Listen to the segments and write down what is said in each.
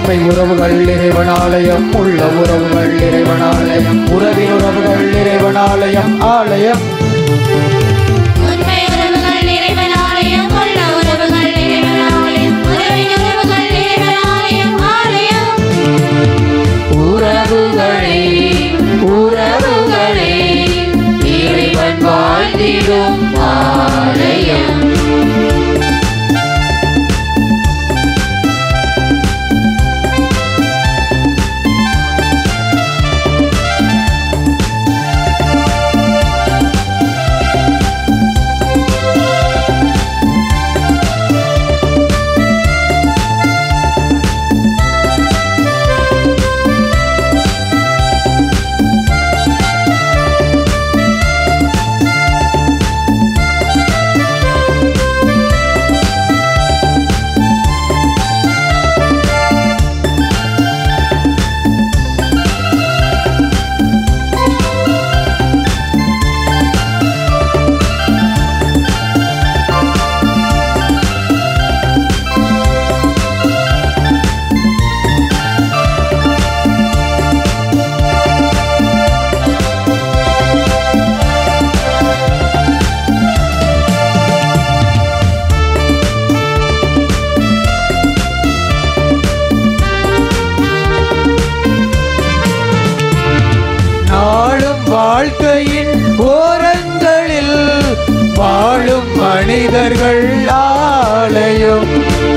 உண்மை உறவுகள் இறைவனாலயம், உள்ள உறவுகள் இறைவனாலயம், உறவின் உறவுகள் இறைவனாலயம் ஆலயம். உறவுகளே உறவுகளே இறைவன் வாழ்ந்திடும் ஆலயம். வாழ்க்கையின் ஓரங்களில் வாழும் மனிதர்கள் ஆலயம்.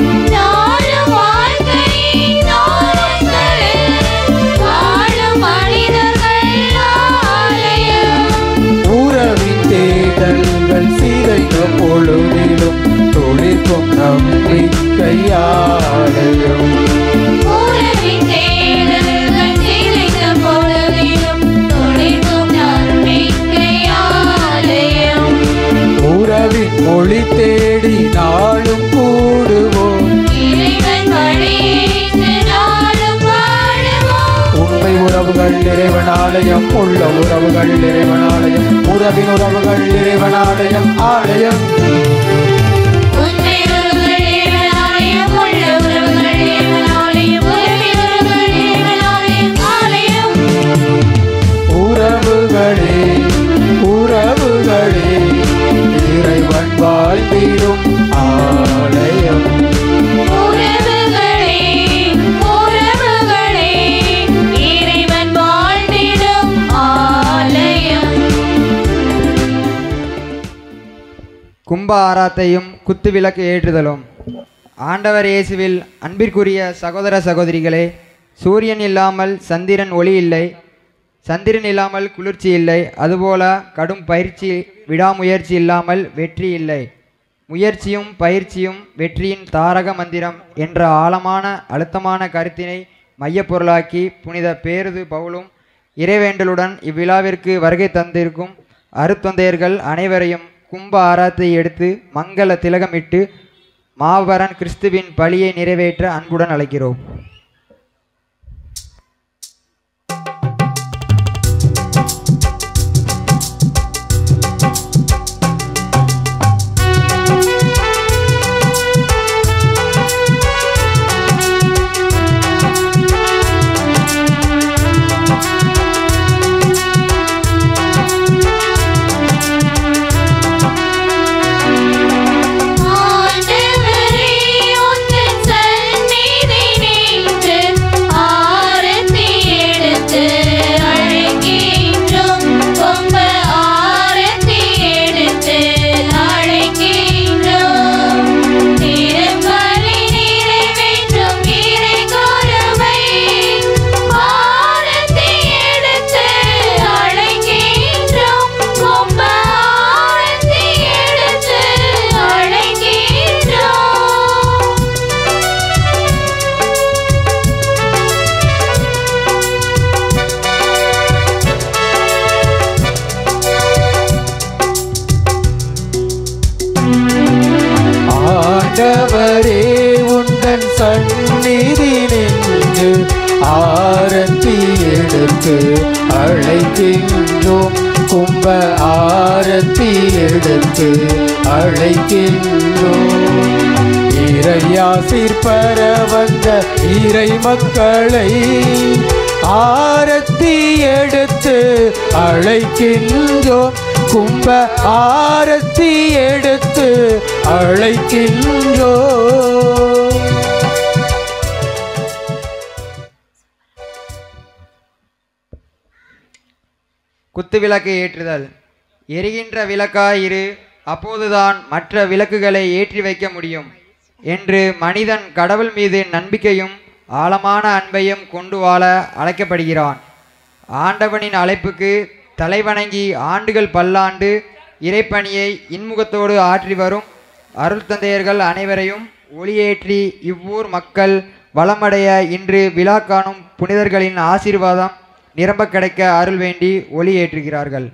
உறவின் தேடல்கள் சிதைந்த பொழுதிலும் தொழிற்கும் நம்பிக்கை ஆலயம். உறவின் மொழி தேடி நாளும் கூடுவோம், உண்மை உறவுகள் இறைவனாலயம், உள்ள உறவுகள் இறைவனாலயம், உறவின் உறவுகள் இறைவனாலயம் ஆலயம். உறவுகளே உறவுகளே இறைவன் வாழ்ந்திடும் ஆலயம். இறைவன் வாழ்ந்திடும் ஆலயம். கும்ப ஆராத்தையும் குத்துவிளக்கு ஏற்றுதலும். ஆண்டவர் இயேசுவில் அன்பிற்குரிய சகோதர சகோதரிகளே, சூரியன் இல்லாமல் சந்திரன் ஒளி இல்லை, சந்திரன் இல்லாமல் குளிர்ச்சி இல்லை, அதுபோல கடும் பயிற்சி விடாமுயற்சி இல்லாமல் வெற்றி இல்லை. முயற்சியும் பயிற்சியும் வெற்றியின் தாரக மந்திரம் என்ற ஆழமான அழுத்தமான கருத்தினை மையப்பொருளாக்கி புனித பேருது பவுலும் இறைவேண்டலுடன் இவ்விழாவிற்கு வருகை தந்திருக்கும் அருத்தந்தையர்கள் அனைவரையும் கும்ப ஆராத்தை எடுத்து மங்கள திலகமிட்டு மாபரன் கிறிஸ்துவின் பலியை நிறைவேற்ற அன்புடன் அழைக்கிறோம். ஆண்டவரே உந்தன் சந்நிதி நின்று ஆரத்தி எடுத்து அழைக்கின்றோம், கும்ப ஆரத்தி எடுத்து அழைக்கின்றோம். இறையாசிர் பெற வந்த இறை மக்களை ஆரத்தி எடுத்து அழைக்கின்றோம். கும்ப ஆரத்தி எடுத்து அழைக்கின்றோம். குத்து விளக்கு ஏற்றுதல். எரிகின்ற விளக்காயிரு, அப்போதுதான் மற்ற விளக்குகளை ஏற்றி வைக்க முடியும் என்று மனிதன் கடவுள் மீது நம்பிக்கையும் ஆழமான அன்பையும் கொண்டு வாழ அழைக்கப்படுகிறான். ஆண்டவனின் அழைப்புக்கு தலைவணங்கி ஆண்டுகள் பல்லாண்டு இறைப்பணியை இன்முகத்தோடு ஆற்றி வரும் அருள் தந்தையர்கள் அனைவரையும் ஒளியேற்றி இவ்வூர் மக்கள் வளமடைய இன்று விழா காணும் புனிதர்களின் ஆசீர்வாதம் நிரம்ப கிடைக்க அருள் வேண்டி ஒளி ஏற்றுகிறார்கள்.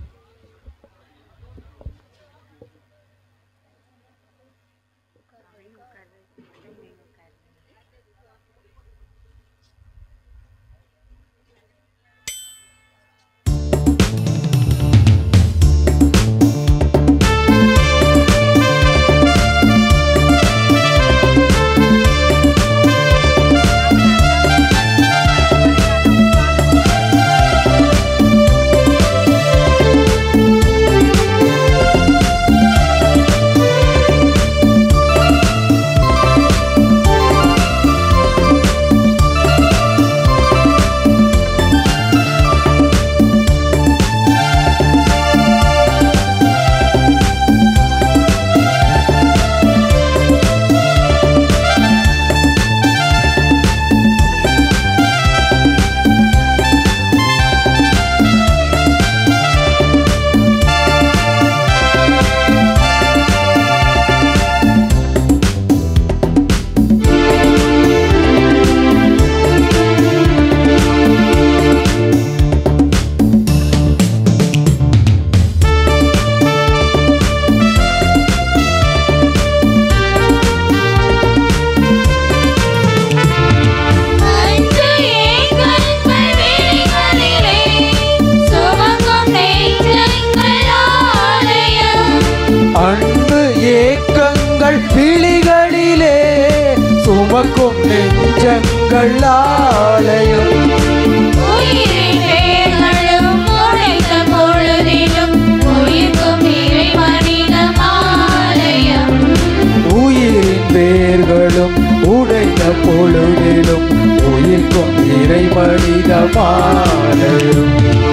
விழிகளிலே சுமக்கும் நெஞ்சங்கள் ஆலயம். உயிரின் வேர்களும் உடைந்த பொழுதிலும் உயிர்க்கும் இறை மனிதம் ஆலயம். உயிரின் வேர்களும் உடைந்த பொழுதிலும் உயிர்க்கும் இறை மனிதம் ஆலயம்.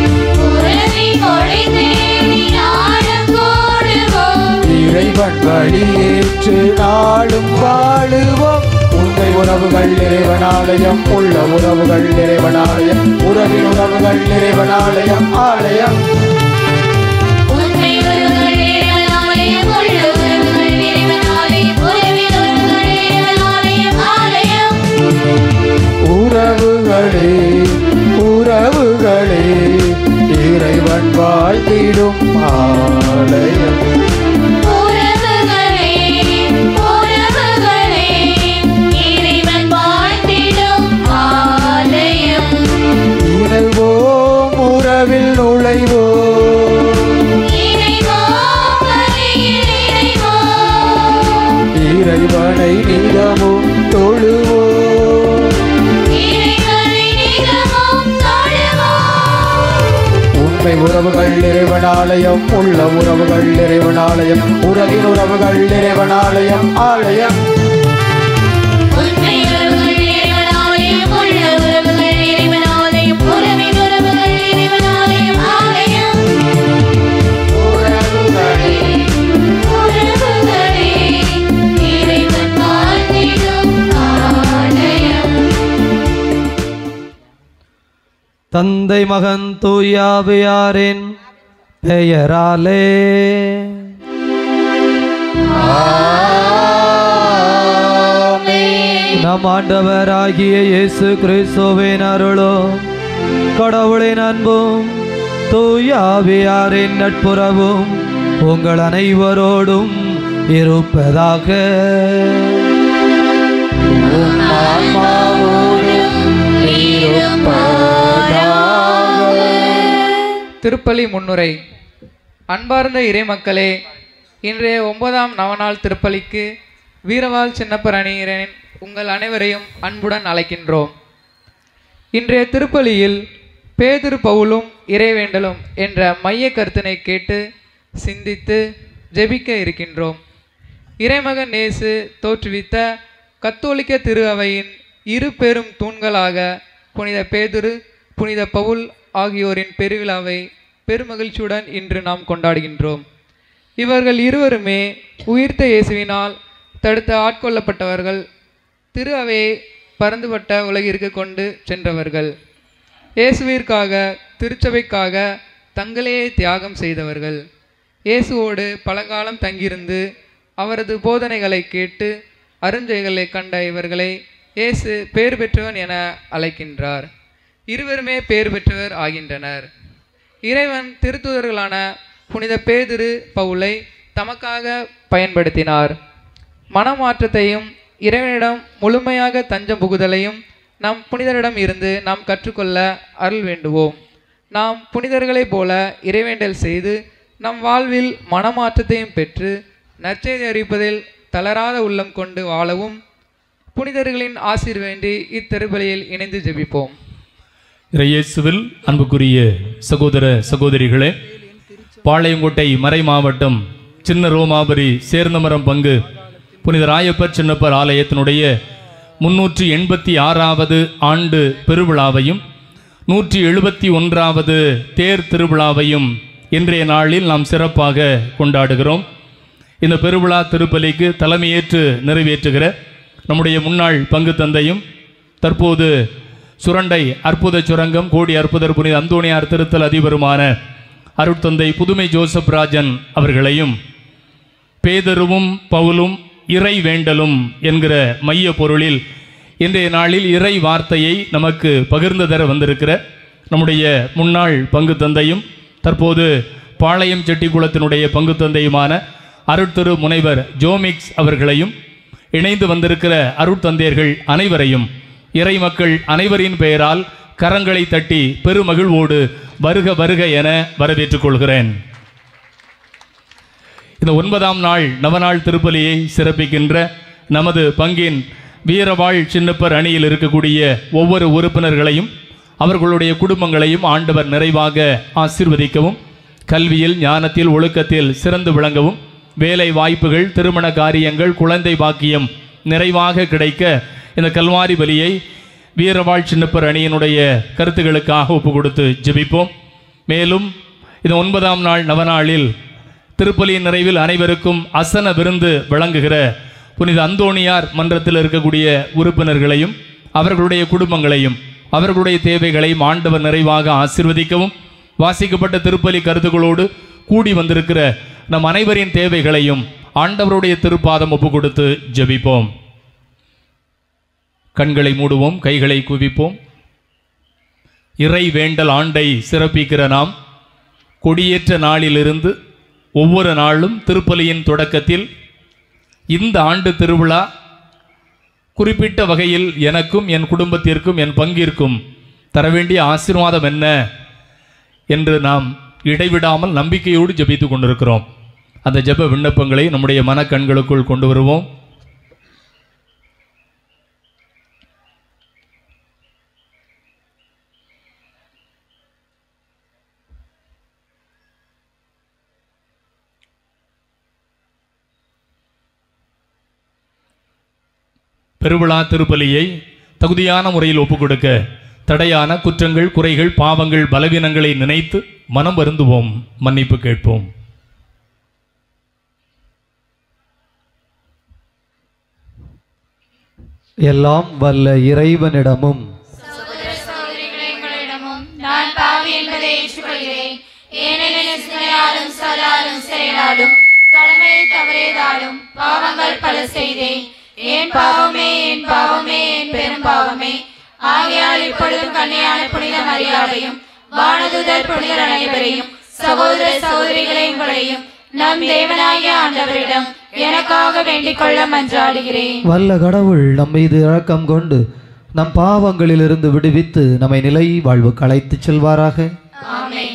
இறைவன் வழியேற்று நாளும் வாழுவோம். உண்மை உறவுகள் இறைவனாலயம், உள்ள உறவுகள் இறைவனாலயம், உறவின் உறவுகள் இறைவனாலயம் ஆலயம். உறவுகளே உறவுகளே இறைவன் வாழ்ந்திடும் ஆலயம். இணைவோம் உறவில் நுழைவோம். இறைவனை நிதமும் தொழுவோம். உண்மை உறவுகள் இறைவனாலயம், உள்ள உறவுகள் இறைவனாலயம், உறவின் உறவுகள் இறைவனாலயம் ஆலயம். தந்தை மகன் தூயாவியாரின் பெயராலே நம் ஆண்டவராகிய இயேசு கிறிஸ்துவின் அருளும் கடவுளின் அன்பும் தூயாவியாரின் நட்புறவும் உங்கள் அனைவரோடும் இருப்பதாக. திருப்பலி முன்னுரை. அன்பார்ந்த இறைமக்களே, இன்றைய 9ஆம் நவநாள் திருப்பலிக்கு வீரவாள் சின்னப்பர் அணியினரின் உங்கள் அனைவரையும் அன்புடன் அழைக்கின்றோம். இன்றைய திருப்பலியில் பேதுரு பவுலும் இறைவேண்டலும் என்ற மைய கருத்தினை கேட்டு சிந்தித்து ஜெபிக்க இருக்கின்றோம். இறைமகன் இயேசு தோற்றுவித்த கத்தோலிக்க திரு அவையின் இரு பெரும் தூண்களாக புனித பேதுரு, புனித பவுல் ஆகியோரின் பெருவிழாவை பெருமகிழ்ச்சியுடன் இன்று நாம் கொண்டாடுகின்றோம். இவர்கள் இருவருமே உயிர்த்த இயேசுவினால் தடுத்து ஆட்கொள்ளப்பட்டவர்கள். திரு அவையை பரந்துபட்ட உலகிற்கு கொண்டு சென்றவர்கள். இயேசுவிற்காக, திருச்சபைக்காக தங்களையே தியாகம் செய்தவர்கள். இயேசுவோடு பலகாலம் தங்கியிருந்து அவரது போதனைகளை கேட்டு அருஞ்செயல்களை கண்ட இவர்களை இயேசு பேர் பெற்றவன் என அழைக்கின்றார். இருவருமே பேர் பெற்றவர் ஆகின்றனர். இறைவன் திருத்தூதர்களான புனித பேதுரு, பவுலை தமக்காக பயன்படுத்தினார். மனமாற்றத்தையும் இறைவனிடம் முழுமையாக தஞ்சம் புகுதலையும் நம் புனிதரிடம் இருந்து நாம் கற்றுக்கொள்ள அருள் வேண்டுவோம். நாம் புனிதர்களைப் போல இறைவேண்டல் செய்து நம் வாழ்வில் மனமாற்றத்தையும் பெற்று நற்செய்தி அறிவிப்பதில் தளராத உள்ளம் கொண்டு வாழவும் புனிதர்களின் ஆசீர் வேண்டி இத்திருப்பலியில் இணைந்து ஜெபிப்போம். இயேசுவில் அன்புக்குரிய சகோதர சகோதரிகளே, பாளையங்கோட்டை மறை மாவட்டம் சின்ன ரோமாபுரி சேர்ந்தமரம் பங்கு புனித ராயப்பர் சின்னப்பர் ஆலயத்தினுடைய 386வது ஆண்டு பெருவிழாவையும் 171வது தேர் திருவிழாவையும் இன்றைய நாளில் நாம் சிறப்பாக கொண்டாடுகிறோம். இந்த பெருவிழா திருப்பலிக்கு தலைமையேற்று நிறைவேற்றுகிற நம்முடைய முன்னாள் பங்கு தந்தையும் தற்போது சுரண்டை அற்புத சுரங்கம் கோடி அற்புதர் புனித அந்தோணியார் திருத்தல் அதிபருமான அருட்தந்தை புதுமை ஜோசப் ராஜன் அவர்களையும் பேதுருவும் பவுலும் இறை வேண்டலும் என்கிற மைய பொருளில் இன்றைய நாளில் இறை வார்த்தையை நமக்கு பகிர்ந்து தர வந்திருக்கிற நம்முடைய முன்னாள் பங்கு தந்தையும் தற்போது பாளையம் செட்டிக்குளத்தினுடைய பங்கு தந்தையுமான அருட்திரு முனைவர் ஜோமிக்ஸ் அவர்களையும் இணைந்து வந்திருக்கிற அருட்தந்தையர்கள் அனைவரையும் இறை மக்கள் அனைவரின் பெயரால் கரங்களை தட்டி பெருமகிழ்வோடு வருக வருக என வரவேற்றுக் கொள்கிறேன். இந்த 9ஆம் நாள் நவநாள் திருப்பலியை சிறப்பிக்கின்ற நமது பங்கின் வீரவாள் சின்னப்பர் அணியில் இருக்கக்கூடிய ஒவ்வொரு உறுப்பினர்களையும் அவர்களுடைய குடும்பங்களையும் ஆண்டவர் நிறைவாக ஆசீர்வதிக்கவும், கல்வியில், ஞானத்தில், ஒழுக்கத்தில் சிறந்து விளங்கவும், வேலை வாய்ப்புகள், திருமண காரியங்கள், குழந்தை பாக்கியம் நிறைவாக கிடைக்க இந்த கல்வாரி பலியை வீரவாள் சின்னப்பர் அணியினுடைய கருத்துக்களுக்காக ஒப்பு கொடுத்து ஜெபிப்போம். மேலும் இந்த 9ஆம் நாள் நவநாளில் திருப்பலியின் நிறைவில் அனைவருக்கும் அசன விருந்து வழங்குகிற புனித அந்தோணியார் மன்றத்தில் இருக்கக்கூடிய உறுப்பினர்களையும் அவர்களுடைய குடும்பங்களையும் அவர்களுடைய தேவைகளையும் ஆண்டவர் நிறைவாக ஆசீர்வதிக்கவும், வாசிக்கப்பட்ட திருப்பலி கருத்துக்களோடு கூடி வந்திருக்கிற நம் அனைவரின் தேவைகளையும் ஆண்டவருடைய திருப்பாதம் ஒப்பு கொடுத்து ஜெபிப்போம். கண்களை மூடுவோம், கைகளை குவிப்போம். இறை வேண்டல் ஆண்டை சிறப்பிக்கிற நாம் கொடியேற்ற நாளிலிருந்து ஒவ்வொரு நாளும் திருப்பலியின் தொடக்கத்தில் இந்த ஆண்டு திருவிழா குறிப்பிட்ட வகையில் எனக்கும் என் குடும்பத்திற்கும் என் பங்கிற்கும் தர வேண்டிய ஆசீர்வாதம் என்ன என்று நாம் இடைவிடாமல் நம்பிக்கையோடு ஜெபித்து கொண்டிருக்கிறோம். அந்த ஜெப விண்ணப்பங்களை நம்முடைய மனக்கண்களுக்குள் கொண்டு வருவோம். பெருவிழா திருப்பலியை தகுதியான முறையில் ஒப்புக் கொடுக்க தடையான குற்றங்கள், குறைகள், பாவங்கள், பலவீனங்களை நினைத்து மனம் வருந்துவோம், மன்னிப்பு கேட்போம். எல்லாம் வல்ல இறைவனிடமும் நான் பாவி என்பதை ஏற்றுக்கொள்கிறேன். ஏனெனில் சிந்தையாலும் சொல்லாலும் செயலாலும் கடமையை தவறியதாலும் பாவங்கள் பல செய்தேன். என் பாவமே, என் பாவமே, என் பெரும் பாவமே. ஆகையால் இப்பொழுதும் கன்னியான புனித மரியாதையும் வானதுதர் புனிதர் அனைவரையும் சகோதர சகோதரிகளை உங்களையும் நம் தேவனாகிய ஆண்டவரிடம் எனக்காக வேண்டிக் கொள்ள மன்றாடுகிறேன். வல்ல கடவுள் நம் மீது இரக்கம் கொண்டு நம் பாவங்களிலிருந்து விடுவித்து நம்மை நிலை வாழ்வுக்கு அழைத்துச் செல்வாராக. ஆமென்.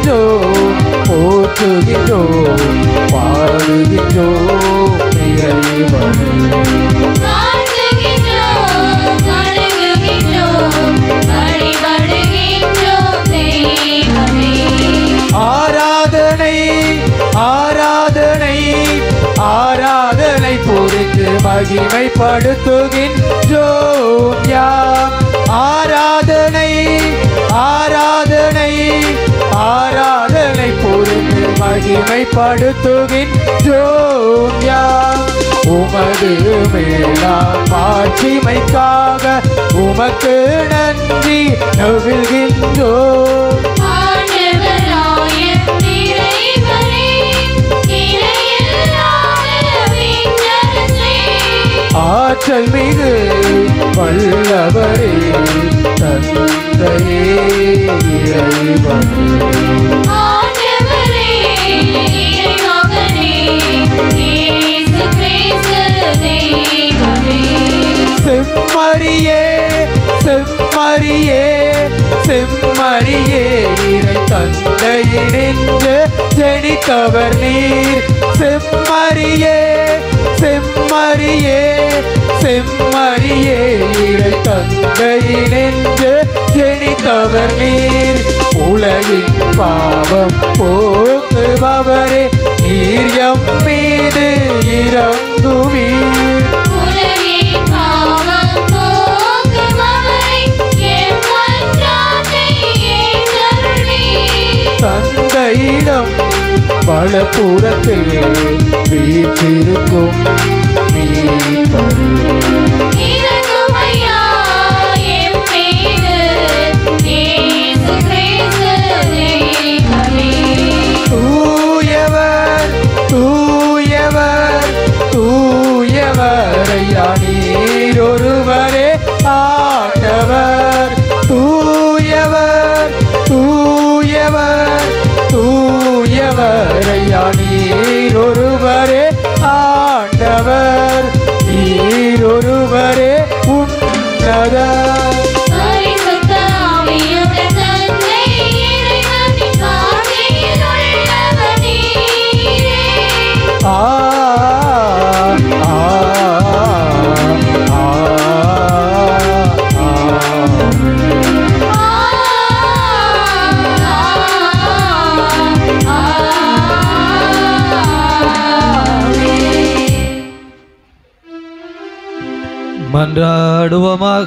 போற்றுகின்றோம் போற்றுகின்றோம் பாடுகின்றோம் இறைவனே. வாழ்த்துகின்றோம், வணங்குகின்றோம், வழிபடுகின்றோம் தெய்வமே. ஆராதனை ஆராதனை ஆராதனை புரிந்து மகிமைப்படுத்துகின்றோம் யாம். ஆராதனை ஆராதனை ஆராதனை புரிந்து மகிமைப்படுத்துகின்றோம் யாம். உமது மேலாம் மாட்சிமைக்காக உமக்கு நன்றி நவிழ்கின்றோம். ஆண்டவராய இறைவனே, இணையில்லாத விண்ணரசே, ஆற்றல் மிகு வல்லவரே தந்தையே இறைவனே. ஆண்டவரே, இறைமகனே, இயேசு கிறிஸ்து தெய்வமே. செம்மறியே செம்மறியே செம்மறியே இறை தந்தையினின்று ஜெனித்தவர் நீர். செம்மறியே செம்மறியே செம்மறியே இறை தந்தையினின்று ஜெனித்தவர் நீர். உலகின் பாவம் போக்குபவரே நீர் எம் மீது இறங்குவீர். உலகின் பாவம் போக்குபவரே, எம் மன்றாட்டை ஏற்றருளீர். தந்தையிடம் வலப்புறத்தில் வீற்றிருக்கும் மீட்பரே. இரங்குமையா எம் மீது, இயேசு கிறிஸ்து தெய்வமே. தூயவர் தூயவர் தூயவர் ஐயா நீர் ஒருவரே ஆண்டவர். தூயவர் தூயவர் தூயவர் ஐயா நீர் ஒருவரே ஆண்டவர். நீர் ஒருவரே உன்னதர். பரிசுத்த ஆவியுடன் தந்தை இறைவனின் ஆட்சியில் உள்ளவர் நீரே. ஆ ஆ ஆ மன்றாடுவோமாக.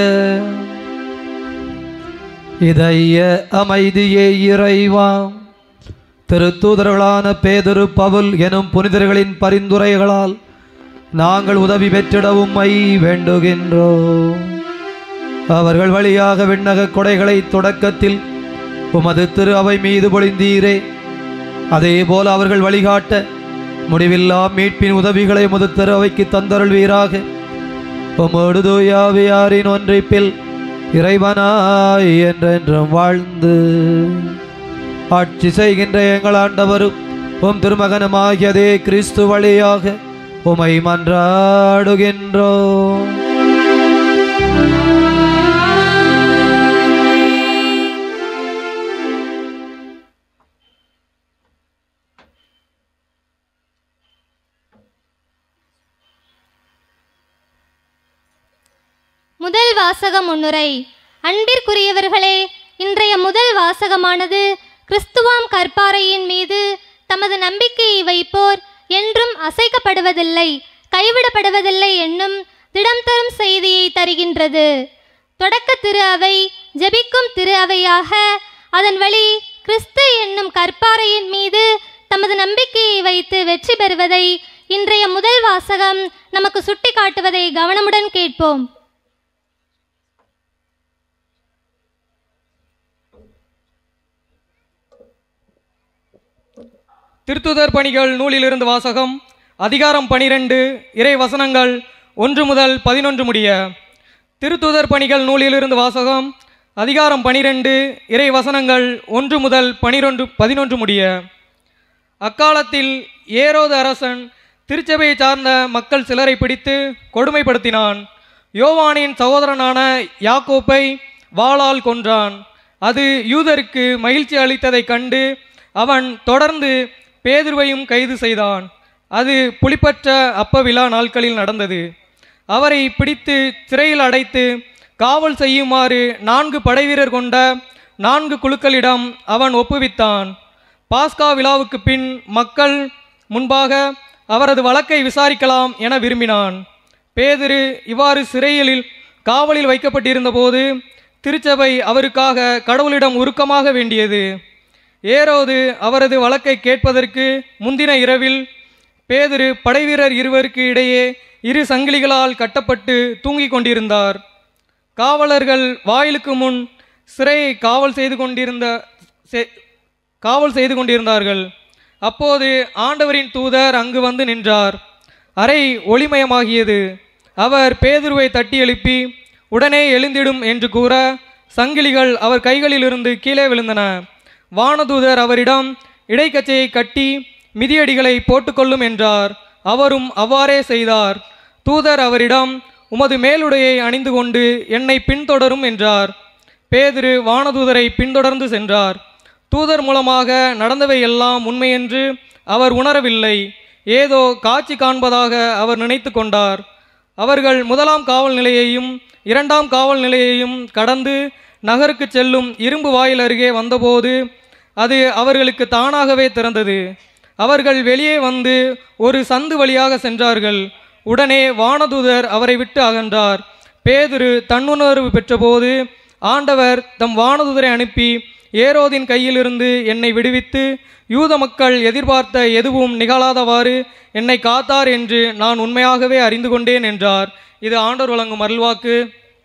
இதய அமைதியே இறைவா, திருத்தூதர்களான பேதுரு பவுல் எனும் புனிதர்களின் பரிந்துரைகளால் நாங்கள் உதவி பெற்றிட உம்மை வேண்டுகின்றோம். அவர்கள் வழியாக விண்ணக கொடைகளை தொடக்கத்தில் உமது திரு அவை மீது பொழிந்தீரே, அதேபோல அவர்கள் வழிகாட்ட முடிவில்லா மீட்பின் உதவிகளை உமது திரு அவைக்கு தந்தருள்வீராக. உமோடு தூயாவியாரின் ஒன்றிப்பில் இறைவனாய் என்றென்றும் வாழ்ந்து ஆட்சி செய்கின்ற எங்கள் ஆண்டவரும் உம் திருமகனுமாகியதே கிறிஸ்து வழியாக உமை மன்றாடுகின்றோம். முதல் வாசக முன்னுரை. அன்பிற்குரியவர்களே, இன்றைய முதல் வாசகமானது கிறிஸ்துவாம் கற்பாறையின் மீது தமது நம்பிக்கையை வைப்போர் என்றும் அசைக்கப்படுவதில்லை, கைவிடப்படுவதில்லை என்னும் திடம் தரும் செய்தியை தருகின்றது. தொடக்க திரு அவை ஜெபிக்கும் திரு அவையாக அதன் வழி கிறிஸ்து என்னும் கற்பாறையின் மீது தமது நம்பிக்கையை வைத்து வெற்றி பெறுவதை இன்றைய முதல் வாசகம் நமக்கு சுட்டி காட்டுவதை கவனமுடன் கேட்போம். திருத்துதர் பணிகள் நூலிலிருந்து வாசகம். அதிகாரம் 12, இறை வசனங்கள் 1 முதல் 11 முடிய. திருத்துதர் பணிகள் நூலிலிருந்து வாசகம். அதிகாரம் 12, இறை வசனங்கள் 1 முதல் 11 முடிய. அக்காலத்தில் ஏரோது அரசன் திருச்சபையை சார்ந்த மக்கள் சிலரை பிடித்து கொடுமைப்படுத்தினான். யோவானின் சகோதரனான யாக்கோப்பை வாளால் கொன்றான். அது யூதருக்கு மகிழ்ச்சி அளித்ததைக் கண்டு அவன் தொடர்ந்து பேதுருவையும் கைது செய்தான். அது புளிப்பற்ற அப்ப விழா நாட்களில் நடந்தது. அவரை பிடித்து சிறையில் அடைத்து காவல் செய்யுமாறு 4 படைவீரர் கொண்ட 4 குழுக்களிடம் அவன் ஒப்புவித்தான். பாஸ்கா விழாவுக்கு பின் மக்கள் முன்பாக அவரது வழக்கை விசாரிக்கலாம் என விரும்பினான். பேதுரு இவ்வாறு சிறையில் காவலில் வைக்கப்பட்டிருந்த போது திருச்சபை அவருக்காக கடவுளிடம் உருக்கமாக வேண்டியது. ஏரோது அவரது வழக்கை கேட்பதற்கு முந்தின இரவில் பேதுரு படைவீரர் இருவருக்கு இடையே 2 சங்கிலிகளால் கட்டப்பட்டு தூங்கிக் கொண்டிருந்தார். காவலர்கள் வாயிலுக்கு முன் சிறையை காவல் செய்து கொண்டிருந்தார்கள். அப்போது ஆண்டவரின் தூதர் அங்கு வந்து நின்றார். அறை ஒளிமயமாகியது. அவர் பேதுருவை தட்டி எழுப்பி உடனே எழுந்திடும் என்று கூற சங்கிலிகள் அவர் கைகளிலிருந்து கீழே விழுந்தன. வானதூதர் அவரிடம் இடைக்கச்சையை கட்டி மிதியடிகளை போட்டுக்கொள்ளும் என்றார். அவரும் அவ்வாறே செய்தார். தூதர் அவரிடம் உமது மேலுடையை அணிந்து கொண்டு என்னை பின்தொடரும் என்றார். பேதுரு வானதூதரை பின்தொடர்ந்து சென்றார். தூதர் மூலமாக நடந்தவை எல்லாம் உண்மையென்று அவர் உணரவில்லை. ஏதோ காட்சி காண்பதாக அவர் நினைத்து கொண்டார். அவர்கள் 1ஆம் காவல் நிலையையும் 2ஆம் காவல் நிலையையும் கடந்து நகருக்கு செல்லும் இரும்பு வாயில் அருகே வந்தபோது அது அவர்களுக்கு தானாகவே திறந்தது. அவர்கள் வெளியே வந்து ஒரு சந்து வழியாக சென்றார்கள். உடனே வானதூதர் அவரை விட்டு அகன்றார். பேதுரு தன்னுணர்வு பெற்றபோது ஆண்டவர் தம் வானதூதரை அனுப்பி ஏரோதின் கையிலிருந்து என்னை விடுவித்து யூத மக்கள் எதிர்பார்த்த எதுவும் நிகழாதவாறு என்னை காத்தார் என்று நான் உண்மையாகவே அறிந்து கொண்டேன் என்றார். இது ஆண்டவர் வழங்கும் அருள்வாக்கு.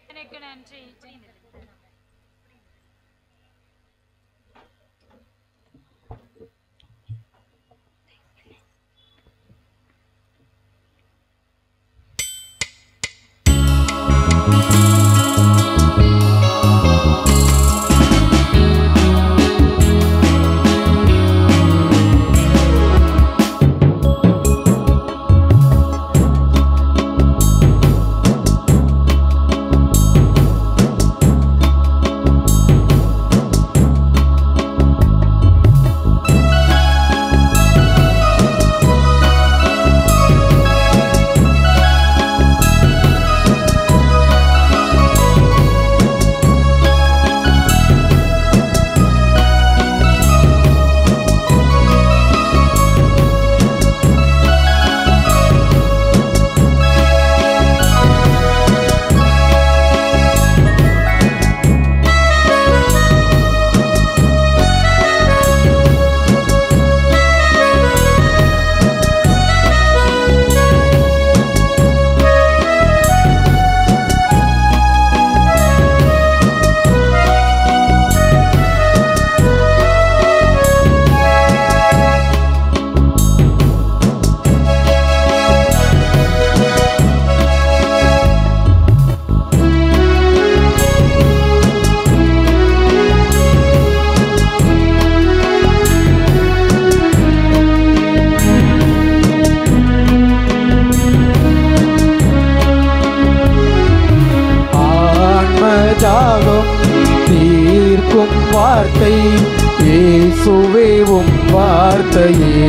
வார்த்தை இயேசுவே உம் வார்த்தையே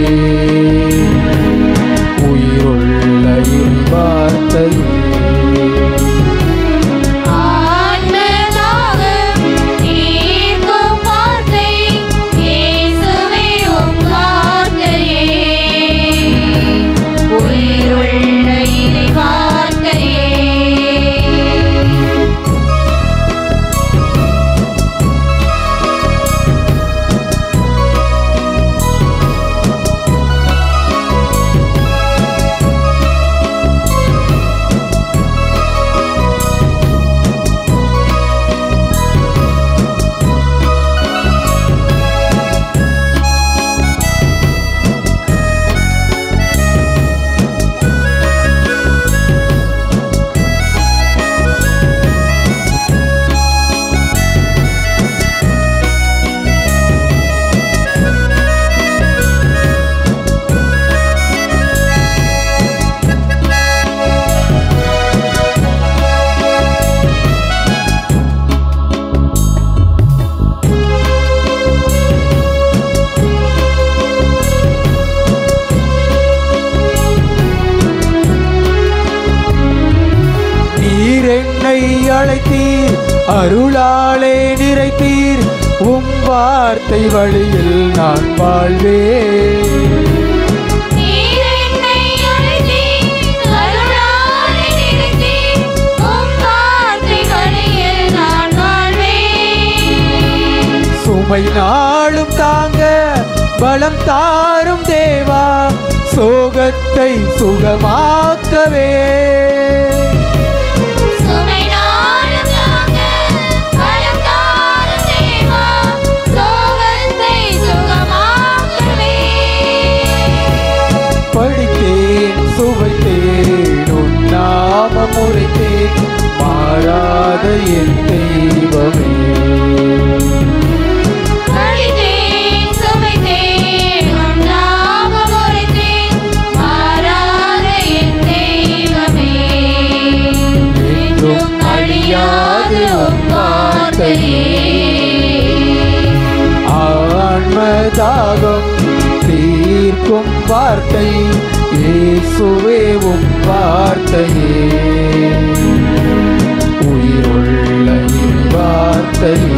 உயிருள்ள வார்த்தையே அருளாலே நிறைத்தீர் உம் வார்த்தை வழியில் நான் வாழ்வேன். சுமை நாளும் தாங்க பலம் தாரும் தேவா, சோகத்தை சுகமாக்கவே. படித்தேன் சுவைத்தேன் உன் நாமம் உரைத்தேன், மாறாத என் தெய்வமே. ஆன்மதாகம் தீர்க்கும் வார்த்தை இயேசுவே உம் வார்த்தையே, உயிருள்ள வார்த்தையே.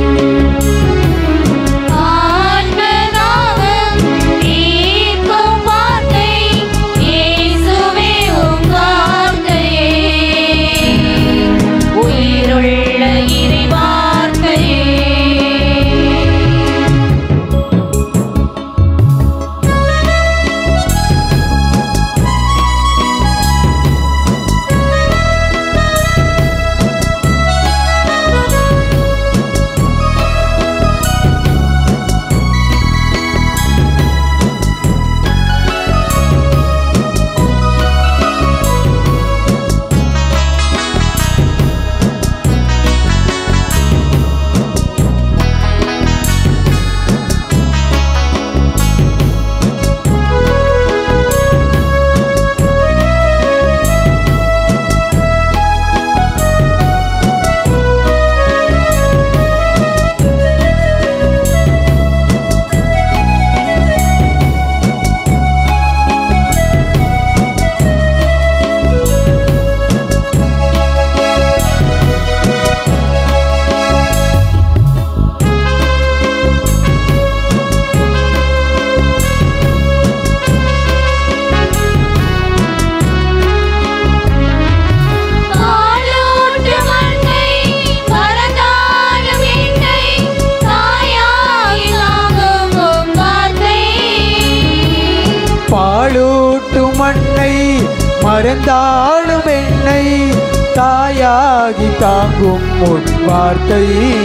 மறந்தாலும் என்னை தாயாகி தாங்கும் உன் வார்த்தை.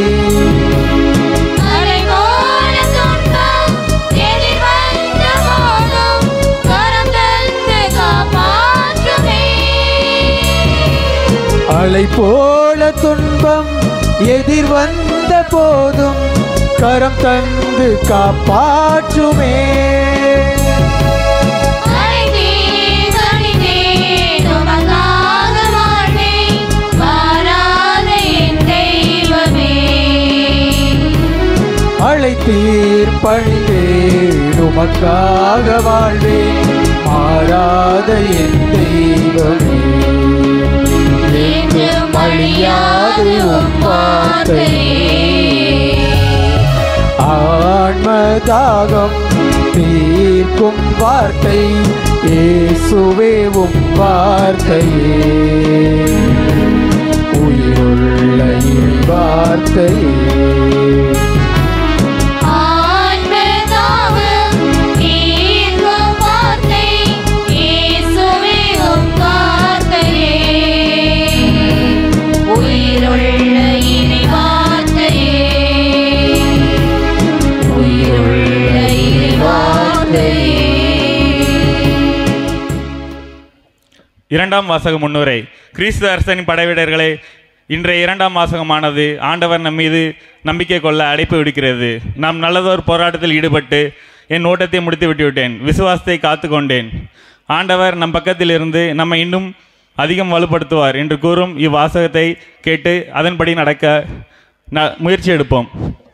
அலை போல துன்பம் எதிர் வந்த போதும் கரம் தந்து காப்பாற்றுமே. அழைத்தீர் பணிந்தேன் உமக்காக வாழ்வேன், மாறாத என் தெய்வமே. என்றும் அழியாது உம் வார்த்தையே. ஆன்மதாகம் தீர்க்கும் வார்த்தை இயேசுவே உம் வார்த்தையே, உயிருள்ள வார்த்தையே. இரண்டாம் வாசக முன்னுரை. கிறிஸ்து அரசனின் படைவீரர்களே, இன்றைய இரண்டாம் வாசகமானது ஆண்டவர் நம் மீது நம்பிக்கை கொள்ள அழைப்பு விடுக்கிறது. நாம் நல்லதொரு போராட்டத்தில் ஈடுபட்டு என் ஓட்டத்தை முடித்து விட்டுவிட்டேன், விசுவாசத்தை காத்து கொண்டேன். ஆண்டவர் நம் பக்கத்தில் இருந்து நம்மை இன்னும் அதிகம் வலுப்படுத்துவார் என்று கூறும் இவ்வாசகத்தை கேட்டு அதன்படி நடக்க முயற்சி எடுப்போம்.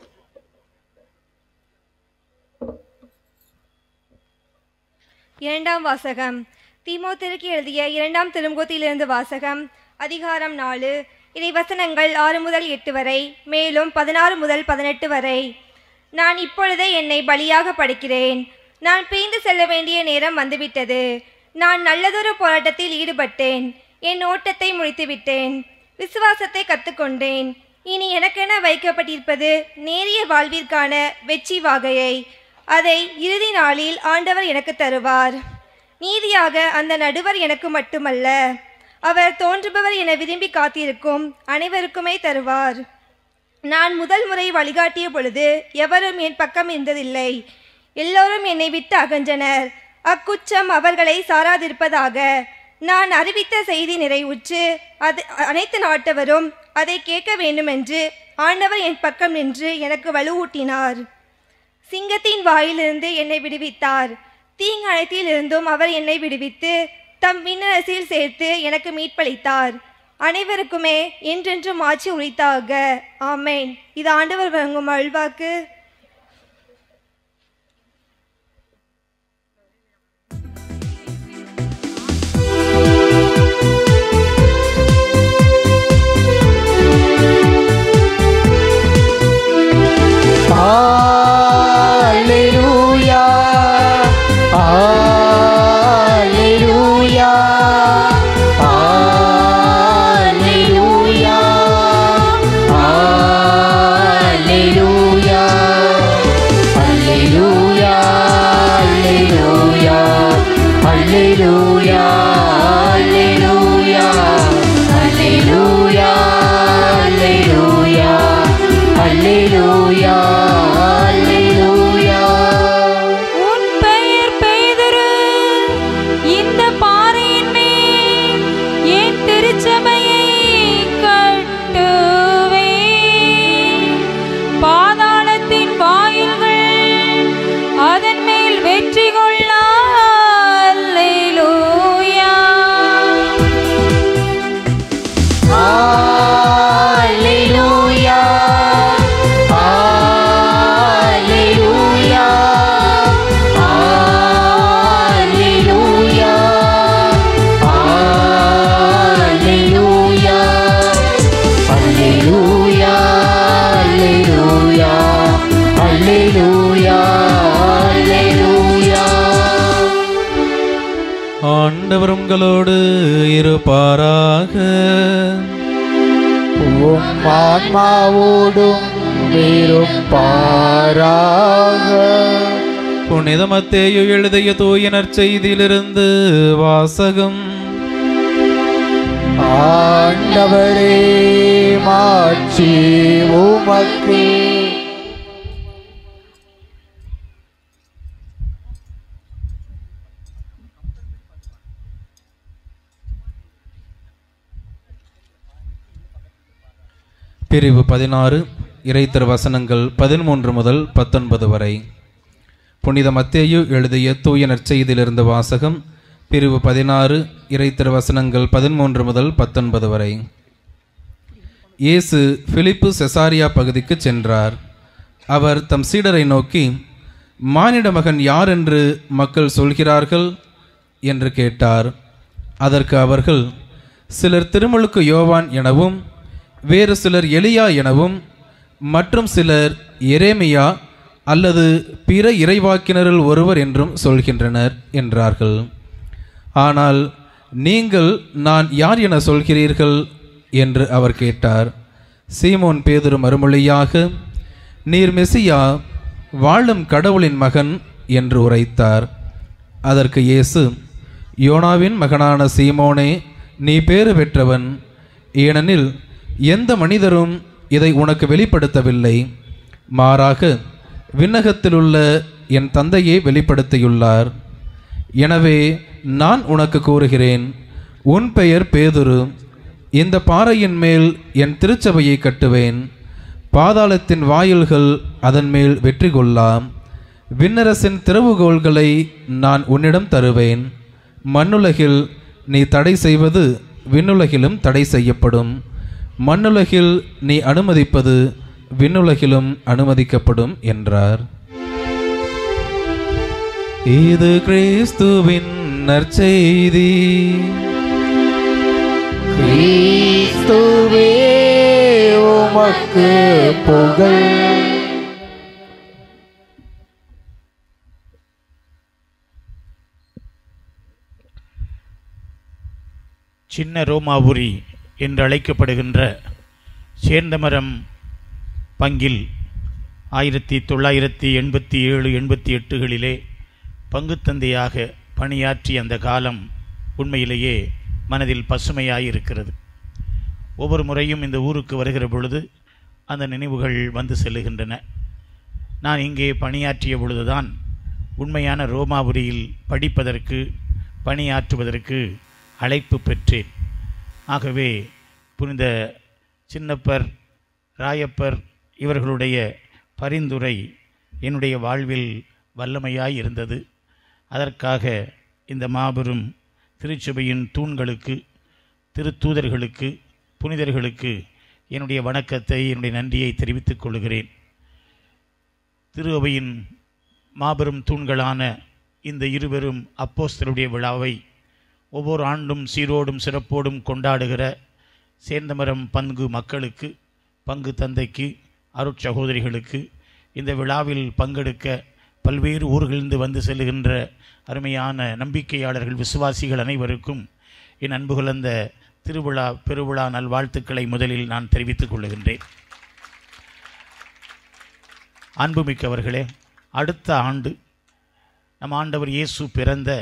இரண்டாம் வாசகம். தீமோத்தேயுக்கு எழுதிய இரண்டாம் திருமுகத்திலிருந்து வாசகம். அதிகாரம் 4. இறைவசனங்கள் 6 முதல் 8 வரை, மேலும் 16 முதல் 18 வரை. நான் இப்பொழுதே என்னை பலியாக படைக்கிறேன். நான் பிரிந்து செல்ல வேண்டிய நேரம் வந்துவிட்டது. நான் நல்லதொரு போராட்டத்தில் ஈடுபட்டேன். என் ஓட்டத்தை முடித்துவிட்டேன். விசுவாசத்தை கற்றுக்கொண்டேன். இனி எனக்கென வைக்கப்பட்டிருப்பது நேரிய வாழ்விற்கான வெற்றி வாகையை. அதை இறுதி நாளில் ஆண்டவர் எனக்கு தருவார். நீதியாக அந்த நடுவர் எனக்கு மட்டுமல்ல, அவர் தோன்றுபவர் என விரும்பி காத்திருக்கும் அனைவருக்குமே தருவார். நான் முதல் முறை வழிகாட்டிய பொழுது எவரும் என் பக்கம் இருந்ததில்லை. எல்லோரும் என்னை விட்டு அகன்றனர். அக்குற்றம் அவர்களை சாராதிருப்பதாக. நான் அறிவித்த செய்தி நிறைவுற்று அது அனைத்து நாட்டவரும் அதை கேட்க வேண்டுமென்று ஆண்டவர் என் பக்கம் நின்று எனக்கு வலுவூட்டினார். சிங்கத்தின் வாயிலிருந்து என்னை விடுவித்தார். தீங்கு அனைத்திலிருந்தும் அவர் என்னை விடுவித்து தம் விண்ணரசில் சேர்த்து எனக்கு மீட்பளித்தார். அனைவருக்குமே என்றென்றும் ஆட்சி உரித்தாக. ஆமேன். இது ஆண்டவர் வழங்கும் அருள்வாக்கு. Alleluia, Alleluia, Alleluia, Alleluia, Alleluia, Alleluia, Alleluia, Alleluia, Alleluia, Alleluia, Alleluia. உன் பெயர் பேதுரு, இந்த பாறையின் மேல் என் திருச்சபையை கட்டுவேன். பாதாளத்தின் வாயில்கள் அதன் மேல் வெற்றி கொள்ள. அல்லேலூயா. Alleluia, Alleluia, Alleluia, Alleluia, Alleluia, Alleluia, Alleluia. ஆண்டவர் உங்களோடு இருப்பாராக. உம் ஆன்மாவோடும் இருப்பாராக. புனித மத்தேயு எழுதிய தூய நற்செய்தியிலிருந்து வாசகம். ஆண்டவரே, மாட்சி உமக்கே. பிரிவு 16 இறைத்திரு வசனங்கள் 13 முதல் 19 வரை. புனித மத்தேயு எழுதிய தூய நற்செய்தியிலிருந்து வாசகம். பிரிவு 16 இறைத்திரு வசனங்கள் 13 முதல் 19 வரை. இயேசு பிலிப்பு செசாரியா பகுதிக்கு சென்றார். அவர் தம் சீடரை நோக்கி, மானிட மகன் யார் என்று மக்கள் சொல்கிறார்கள் என்று கேட்டார். அதற்கு அவர்கள், சிலர் திருமுழுக்கு யோவான் எனவும், வேறு சிலர் எலியா எனவும், மற்றும் சிலர் எரேமியா அல்லது பிற இறைவாக்கினரில் ஒருவர் என்றும் சொல்கின்றனர் என்றார்கள். ஆனால் நீங்கள் நான் யார் என சொல்கிறீர்கள் என்று அவர் கேட்டார். சீமோன் பேதுரு மறுமொழியாக, நீர் மெசியா, வாழும் கடவுளின் மகன் என்று உரைத்தார். அதற்கு இயேசு, யோனாவின் மகனான சீமோனே, நீ பேறு பெற்றவன். ஏனெனில் எந்த மனிதரும் இதை உனக்கு வெளிப்படுத்தவில்லை, மாறாக விண்ணகத்திலுள்ள என் தந்தையே வெளிப்படுத்தியுள்ளார். எனவே நான் உனக்கு கூறுகிறேன், உன் பெயர் பேதுரு. இந்த பாறையின் மேல் என் திருச்சபையை கட்டுவேன். பாதாளத்தின் வாயில்கள் அதன் மேல் வெற்றி கொள்ளலாம். விண்ணரசின் திறவுகோள்களை நான் உன்னிடம் தருவேன். மண்ணுலகில் நீ தடை செய்வது விண்ணுலகிலும் தடை செய்யப்படும். மண்ணுலகில் நீ அனுமதிப்பது விண்ணுலகிலும் அனுமதிக்கப்படும் என்றார். இது கிறிஸ்துவின் நற்செய்தி. கிறிஸ்துவே உமக்கு புகழ். சின்ன ரோமாபுரி என்று அழைக்கப்படுகின்ற சேர்ந்தமரம் பங்கில் 1987-88களிலே பங்குத்தந்தையாக பணியாற்றிய அந்த காலம் உண்மையிலேயே மனதில் பசுமையாயிருக்கிறது. ஒவ்வொரு முறையும் இந்த ஊருக்கு வருகிற பொழுது அந்த நினைவுகள் வந்து செல்லுகின்றன. நான் இங்கே பணியாற்றிய பொழுதுதான் உண்மையான ரோமாபுரியில் படிப்பதற்கு பணியாற்றுவதற்கு அழைப்பு பெற்றேன். ஆகவே புனித சின்னப்பர், ராயப்பர் இவர்களுடைய பரிந்துரை என்னுடைய வாழ்வில் வல்லமையாய் இருந்தது. அதற்காக இந்த மாபெரும் திருச்சபையின் தூண்களுக்கு, திருத்தூதர்களுக்கு, புனிதர்களுக்கு என்னுடைய வணக்கத்தை, என்னுடைய நன்றியை தெரிவித்துக் கொள்கிறேன். திரு அவையின் மாபெரும் தூண்களான இந்த இருவரும் அப்போஸ்தலருடைய விழாவை ஒவ்வொரு ஆண்டும் சீரோடும் சிறப்போடும் கொண்டாடுகிற சேர்ந்தமரம் பங்கு மக்களுக்கு, பங்கு தந்தைக்கு, அருட்சகோதரிகளுக்கு, இந்த விழாவில் பங்கெடுக்க பல்வேறு ஊர்களிலிருந்து வந்து செல்லுகின்ற அருமையான நம்பிக்கையாளர்கள், விசுவாசிகள் அனைவருக்கும் என் அன்பு கலந்த திருவிழா பெருவிழா நல்வாழ்த்துக்களை முதலில் நான் தெரிவித்துக் கொள்ளுகின்றேன். அன்புமிக்கவர்களே, அடுத்த ஆண்டு நம் ஆண்டவர் இயேசு பிறந்த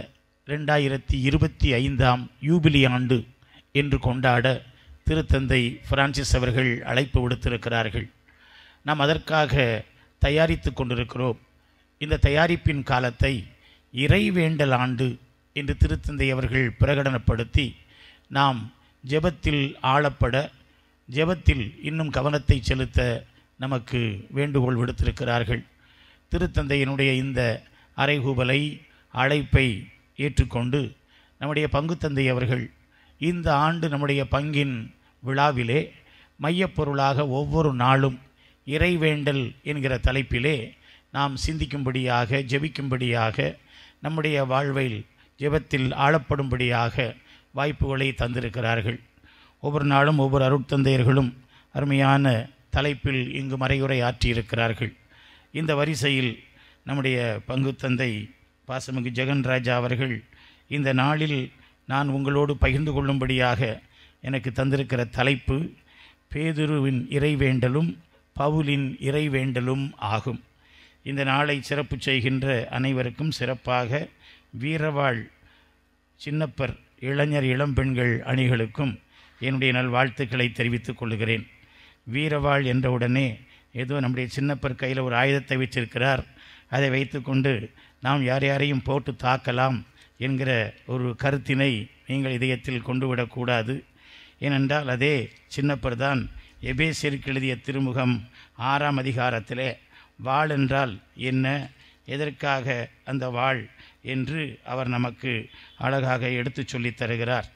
2025ஆம் யூபிலி ஆண்டு என்று கொண்டாட திருத்தந்தை பிரான்சிஸ் அவர்கள் அழைப்பு விடுத்திருக்கிறார்கள். நாம் அதற்காக தயாரித்து கொண்டிருக்கிறோம். இந்த தயாரிப்பின் காலத்தை இறைவேண்டல் ஆண்டு என்று திருத்தந்தை அவர்கள் பிரகடனப்படுத்தி நாம் ஜெபத்தில் ஆளப்பட, ஜெபத்தில் இன்னும் கவனத்தை செலுத்த நமக்கு வேண்டுகோள் விடுத்திருக்கிறார்கள். திருத்தந்தையினுடைய இந்த அறைகூவலை, அழைப்பை ஏற்றுக்கொண்டு நம்முடைய பங்குத்தந்தை அவர்கள் இந்த ஆண்டு நம்முடைய பங்கின் விழாவிலே மையப்பொருளாக ஒவ்வொரு நாளும் இறைவேண்டல் என்கிற தலைப்பிலே நாம் சிந்திக்கும்படியாக, ஜெபிக்கும்படியாக, நம்முடைய வாழ்வில் ஜெபத்தில் ஆளப்படும்படியாக வாய்ப்புகளை தந்திருக்கிறார்கள். ஒவ்வொரு நாளும் ஒவ்வொரு அருட்தந்தையர்களும் அருமையான தலைப்பில் இங்கு மறையுரை ஆற்றியிருக்கிறார்கள். இந்த வரிசையில் நம்முடைய பங்குத்தந்தை பாசமிகு ஜெகன்ராஜா அவர்கள் இந்த நாளில் நான் உங்களோடு பகிர்ந்து கொள்ளும்படியாக எனக்கு தந்திருக்கிற தலைப்பு பேதுருவின் இறைவேண்டலும் பவுலின் இறைவேண்டலும் ஆகும். இந்த நாளை சிறப்பு செய்கின்ற அனைவருக்கும், சிறப்பாக வீரவாள் சின்னப்பர் இளைஞர் இளம்பெண்கள் அணிகளுக்கும் என்னுடைய நல்வாழ்த்துக்களை தெரிவித்துக் கொள்கிறேன். வீரவாள் என்றவுடனே ஏதோ நம்முடைய சின்னப்பர் கையில் ஒரு ஆயுதத்தை வச்சிருக்கிறார், அதை வைத்துக்கொண்டு நாம் யார் யாரையும் போட்டு தாக்கலாம் என்கிற ஒரு கருத்தினை நீங்கள் இதயத்தில் கொண்டு விடக்கூடாது. ஏனென்றால் அதே சின்னப்பர் தான் எபேசியருக்கு எழுதிய திருமுகம் 6ஆம் அதிகாரத்திலே வாள் என்றால் என்ன, எதற்காக அந்த வாள் என்று அவர் நமக்கு அழகாக எடுத்து சொல்லித் தருகிறார்.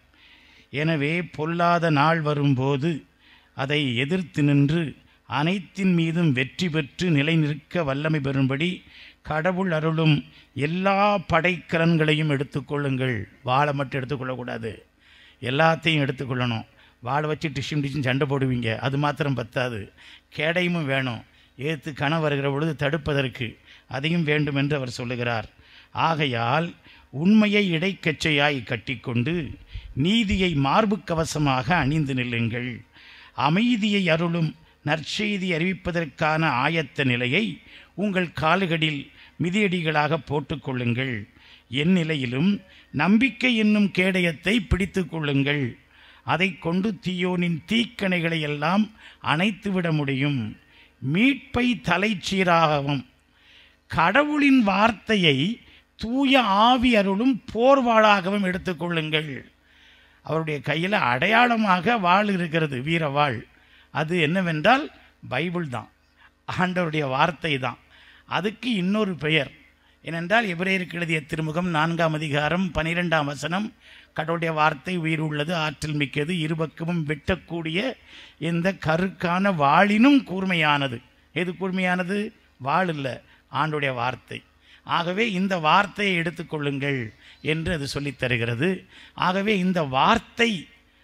எனவே பொல்லாத நாள் வரும்போது அதை எதிர்த்து நின்று அனைத்தின் மீதும் வெற்றி பெற்று நிலை நிற்க வல்லமை பெறும்படி கடவுள் அருளும் எல்லா படைக்கலன்களையும் எடுத்துக்கொள்ளுங்கள். வாழை மட்டும் எடுத்துக்கொள்ளக்கூடாது, எல்லாத்தையும் எடுத்துக்கொள்ளணும். வாழை வச்சு டிஷ்ஷும் சண்டை போடுவீங்க, அது மாத்திரம் பத்தாது, கேடயமும் வேணும். ஏற்று கணம் வருகிற பொழுது தடுப்பதற்கு அதையும் வேண்டும் என்று அவர் சொல்லுகிறார். ஆகையால் உண்மையை இடைக்கச்சையாய் கட்டிக்கொண்டு நீதியை மார்பு கவசமாக அணிந்து நில்லுங்கள். அமைதியை அருளும் நற்செய்தி அறிவிப்பதற்கான ஆயத்த நிலையை உங்கள் கால்களில் மிதியடிகளாக போட்டுக்கொள்ளுங்கள். என் நிலையிலும் நம்பிக்கை என்னும் கேடயத்தை பிடித்து கொள்ளுங்கள். அதை கொண்டு தீயோனின் தீக்கணைகளை எல்லாம் அணைத்துவிட முடியும். மீட்பை தலைச்சீராகவும் கடவுளின் வார்த்தையை தூய ஆவி அருளும் போர்வாளாகவும் எடுத்துக்கொள்ளுங்கள். அவருடைய கையில் அடையாளமாக வாள் இருக்கிறது, வீரவாள். அது என்னவென்றால் பைபிள் தான், ஆண்டவருடைய வார்த்தை தான். அதுக்கு இன்னொரு பெயர் ஏனென்றால் எபிரேயருக்கு எழுதிய திருமுகம் 4ஆம் அதிகாரம் 12ஆம் வசனம், கடவுளுடைய வார்த்தை உயிர் உள்ளது, ஆற்றல் மிக்கது, இருபக்கமும் வெட்டக்கூடிய இந்த கருக்கான வாளினும் கூர்மையானது. எது கூர்மையானது? வாள் இல்லை, ஆண்டவருடைய வார்த்தை. ஆகவே இந்த வார்த்தையை எடுத்துக்கொள்ளுங்கள் என்று அது சொல்லித் தருகிறது. ஆகவே இந்த வார்த்தை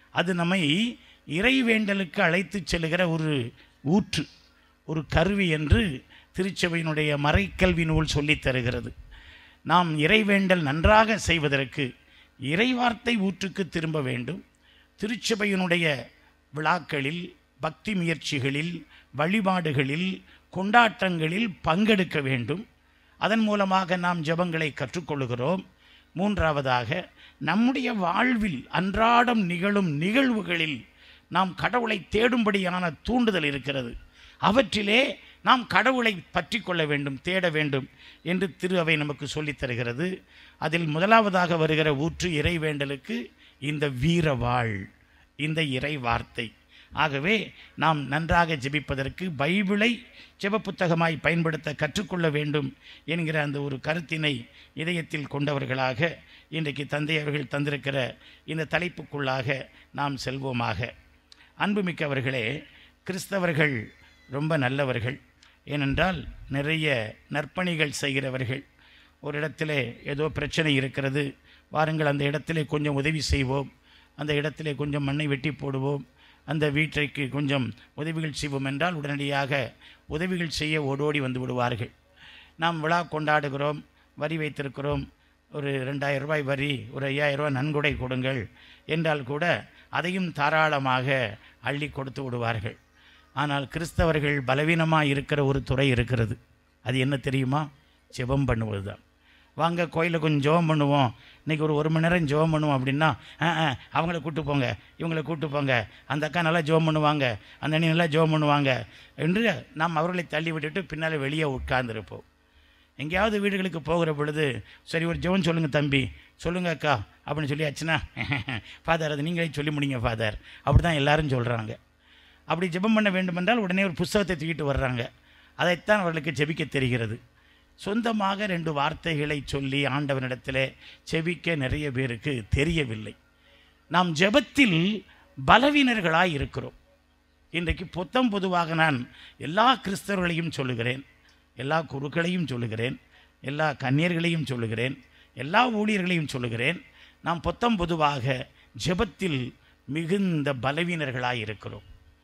அது நம்மை இறைவேண்டலுக்கு அழைத்து செல்லுகிற ஒரு ஊற்று, ஒரு கருவி என்று திருச்சபையினுடைய மறைக்கல்வி நூல் சொல்லித் தருகிறது. நாம் இறைவேண்டல் நன்றாக செய்வதற்கு இறைவார்த்தை ஊற்றுக்கு திரும்ப வேண்டும். திருச்சபையினுடைய விழாக்களில், பக்தி முயற்சிகளில், வழிபாடுகளில், கொண்டாட்டங்களில் பங்கெடுக்க வேண்டும். அதன் மூலமாக நாம் ஜெபங்களை கற்றுக்கொள்கிறோம். மூன்றாவதாக, நம்முடைய வாழ்வில் அன்றாடம் நிகழும் நிகழ்வுகளில் நாம் கடவுளை தேடும்படியான தூண்டுதல் இருக்கிறது. அவற்றிலே நாம் கடவுளை பற்றி கொள்ள வேண்டும், தேட வேண்டும் என்று திரு அவை நமக்கு சொல்லித் தருகிறது. அதில் முதலாவதாக வருகிற ஊற்று இறைவேண்டலுக்கு இந்த வீரவாள், இந்த இறை வார்த்தை. ஆகவே நாம் நன்றாக ஜெபிப்பதற்கு பைபிளை ஜெப புத்தகமாய் பயன்படுத்த கற்றுக்கொள்ள வேண்டும் என்கிற அந்த ஒரு கருத்தினை இதயத்தில் கொண்டவர்களாக இன்றைக்கு தந்தை அவர்கள் தந்திருக்கிற இந்த தலைப்புக்குள்ளாக நாம் செல்வோமாக. அன்புமிக்கவர்களே, கிறிஸ்தவர்கள் ரொம்ப நல்லவர்கள். ஏனென்றால் நிறைய நற்பணிகள் செய்கிறவர்கள். ஒரு இடத்திலே ஏதோ பிரச்சனை இருக்கிறது, வாருங்கள் அந்த இடத்திலே கொஞ்சம் உதவி செய்வோம், அந்த இடத்திலே கொஞ்சம் மண்ணை வெட்டி போடுவோம், அந்த வீட்டிற்கு கொஞ்சம் உதவிகள் செய்வோம் என்றால் உடனடியாக உதவிகள் செய்ய ஓடோடி வந்து விடுவார்கள். நாம் விழா கொண்டாடுகிறோம், வரி வைத்திருக்கிறோம், ஒரு 2000 ரூபாய் வரி, ஒரு 5000 ரூபாய் நன்கொடை கொடுங்கள் என்றால் கூட அதையும் தாராளமாக அள்ளி கொடுத்து விடுவார்கள். ஆனால் கிறிஸ்தவர்கள் பலவீனமாக இருக்கிற ஒரு துறை இருக்கிறது. அது என்ன தெரியுமா? ஜெபம் பண்ணுவது தான். வாங்க கோயிலில் கொஞ்சம் ஜெபம் பண்ணுவோம், இன்றைக்கி ஒரு 1 மணி நேரம் ஜெபம் பண்ணுவோம் அப்படின்னா, அவங்கள கூப்பிட்டு போங்க, இவங்களை கூப்பிட்டு போங்க, அந்த அக்கா நல்லா ஜெபம் பண்ணுவாங்க, அந்த அண்ணி நல்லா ஜெபம் பண்ணுவாங்க என்று நாம் அவர்களை தள்ளி விட்டுட்டு பின்னால் வெளியே உட்கார்ந்துருப்போம். எங்கேயாவது வீடுகளுக்கு போகிற பொழுது, சரி ஒரு ஜெபம் சொல்லுங்கள் தம்பி, சொல்லுங்கள் அக்கா அப்படின்னு சொல்லியாச்சுன்னா, ஃபாதர் அது நீங்களே சொல்லி முடிங்க ஃபாதர், அப்படி தான் எல்லாரும் சொல்கிறாங்க. அப்படி ஜெபம் பண்ண வேண்டுமென்றால் உடனே ஒரு புஸ்தகத்தை தூக்கிட்டு வர்றாங்க. அதைத்தான் அவர்களுக்கு ஜெபிக்க தெரிகிறது. சொந்தமாக 2 வார்த்தைகளை சொல்லி ஆண்டவனிடத்தில் ஜெபிக்க நிறைய பேருக்கு தெரியவில்லை. நாம் ஜெபத்தில் பலவீனர்களாய் இருக்கிறோம். இன்றைக்கு பொதுவாக நான் எல்லா கிறிஸ்தவர்களையும் சொல்லுகிறேன், எல்லா குருக்களையும் சொல்லுகிறேன், எல்லா கன்னியர்களையும் சொல்லுகிறேன், எல்லா ஊழியர்களையும் சொல்லுகிறேன். நாம் பொதுவாக ஜெபத்தில் மிகுந்த பலவீனர்களாய் இருக்கிறோம்.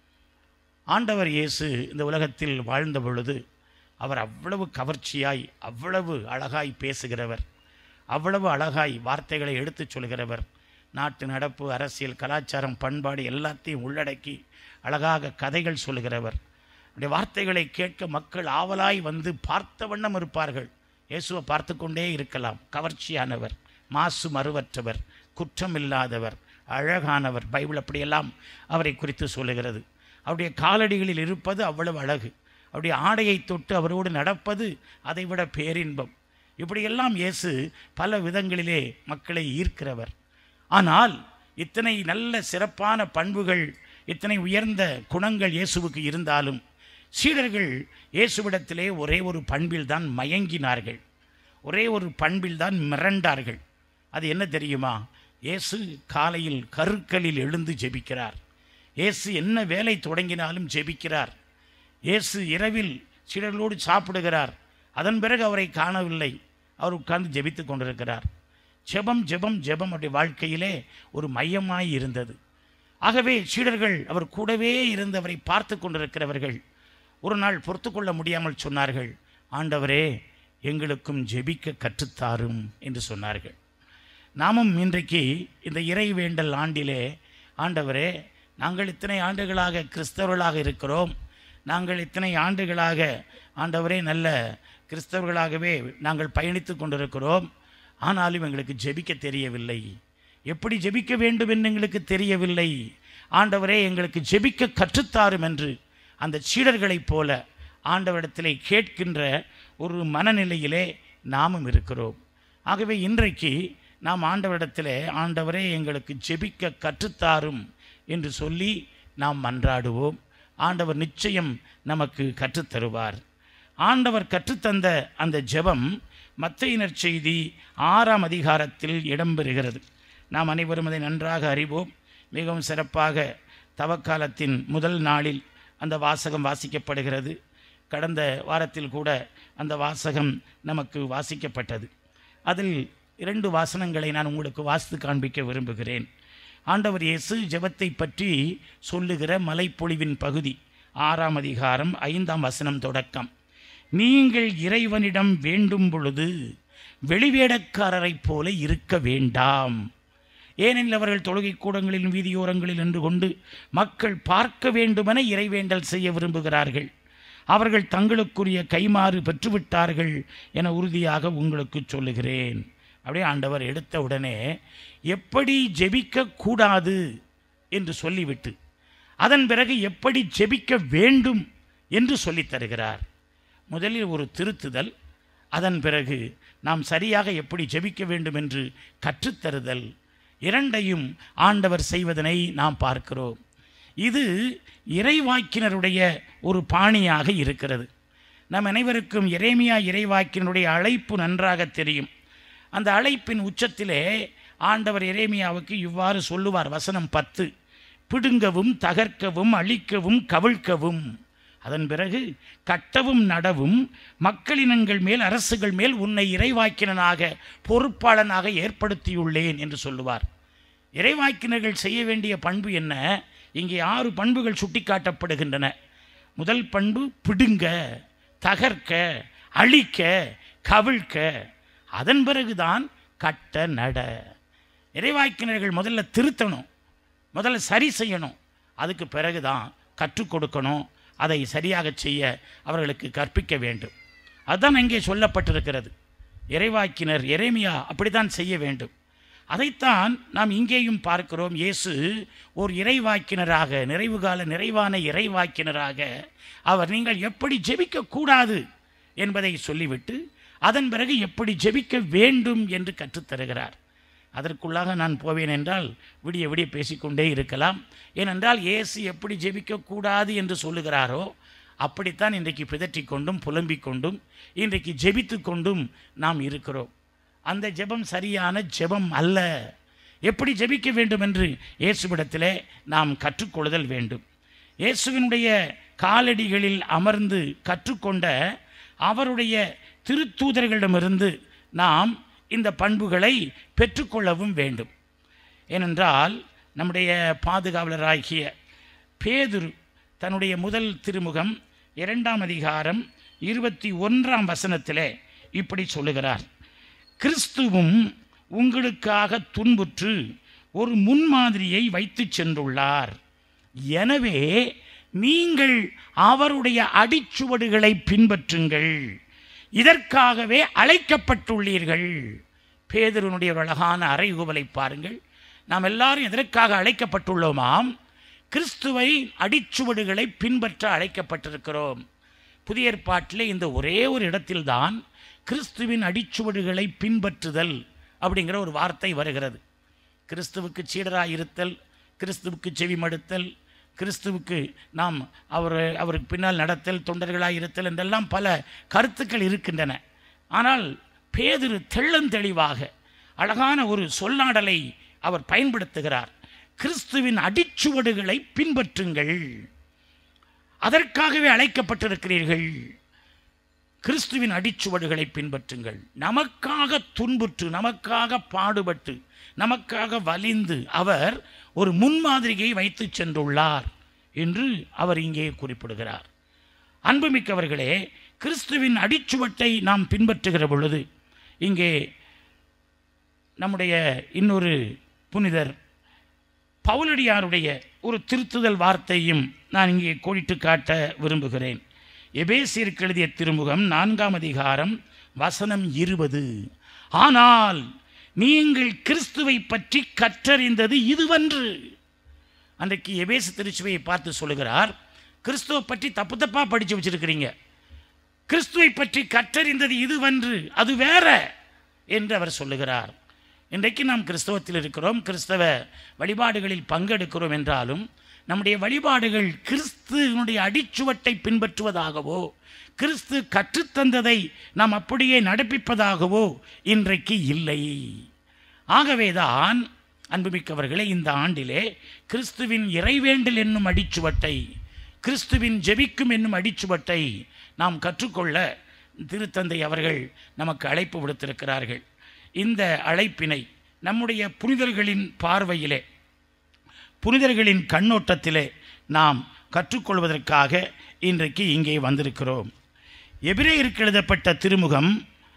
ஆண்டவர் இயேசு இந்த உலகத்தில் வாழ்ந்த பொழுது அவர் அவ்வளவு கவர்ச்சியாய், அவ்வளவு அழகாய் பேசுகிறவர், அவ்வளவு அழகாய் வார்த்தைகளை எடுத்துச் சொல்கிறவர். நாட்டு நடப்பு, அரசியல், கலாச்சாரம், பண்பாடு எல்லாத்தையும் உள்ளடக்கி அழகாக கதைகள் சொல்கிறவர். அவருடைய வார்த்தைகளை கேட்க மக்கள் ஆவலாய் வந்து பார்த்த வண்ணம் இருப்பார்கள். இயேசுவை பார்த்து கொண்டே இருக்கலாம். கவர்ச்சியானவர், மாசு மறுவற்றவர், குற்றமில்லாதவர், அழகானவர். பைபிள் அப்படியெல்லாம் அவரை குறித்து சொல்லுகிறது. அவருடைய காலடிகளில் இருப்பது அவ்வளவு அழகு. அவருடைய ஆடையை தொட்டு அவரோடு நடப்பது அதைவிட பேரின்பம். இப்படியெல்லாம் இயேசு பல விதங்களிலே மக்களை ஈர்க்கிறவர். ஆனால் இத்தனை நல்ல சிறப்பான பண்புகள், இத்தனை உயர்ந்த குணங்கள் இயேசுவுக்கு இருந்தாலும் சீடர்கள் இயேசுவிடத்திலே ஒரே ஒரு பண்பில் தான் மயங்கினார்கள், ஒரே ஒரு பண்பில் தான் மிரண்டார்கள். அது என்ன தெரியுமா? இயேசு காலையில் கருக்களில் எழுந்து ஜெபிக்கிறார். இயேசு என்ன வேலை தொடங்கினாலும் ஜெபிக்கிறார். இயேசு இரவில் சீடர்களோடு சாப்பிடுகிறார். அதன் பிறகு அவரை காணவில்லை, அவர் உட்கார்ந்து ஜெபித்து கொண்டிருக்கிறார். ஜெபம் ஜெபம் ஜெபம் அவருடைய வாழ்க்கையிலே ஒரு மையமாய் இருந்தது. ஆகவே சீடர்கள் அவர் கூடவே இருந்து அவரை பார்த்து கொண்டிருக்கிறவர்கள் ஒரு நாள் பொறுத்து கொள்ள முடியாமல் சொன்னார்கள், ஆண்டவரே எங்களுக்கும் ஜெபிக்க கற்றுத்தாரும் என்று சொன்னார்கள். நாமும் இன்றைக்கு இந்த இறைவேண்டல் ஆண்டிலே, ஆண்டவரே நாங்கள் இத்தனை ஆண்டுகளாக கிறிஸ்தவர்களாக இருக்கிறோம், நாங்கள் இத்தனை ஆண்டுகளாக ஆண்டவரே நல்ல கிறிஸ்தவர்களாகவே நாங்கள் பயணித்து கொண்டிருக்கிறோம், ஆனாலும் எங்களுக்கு ஜெபிக்க தெரியவில்லை, எப்படி ஜெபிக்க வேண்டும் என்று எங்களுக்கு தெரியவில்லை, ஆண்டவரே எங்களுக்கு ஜெபிக்க கற்றுத்தாரும் என்று அந்த சீடர்களைப் போல ஆண்டவரிடத்திலே கேட்கின்ற ஒரு மனநிலையிலே நாமும் இருக்கிறோம். ஆகவே இன்றைக்கு நாம் ஆண்டவரிடத்திலே, ஆண்டவரே எங்களுக்கு ஜெபிக்க கற்றுத்தாரும் என்று சொல்லி நாம் மன்றாடுவோம். ஆண்டவர் நிச்சயம் நமக்கு கற்றுத்தருவார். ஆண்டவர் கற்றுத்தந்த அந்த ஜெபம் மத்தேயு நற்செய்தி 6ஆம் அதிகாரத்தில் இடம்பெறுகிறது. நாம் அனைவரும் அதை நன்றாக அறிவோம். மிகவும் சிறப்பாக தவக்காலத்தின் முதல் நாளில் அந்த வாசகம் வாசிக்கப்படுகிறது. கடந்த வாரத்தில் கூட அந்த வாசகம் நமக்கு வாசிக்கப்பட்டது. அதில் 2 வாசனங்களை நான் உங்களுக்கு வாசித்து காண்பிக்க விரும்புகிறேன். ஆண்டவர் இயேசு ஜெபத்தை பற்றி சொல்லுகிற மலைப்பொழிவின் பகுதி 6ஆம் அதிகாரம் 5ஆம் வசனம் தொடக்கம். நீங்கள் இறைவனிடம் வேண்டும் பொழுது வெளிவேடக்காரரைப் போல இருக்க வேண்டாம். ஏனெனில் அவர்கள் தொழுகை கூடங்களிலும் வீதியோரங்களில் நின்று கொண்டு மக்கள் பார்க்க வேண்டுமென இறைவேண்டல் செய்ய விரும்புகிறார்கள். அவர்கள் தங்களுக்குரிய கைமாறு பெற்றுவிட்டார்கள் என உறுதியாக உங்களுக்கு சொல்லுகிறேன். அப்படியே ஆண்டவர் எடுத்த உடனே எப்படி ஜெபிக்க கூடாது என்று சொல்லிவிட்டு அதன் பிறகு எப்படி ஜெபிக்க வேண்டும் என்று சொல்லித் தருகிறார். முதலில் ஒரு திருத்துதல், அதன் பிறகு நாம் சரியாக எப்படி ஜெபிக்க வேண்டும் என்று கற்றுத்தருதல், இரண்டையும் ஆண்டவர் செய்வதனை நாம் பார்க்கிறோம். இது இறைவாக்கினருடைய ஒரு பாணியாக இருக்கிறது. நம் அனைவருக்கும் எரேமியா இறைவாக்கினருடைய அழைப்பு நன்றாக தெரியும். அந்த அழைப்பின் உச்சத்திலே ஆண்டவர் எரேமியாவுக்கு இவ்வாறு சொல்லுவார். வசனம் 10, பிடுங்கவும் தகர்க்கவும் அழிக்கவும் கவிழ்க்கவும், அதன் பிறகு கட்டவும் நடவும், மக்களினங்கள் மேல் அரசுகள் மேல் உன்னை இறைவாக்கினனாக பொறுப்பாளனாக ஏற்படுத்தியுள்ளேன் என்று சொல்லுவார். இறைவாக்கினர்கள் செய்ய வேண்டிய பண்பு என்ன? இங்கே 6 பண்புகள் சுட்டிக்காட்டப்படுகின்றன. முதல் பண்பு பிடுங்க, தகர்க்க, அழிக்க, கவிழ்க்க, அதன் பிறகுதான் கட்ட நட. இறைவாக்கினர்கள் முதல்ல திருத்தணும், முதல்ல சரி செய்யணும், அதுக்கு பிறகுதான் கற்றுக் கொடுக்கணும், அதை சரியாக செய்ய அவர்களுக்கு கற்பிக்க வேண்டும். அதுதான் இங்கே சொல்லப்பட்டிருக்கிறது. இறைவாக்கினர் எரேமியா அப்படித்தான் செய்ய வேண்டும். அதைத்தான் நாம் இங்கேயும் பார்க்கிறோம். இயேசு ஒரு இறைவாக்கினராக, நிறைவுகால நிறைவான இறைவாக்கினராக அவர் நீங்கள் எப்படி ஜெபிக்க கூடாது என்பதை சொல்லிவிட்டு அதன் பிறகு எப்படி ஜெபிக்க வேண்டும் என்று கற்றுத்தருகிறார். அதற்குள்ளாக நான் போவேன் என்றால் விடிய விடிய பேசிக்கொண்டே இருக்கலாம். ஏனென்றால் இயேசு எப்படி ஜெபிக்கக்கூடாது என்று சொல்லுகிறாரோ அப்படித்தான் இன்றைக்கு பிதற்றிக் கொண்டும் புலம்பிக் கொண்டும் இன்றைக்கு ஜெபித்து கொண்டும் நாம் இருக்கிறோம். அந்த ஜெபம் சரியான ஜெபம் அல்ல. எப்படி ஜெபிக்க வேண்டும் என்று இயேசுவிடத்திலே நாம் கற்றுக்கொள்ளுதல் வேண்டும். இயேசுவினுடைய காலடிகளில் அமர்ந்து கற்றுக்கொண்ட அவருடைய திருத்தூதர்களிடமிருந்து நாம் இந்த பண்புகளை பெற்றுக்கொள்ளவும் வேண்டும். ஏனென்றால் நம்முடைய பாதுகாவலராகிய பேதுரு தன்னுடைய முதல் திருமுகம் 2ஆம் அதிகாரம் 21ஆம் வசனத்திலே இப்படி சொல்லுகிறார். கிறிஸ்துவும் உங்களுக்காக துன்புற்று ஒரு முன்மாதிரியை வைத்து சென்றுள்ளார். எனவே நீங்கள் அவருடைய அடிச்சுவடுகளை பின்பற்றுங்கள், இதற்காகவே அழைக்கப்பட்டுள்ளீர்கள். பேதுருனுடைய ஒரு அழகான அறைகூவலை பாருங்கள். நாம் எல்லாரும் எதற்காக அழைக்கப்பட்டுள்ளோமாம்? கிறிஸ்துவை அடிச்சுவடுகளை பின்பற்ற அழைக்கப்பட்டிருக்கிறோம். புதிய ஏற்பாட்டிலே இந்த ஒரே ஒரு இடத்தில்தான் கிறிஸ்துவின் அடிச்சுவடுகளை பின்பற்றுதல் அப்படிங்கிற ஒரு வார்த்தை வருகிறது. கிறிஸ்துவுக்கு சீடராக இருத்தல், கிறிஸ்துவுக்கு செவிமடுத்தல், கிறிஸ்துவுக்கு நாம் அவருக்கு பின்னால் நடத்தல், தொண்டர்களாக இருத்தல் என்றெல்லாம் பல கருத்துக்கள் இருக்கின்றன. ஆனால் பேதுரு தெள்ளந்தெளிவாக அழகான ஒரு சொல்லாடலை அவர் பயன்படுத்துகிறார். கிறிஸ்துவின் அடிச்சுவடுகளை பின்பற்றுங்கள், அதற்காகவே அழைக்கப்பட்டிருக்கிறீர்கள். கிறிஸ்துவின் அடிச்சுவடுகளை பின்பற்றுங்கள். நமக்காக துன்புற்று, நமக்காக பாடுபட்டு, நமக்காக வலிந்து அவர் ஒரு முன்மாதிரியை வைத்து சென்றுள்ளார் என்று அவர் இங்கே குறிப்பிடுகிறார். அன்புமிக்கவர்களே, கிறிஸ்துவின் அடிச்சுவட்டை நாம் பின்பற்றுகிற பொழுது இங்கே நம்முடைய இன்னொரு புனிதர் பவுலடியாருடைய ஒரு திருத்துதல் வார்த்தையும் நான் இங்கே கோடிட்டு காட்ட விரும்புகிறேன். எபேசியருக்கு எழுதிய திருமுகம் 4ஆம் அதிகாரம் வசனம் 20. ஆனால் நீங்கள் கிறிஸ்துவை பற்றி கற்றறிந்தது இதுவன்று. அன்றைக்கு எபேசு திருச்சுவையை பார்த்து சொல்லுகிறார், கிறிஸ்துவை பற்றி தப்பு தப்பாக படித்து வச்சிருக்கிறீங்க, கிறிஸ்துவை பற்றி கற்றறிந்தது இதுவன்று, அது வேற என்று அவர் சொல்லுகிறார். இன்றைக்கு நாம் கிறிஸ்தவத்தில் இருக்கிறோம், கிறிஸ்தவ வழிபாடுகளில் பங்கெடுக்கிறோம் என்றாலும் நம்முடைய வழிபாடுகள் கிறிஸ்துவனுடைய அடிச்சுவட்டை பின்பற்றுவதாகவோ, கிறிஸ்து கற்றுத்தந்ததை நாம் அப்படியே நடப்பிப்பதாகவோ இன்றைக்கு இல்லை. ஆகவேதான் அன்புமிக்கவர்களே, இந்த ஆண்டிலே கிறிஸ்துவின் இறைவேண்டல் என்னும் அடிச்சுவட்டை, கிறிஸ்துவின் ஜெபிக்கும் என்னும் அடிச்சுவட்டை நாம் கற்றுக்கொள்ள திருத்தந்தை அவர்கள் நமக்கு அழைப்பு விடுத்திருக்கிறார்கள். இந்த அழைப்பினை நம்முடைய புனிதர்களின் பார்வையிலே புனிதர்களின் கண்ணோட்டத்திலே நாம் கற்றுக்கொள்வதற்காக இன்றைக்கு இங்கே வந்திருக்கிறோம். எபிரேயருக்கு எழுதப்பட்ட திருமுகம்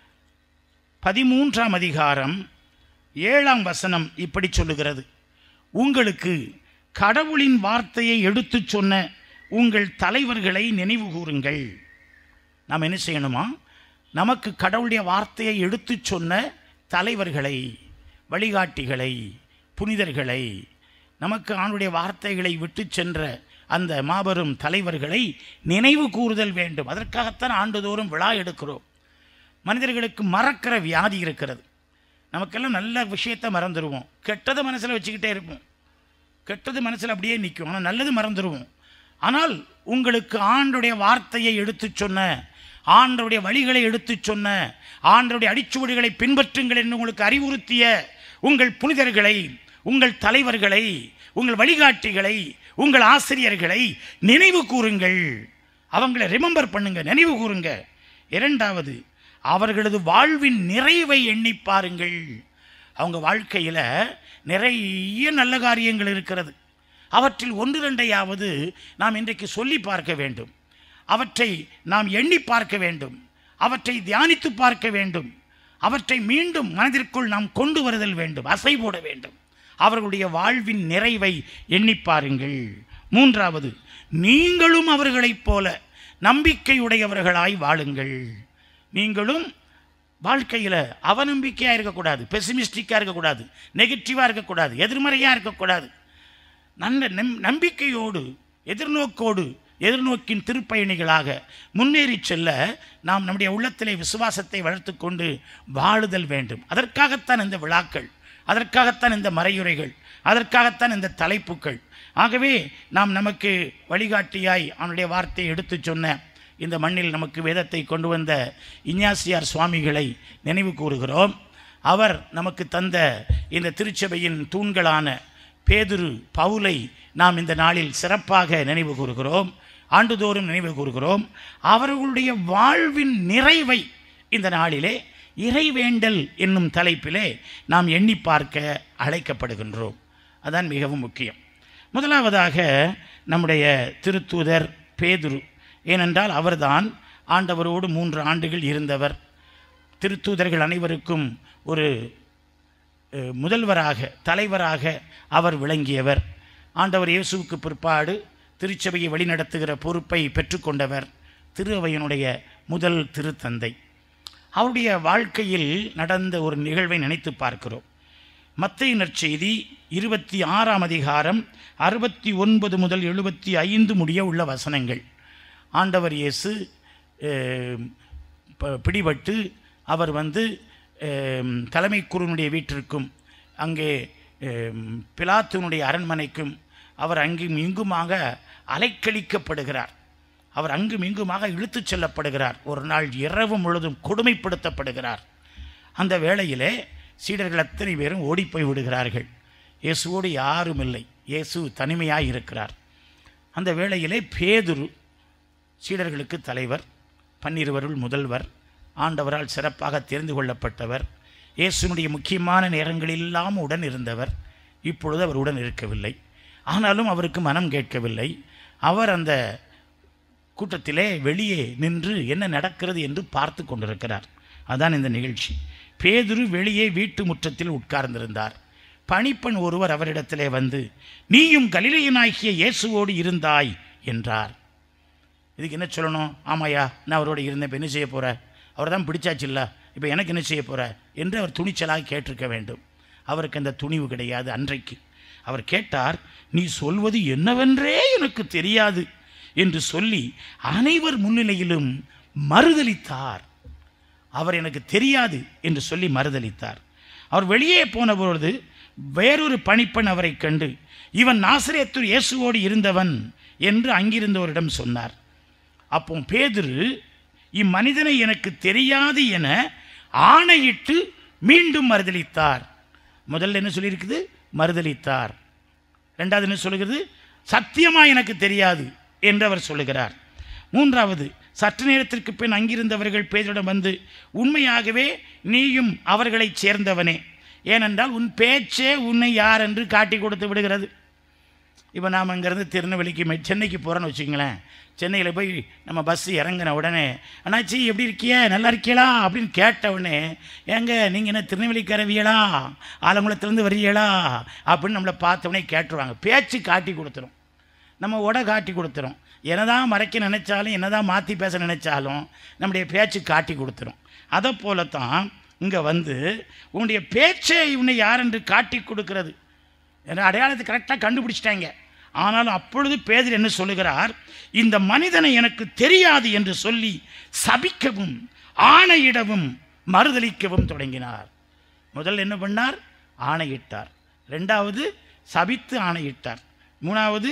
13ஆம் அதிகாரம் 7ஆம் வசனம் இப்படி சொல்லுகிறது, உங்களுக்கு கடவுளின் வார்த்தையை எடுத்துச் சொன்ன உங்கள் தலைவர்களை நினைவு கூறுங்கள். நாம் என்ன செய்யணுமா? நமக்கு கடவுளுடைய வார்த்தையை எடுத்துச் சொன்ன தலைவர்களை, வழிகாட்டிகளை, புனிதர்களை, நமக்கு ஆண்டுடைய வார்த்தைகளை விட்டு சென்ற அந்த மாபெரும் தலைவர்களை நினைவு கூறுதல் வேண்டும். அதற்காகத்தான் ஆண்டுதோறும் விழா எடுக்கிறோம். மனிதர்களுக்கு மறக்கிற வியாதி இருக்கிறது. நமக்கெல்லாம் நல்ல விஷயத்தை மறந்துடுவோம், கெட்டதை மனசில் வச்சுக்கிட்டே இருப்போம். கெட்டது மனசில் அப்படியே நிற்கும், ஆனால் நல்லது மறந்துடுவோம். ஆனால் உங்களுக்கு ஆண்டுடைய வார்த்தையை எடுத்துச் சொன்ன, ஆண்டருடைய வழிகளை எடுத்துச் சொன்ன, ஆண்டருடைய அடிச்சுவடுகளை பின்பற்றுங்கள் என்று உங்களுக்கு அறிவுறுத்திய உங்கள் புனிதர்களை, உங்கள் தலைவர்களை, உங்கள் வழிகாட்டிகளை, உங்கள் ஆசிரியர்களை நினைவு கூறுங்கள். அவங்களை ரிமெம்பர் பண்ணுங்க, நினைவு கூறுங்க. இரண்டாவது, அவர்களது வாழ்வின் நிறைவை எண்ணி பாருங்கள். அவங்க வாழ்க்கையில் நிறைய நல்ல காரியங்கள் இருக்கிறது. அவற்றில் ஒன்று ரெண்டையாவது நாம் இன்றைக்கு சொல்லி பார்க்க வேண்டும். அவற்றை நாம் எண்ணி பார்க்க வேண்டும். அவற்றை தியானித்து பார்க்க வேண்டும். அவற்றை மீண்டும் மனதிற்குள் நாம் கொண்டு வருதல் வேண்டும், அசை போட வேண்டும். அவர்களுடைய வாழ்வின் நிறைவை எண்ணி பாருங்கள். மூன்றாவது, நீங்களும் அவர்களைப் போல நம்பிக்கையுடையவர்களாய் வாழுங்கள். நீங்களும் வாழ்க்கையில் அவநம்பிக்கையாக இருக்கக்கூடாது, பெசிமிஸ்டிக்காக இருக்கக்கூடாது, நெகட்டிவாக இருக்கக்கூடாது, எதிர்மறையாக இருக்கக்கூடாது. நல்ல நம்பிக்கையோடு, எதிர்நோக்கோடு, எதிர்நோக்கின் திருப்பயணிகளாக முன்னேறி செல்ல நாம் நம்முடைய உள்ளத்திலே விசுவாசத்தை வளர்த்து கொண்டு வாழுதல் வேண்டும். அதற்காகத்தான் இந்த விழாக்கள், அதற்காகத்தான் இந்த மறையுரைகள், அதற்காகத்தான் இந்த தலைப்புகள். ஆகவே நாம் நமக்கு வழிகாட்டியாய் அவனுடைய வார்த்தையை எடுத்து சொன்ன இந்த மண்ணில் நமக்கு வேதத்தை கொண்டு வந்த இஞ்ஞாசியார் சுவாமிகளை நினைவு கூறுகிறோம். அவர் நமக்கு தந்த இந்த திருச்சபையின் தூண்களான பேதுரு, பவுலை நாம் இந்த நாளில் சிறப்பாக நினைவு கூறுகிறோம், ஆண்டுதோறும் நினைவு கூறுகிறோம். அவர்களுடைய வாழ்வின் நிறைவை இந்த நாளிலே இறைவேண்டல் என்னும் தலைப்பிலே நாம் எண்ணி பார்க்க அழைக்கப்படுகின்றோம். அதான் மிகவும் முக்கியம். முதலாவதாக நம்முடைய திருத்தூதர் பேதுரு. ஏனென்றால் அவர்தான் ஆண்டவரோடு 3 ஆண்டுகள் இருந்தவர். திருத்தூதர்கள் அனைவருக்கும் ஒரு முதல்வராக, தலைவராக அவர் விளங்கியவர். ஆண்டவர் இயேசுவுக்கு பிற்பாடு திருச்சபையை வழிநடத்துகிற பொறுப்பை பெற்றுக்கொண்டவர். திரு அவையினுடைய முதல் திருத்தந்தை. அவருடைய வாழ்க்கையில் நடந்த ஒரு நிகழ்வை நினைத்து பார்க்கிறோம். மத்தேயு நற்செய்தி 26ஆம் அதிகாரம் 69 முதல் 75 முடிய உள்ள வசனங்கள். ஆண்டவர் இயேசு பிடிபட்டு அவர் தலைமை குருனுடைய வீட்டிற்கும் அங்கே பிலாத்துனுடைய அரண்மனைக்கும் அவர் அங்கும் இங்குமாக அலைக்கழிக்கப்படுகிறார். அவர் அங்கும் இங்குமாக இழுத்துச் செல்லப்படுகிறார். ஒரு நாள் இரவு முழுதும் கொடுமைப்படுத்தப்படுகிறார். அந்த வேளையிலே சீடர்கள் அத்தனை பேரும் ஓடிப்போய் விடுகிறார்கள். இயேசுவோடு யாரும் இல்லை, இயேசு தனிமையாக இருக்கிறார். அந்த வேளையிலே பேதுரு சீடர்களுக்கு தலைவர், 12 முதல்வர், ஆண்டவரால் சிறப்பாக தெரிந்து கொள்ளப்பட்டவர், இயேசுனுடைய முக்கியமான நேரங்களெல்லாம் உடன் இருந்தவர். இப்பொழுது அவர் உடன் இருக்கவில்லை. ஆனாலும் அவருக்கு மனம் கேட்கவில்லை. அவர் அந்த கூட்டத்திலே வெளியே நின்று என்ன நடக்கிறது என்று பார்த்து கொண்டிருக்கிறார். அதான் இந்த நிகழ்ச்சி. பேதுரு வெளியே வீட்டு முற்றத்தில் உட்கார்ந்திருந்தார். பணிப்பெண் ஒருவர் அவரிடத்திலே வந்து, நீயும் கலிலேயனாகிய இயேசுவோடு இருந்தாய் என்றார். இதுக்கு என்ன சொல்லணும்? ஆமாயா, நான் அவரோடு இருந்தேன், இப்போ என்ன செய்ய போகிற? அவர் தான் பிடிச்சாச்சு இல்லை, இப்போ எனக்கு என்ன செய்ய போகிற என்று அவர் துணிச்சலாக கேட்டிருக்க வேண்டும். அவருக்கு அந்த துணிவு கிடையாது. அன்றைக்கு அவர் கேட்டார், நீ சொல்வது என்னவென்றே எனக்கு தெரியாது என்று சொல்லி அனைவர் முன்னிலையிலும் மறுதலித்தார். அவர் எனக்கு தெரியாது என்று சொல்லி மறுதலித்தார். அவர் வெளியே போன பொழுது வேறொரு பணிப்பெண் அவரை கண்டு, இவன் நாசரேத்து இயேசுவோடு இருந்தவன் என்று அங்கிருந்தவரிடம் சொன்னார். அப்போ பேதுரு, இம்மனிதனை எனக்கு தெரியாது என ஆணையிட்டு மீண்டும் மறுதலித்தார். முதல்ல என்ன சொல்லியிருக்குது? மறுதலித்தார். ரெண்டாவது என்ன சொல்லுகிறது? சத்தியமா எனக்கு தெரியாது என்று அவர் சொல்லுகிறார். மூன்றாவது, சற்று நேரத்திற்கு பின் அங்கிருந்தவர்கள் பேதுருவிடம் வந்து, உண்மையாகவே நீயும் அவர்களைச் சேர்ந்தவனே, ஏனென்றால் உன் பேச்சே உன்னை யார் என்று காட்டி கொடுத்து விடுகிறது. இப்போ நாம் இங்கேருந்து திருநெல்வேலிக்கு சென்னைக்கு போகிறோன்னு வச்சுங்களேன். சென்னையில் போய் நம்ம பஸ்ஸு இறங்கின உடனே அண்ணாச்சி எப்படி இருக்கியா, நல்லா இருக்கியலா அப்படின்னு கேட்ட உடனே, ஏங்க நீங்கள் என்ன திருநெல்வேலிக்காரவியலா, ஆலங்குளத்துலேருந்து வரியலா அப்படின்னு நம்மளை பார்த்த உடனே கேட்டுருவாங்க. பேச்சு காட்டி கொடுத்துரும், நம்ம உடை காட்டி கொடுத்துரும். என்னதான் மறைக்க நினைச்சாலும் என்னதான் மாற்றி பேச நினைச்சாலும் நம்முடைய பேச்சு காட்டி கொடுத்துரும். அதை போலத்தான் இங்கே வந்து உன்னுடைய பேச்சை உன்னை யார் என்று காட்டி கொடுக்கிறது. ஏன்னா அடையாளத்தை கரெக்டாக கண்டுபிடிச்சிட்டாங்க. ஆனாலும் அப்பொழுது பேதுரு என்ன சொல்லுகிறார், இந்த மனிதனை எனக்கு தெரியாது என்று சொல்லி சபிக்கவும் ஆணையிடவும் மறுதலிக்கவும் தொடங்கினார். முதல்ல என்ன பண்ணார்? ஆணையிட்டார். ரெண்டாவது சபித்து ஆணையிட்டார். மூணாவது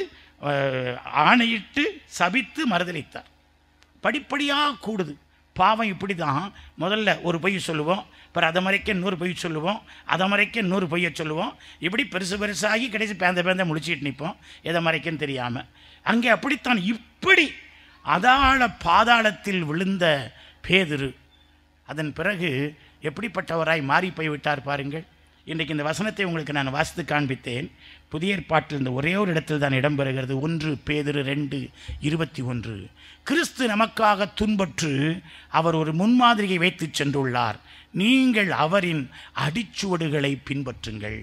ஆணையிட்டு சபித்து மறுதலித்தார். படிப்படியாக கூடுது பாவம். இப்படி தான் முதல்ல ஒரு பொய் சொல்லுவோம், அப்புறம் அதை மறைக்க இன்னொரு பொய் சொல்லுவோம், அதை மறைக்க இன்னொரு பொய்யை சொல்லுவோம். இப்படி பெருசு பெருசாகி கடைசி பேந்த முடிச்சிட்டு நிற்போம், எதை மறைக்கன்னு தெரியாமல். அங்கே அப்படித்தான். இப்படி அதாள பாதாளத்தில் விழுந்த பேதுரு அதன் பிறகு எப்படிப்பட்டவராய் மாறி போய்விட்டார் பாருங்கள். இன்றைக்கு இந்த வசனத்தை உங்களுக்கு நான் வாசித்து காண்பித்தேன். புதிய ஏற்பாட்டில் இந்த ஒரே ஒரு இடத்தில் தான் இடம்பெறுகிறது. 1 பேதுரு 2:21. கிறிஸ்து நமக்காக துன்பற்று அவர் ஒரு முன்மாதிரியை வைத்து சென்றுள்ளார், நீங்கள் அவரின் அடிச்சுவடுகளை பின்பற்றுங்கள்,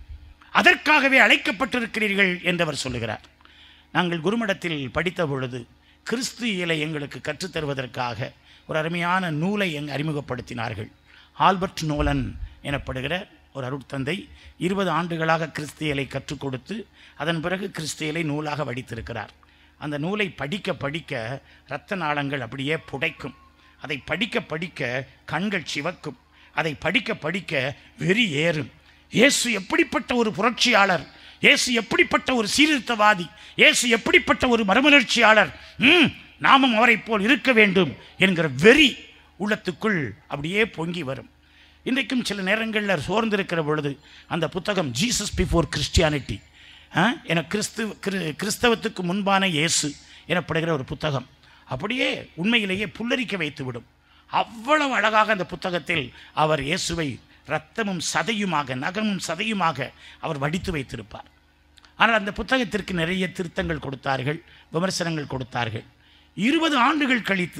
அதற்காகவே அழைக்கப்பட்டிருக்கிறீர்கள் என்றவர் சொல்லுகிறார். நாங்கள் குருமடத்தில் படித்த பொழுது கிறிஸ்து இயலை எங்களுக்கு கற்றுத்தருவதற்காக ஒரு அருமையான நூலை அறிமுகப்படுத்தினார்கள். ஆல்பர்ட் நோலன் எனப்படுகிற ஒரு அருட்தந்தை 20 ஆண்டுகளாக கிறிஸ்தியலை கற்றுக் கொடுத்து அதன் பிறகு கிறிஸ்தியலை நூலாக வடித்திருக்கிறார். அந்த நூலை படிக்க படிக்க இரத்த நாளங்கள் அப்படியே புடைக்கும், அதை படிக்க படிக்க கண்கள் சிவக்கும், அதை படிக்க படிக்க வெறி ஏறும். இயேசு எப்படிப்பட்ட ஒரு புரட்சியாளர், இயேசு எப்படிப்பட்ட ஒரு சீர்திருத்தவாதி, இயேசு எப்படிப்பட்ட ஒரு மறுமலர்ச்சியாளர், நாமும் அவரை போல் இருக்க வேண்டும் என்கிற வெறி உள்ளத்துக்குள் அப்படியே பொங்கி வரும். இன்றைக்கும் சில நேரங்களில் சோர்ந்திருக்கிற பொழுது அந்த புத்தகம் ஜீசஸ் பிஃபோர் கிறிஸ்டியானிட்டி, என கிறிஸ்தவத்துக்கு முன்பான இயேசு எனப்படுகிற ஒரு புத்தகம் அப்படியே உண்மையிலேயே புல்லரிக்க வைத்துவிடும். அவ்வளவு அழகாக அந்த புத்தகத்தில் அவர் இயேசுவை இரத்தமும் சதையுமாக, நகமும் சதையுமாக அவர் வடித்து வைத்திருப்பார். ஆனால் அந்த புத்தகத்திற்கு நிறைய திருத்தங்கள் கொடுத்தார்கள், விமர்சனங்கள் கொடுத்தார்கள். 20 ஆண்டுகள் கழித்து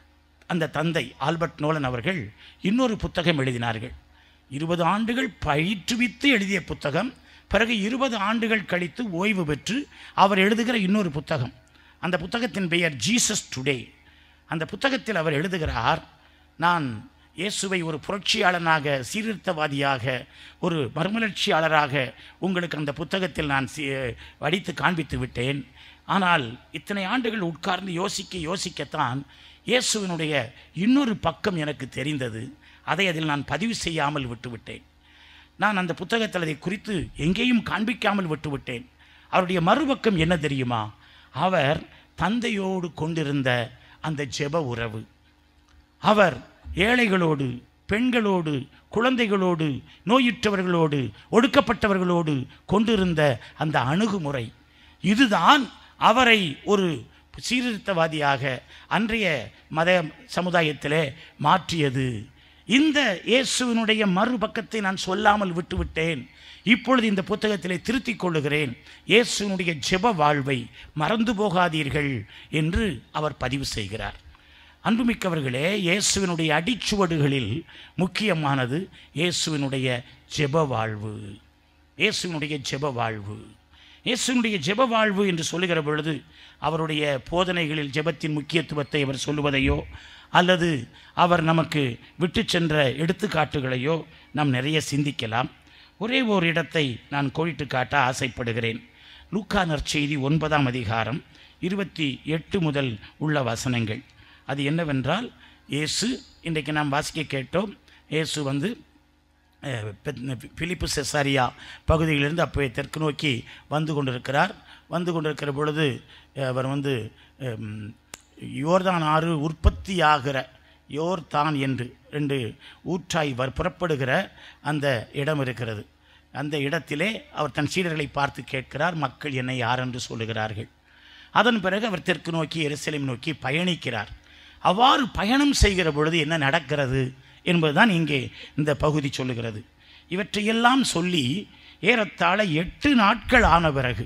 அந்த தந்தை ஆல்பர்ட் நோலன் அவர்கள் இன்னொரு புத்தகம் எழுதினார்கள். 20 ஆண்டுகள் பயிற்றுவித்து எழுதிய புத்தகம். பிறகு 20 ஆண்டுகள் கழித்து ஓய்வு பெற்று அவர் எழுதுகிற இன்னொரு புத்தகம். அந்த புத்தகத்தின் பெயர் ஜீசஸ் டுடே. அந்த புத்தகத்தில் அவர் எழுதுகிறார், நான் இயேசுவை ஒரு புரட்சியாளனாக, சீர்திருத்தவாதியாக, ஒரு மறுமலர்ச்சியாளராக உங்களுக்கு அந்த புத்தகத்தில் நான் வடித்து காண்பித்து விட்டேன். ஆனால் இத்தனை ஆண்டுகள் உட்கார்ந்து யோசிக்கத்தான் இயேசுவினுடைய இன்னொரு பக்கம் எனக்கு தெரிந்தது. அதை அதில் நான் பதிவு செய்யாமல் விட்டுவிட்டேன். நான் அந்த புத்தகத்தில் அதை குறித்து எங்கேயும் காண்பிக்காமல் விட்டுவிட்டேன். அவருடைய மறுபக்கம் என்ன தெரியுமா? அவர் தந்தையோடு கொண்டிருந்த அந்த ஜெப உறவு, அவர் ஏழைகளோடு, பெண்களோடு, குழந்தைகளோடு, நோயுற்றவர்களோடு, ஒடுக்கப்பட்டவர்களோடு கொண்டிருந்த அந்த அணுகுமுறை, இதுதான் அவரை ஒரு சீர்திருத்தவாதியாக அன்றைய மத சமுதாயத்திலே மாற்றியது. இந்த இயேசுவினுடைய மறுபக்கத்தை நான் சொல்லாமல் விட்டுவிட்டேன். இப்பொழுது இந்த புத்தகத்திலே திருத்திக் கொள்ளுகிறேன். இயேசுவினுடைய ஜெப வாழ்வை மறந்து போகாதீர்கள் என்று அவர் பதிவு செய்கிறார். அன்புமிக்கவர்களே, இயேசுவினுடைய அடிச்சுவடுகளில் முக்கியமானது இயேசுவினுடைய ஜெப வாழ்வு. இயேசுவினுடைய ஜெப வாழ்வு, இயேசுவினுடைய ஜெப வாழ்வு என்று சொல்லுகிற பொழுது அவருடைய போதனைகளில் ஜெபத்தின் முக்கியத்துவத்தை அவர் சொல்லுவதையோ அல்லது அவர் நமக்கு விட்டு சென்ற எடுத்துக்காட்டுகளையோ நாம் நிறைய சிந்திக்கலாம். ஒரே ஒரு இடத்தை நான் கோடிட்டு காட்ட ஆசைப்படுகிறேன். லூக்கா நற்செய்தி 9ஆம் அதிகாரம் 28 முதல் உள்ள வசனங்கள். அது என்னவென்றால், இயேசு இன்றைக்கு நாம் வாசிக்க கேட்டோம். இயேசு வந்து பிலிப்பு செசாரியா பகுதியிலிருந்து அப்போவே தெற்கு நோக்கி வந்து கொண்டிருக்கிற பொழுது அவர் வந்து யோர்தான் ஆறு உற்பத்தியாகிற யோர்தான் என்று 2 ஊற்றாய் புறப்படுகிற அந்த இடம் இருக்கிறது. அந்த இடத்திலே அவர் தன் சீடர்களை பார்த்து கேட்கிறார், மக்கள் என்னை யார் என்று சொல்லுகிறார்கள். அதன் பிறகு அவர் தெற்கு நோக்கி எருசலேம் நோக்கி பயணிக்கிறார். அவ்வாறு பயணம் செய்கிற பொழுது என்ன நடக்கிறது என்பதுதான் இங்கே இந்த பகுதி சொல்லுகிறது. இவற்றையெல்லாம் சொல்லி ஏறத்தாழ 8 நாட்கள் ஆன பிறகு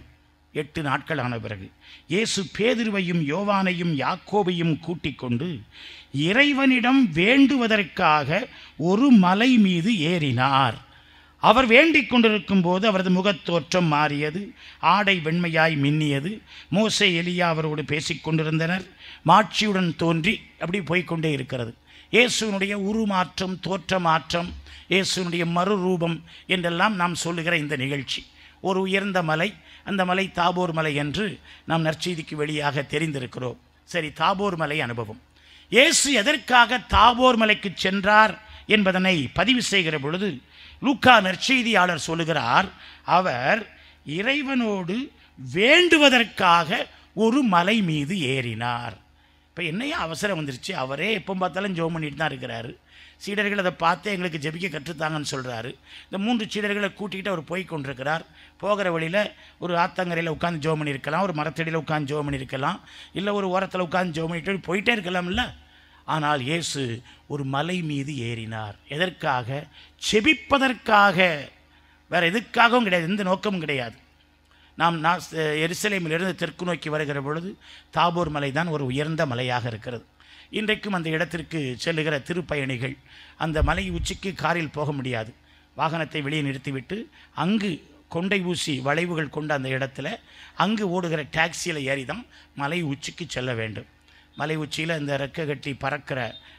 8 நாட்கள் ஆன பிறகு இயேசு பேதுருவையும் யோவானையும் யாக்கோபையும் கூட்டிக் கொண்டு இறைவனிடம் வேண்டுவதற்காக ஒரு மலை மீது ஏறினார். அவர் வேண்டிக் கொண்டிருக்கும் போது அவரது முகத்தோற்றம் மாறியது, ஆடை வெண்மையாய் மின்னியது. மோசே எலியா அவரோடு பேசிக்கொண்டிருந்தனர். மாட்சியுடன் தோன்றி அப்படி போய்கொண்டே இருக்கிறது. இயேசுனுடைய உருமாற்றம், தோற்ற மாற்றம், இயேசுனுடைய மறுரூபம் என்றெல்லாம் நாம் சொல்லுகிற இந்த நிகழ்ச்சி ஒரு உயர்ந்த மலை, அந்த மலை தாபோர் மலை என்று நாம் நற்செய்திக்கு வெளியாக தெரிந்திருக்கிறோம். சரி, தாபோர் மலை அனுபவம். இயேசு எதற்காக தாபோர் மலைக்கு சென்றார் என்பதனை பதிவு செய்கிற பொழுது லூக்கா நற்செய்தியாளர் சொல்லுகிறார், அவர் இறைவனோடு வேண்டுவதற்காக ஒரு மலை மீது ஏறினார். இப்போ என்னையா அவசரம் வந்துருச்சு? அவரே எப்போ பார்த்தாலும் ஜெபம் பண்ணிட்டு தான் இருக்கிறாரு. சீடர்கள் அதை பார்த்து எங்களுக்கு ஜெபிக்க கற்றுத்தாங்கன்னு சொல்கிறாரு. இந்த 3 சீடர்களை கூட்டிகிட்டு அவர் போய் கொண்டிருக்கிறார். போகிற வழியில் ஒரு ஆத்தங்கரையில் உட்காந்து ஜெபம் பண்ணியிருக்கலாம், ஒரு மரத்தடியில் உட்காந்து ஜெபம் பண்ணியிருக்கலாம், இல்லை ஒரு ஓரத்தில் உட்காந்து ஜெபம் பண்ணிட்டு போயிட்டே இருக்கலாம்ல. ஆனால் இயேசு ஒரு மலை மீது ஏறினார். எதற்காக? செபிப்பதற்காக. வேறு எதுக்காகவும் கிடையாது, எந்த நோக்கமும் கிடையாது. நான் எருசலேமிலிருந்து தெற்கு நோக்கி வருகிற பொழுது தாபோர் மலை தான் ஒரு உயர்ந்த மலையாக இருக்கிறது. இன்றைக்கும் அந்த இடத்திற்கு செல்லுகிற திருப்பயணிகள் அந்த மலை உச்சிக்கு காரில் போக முடியாது. வாகனத்தை வெளியே நிறுத்திவிட்டு அங்கு கொண்டை ஊசி வளைவுகள் கொண்ட அந்த இடத்துல அங்கு ஓடுகிற டாக்ஸியில் ஏறி தான் மலை உச்சிக்கு செல்ல வேண்டும். மலை உச்சியில் இந்த ரெக்கை கட்டி பறக்கிற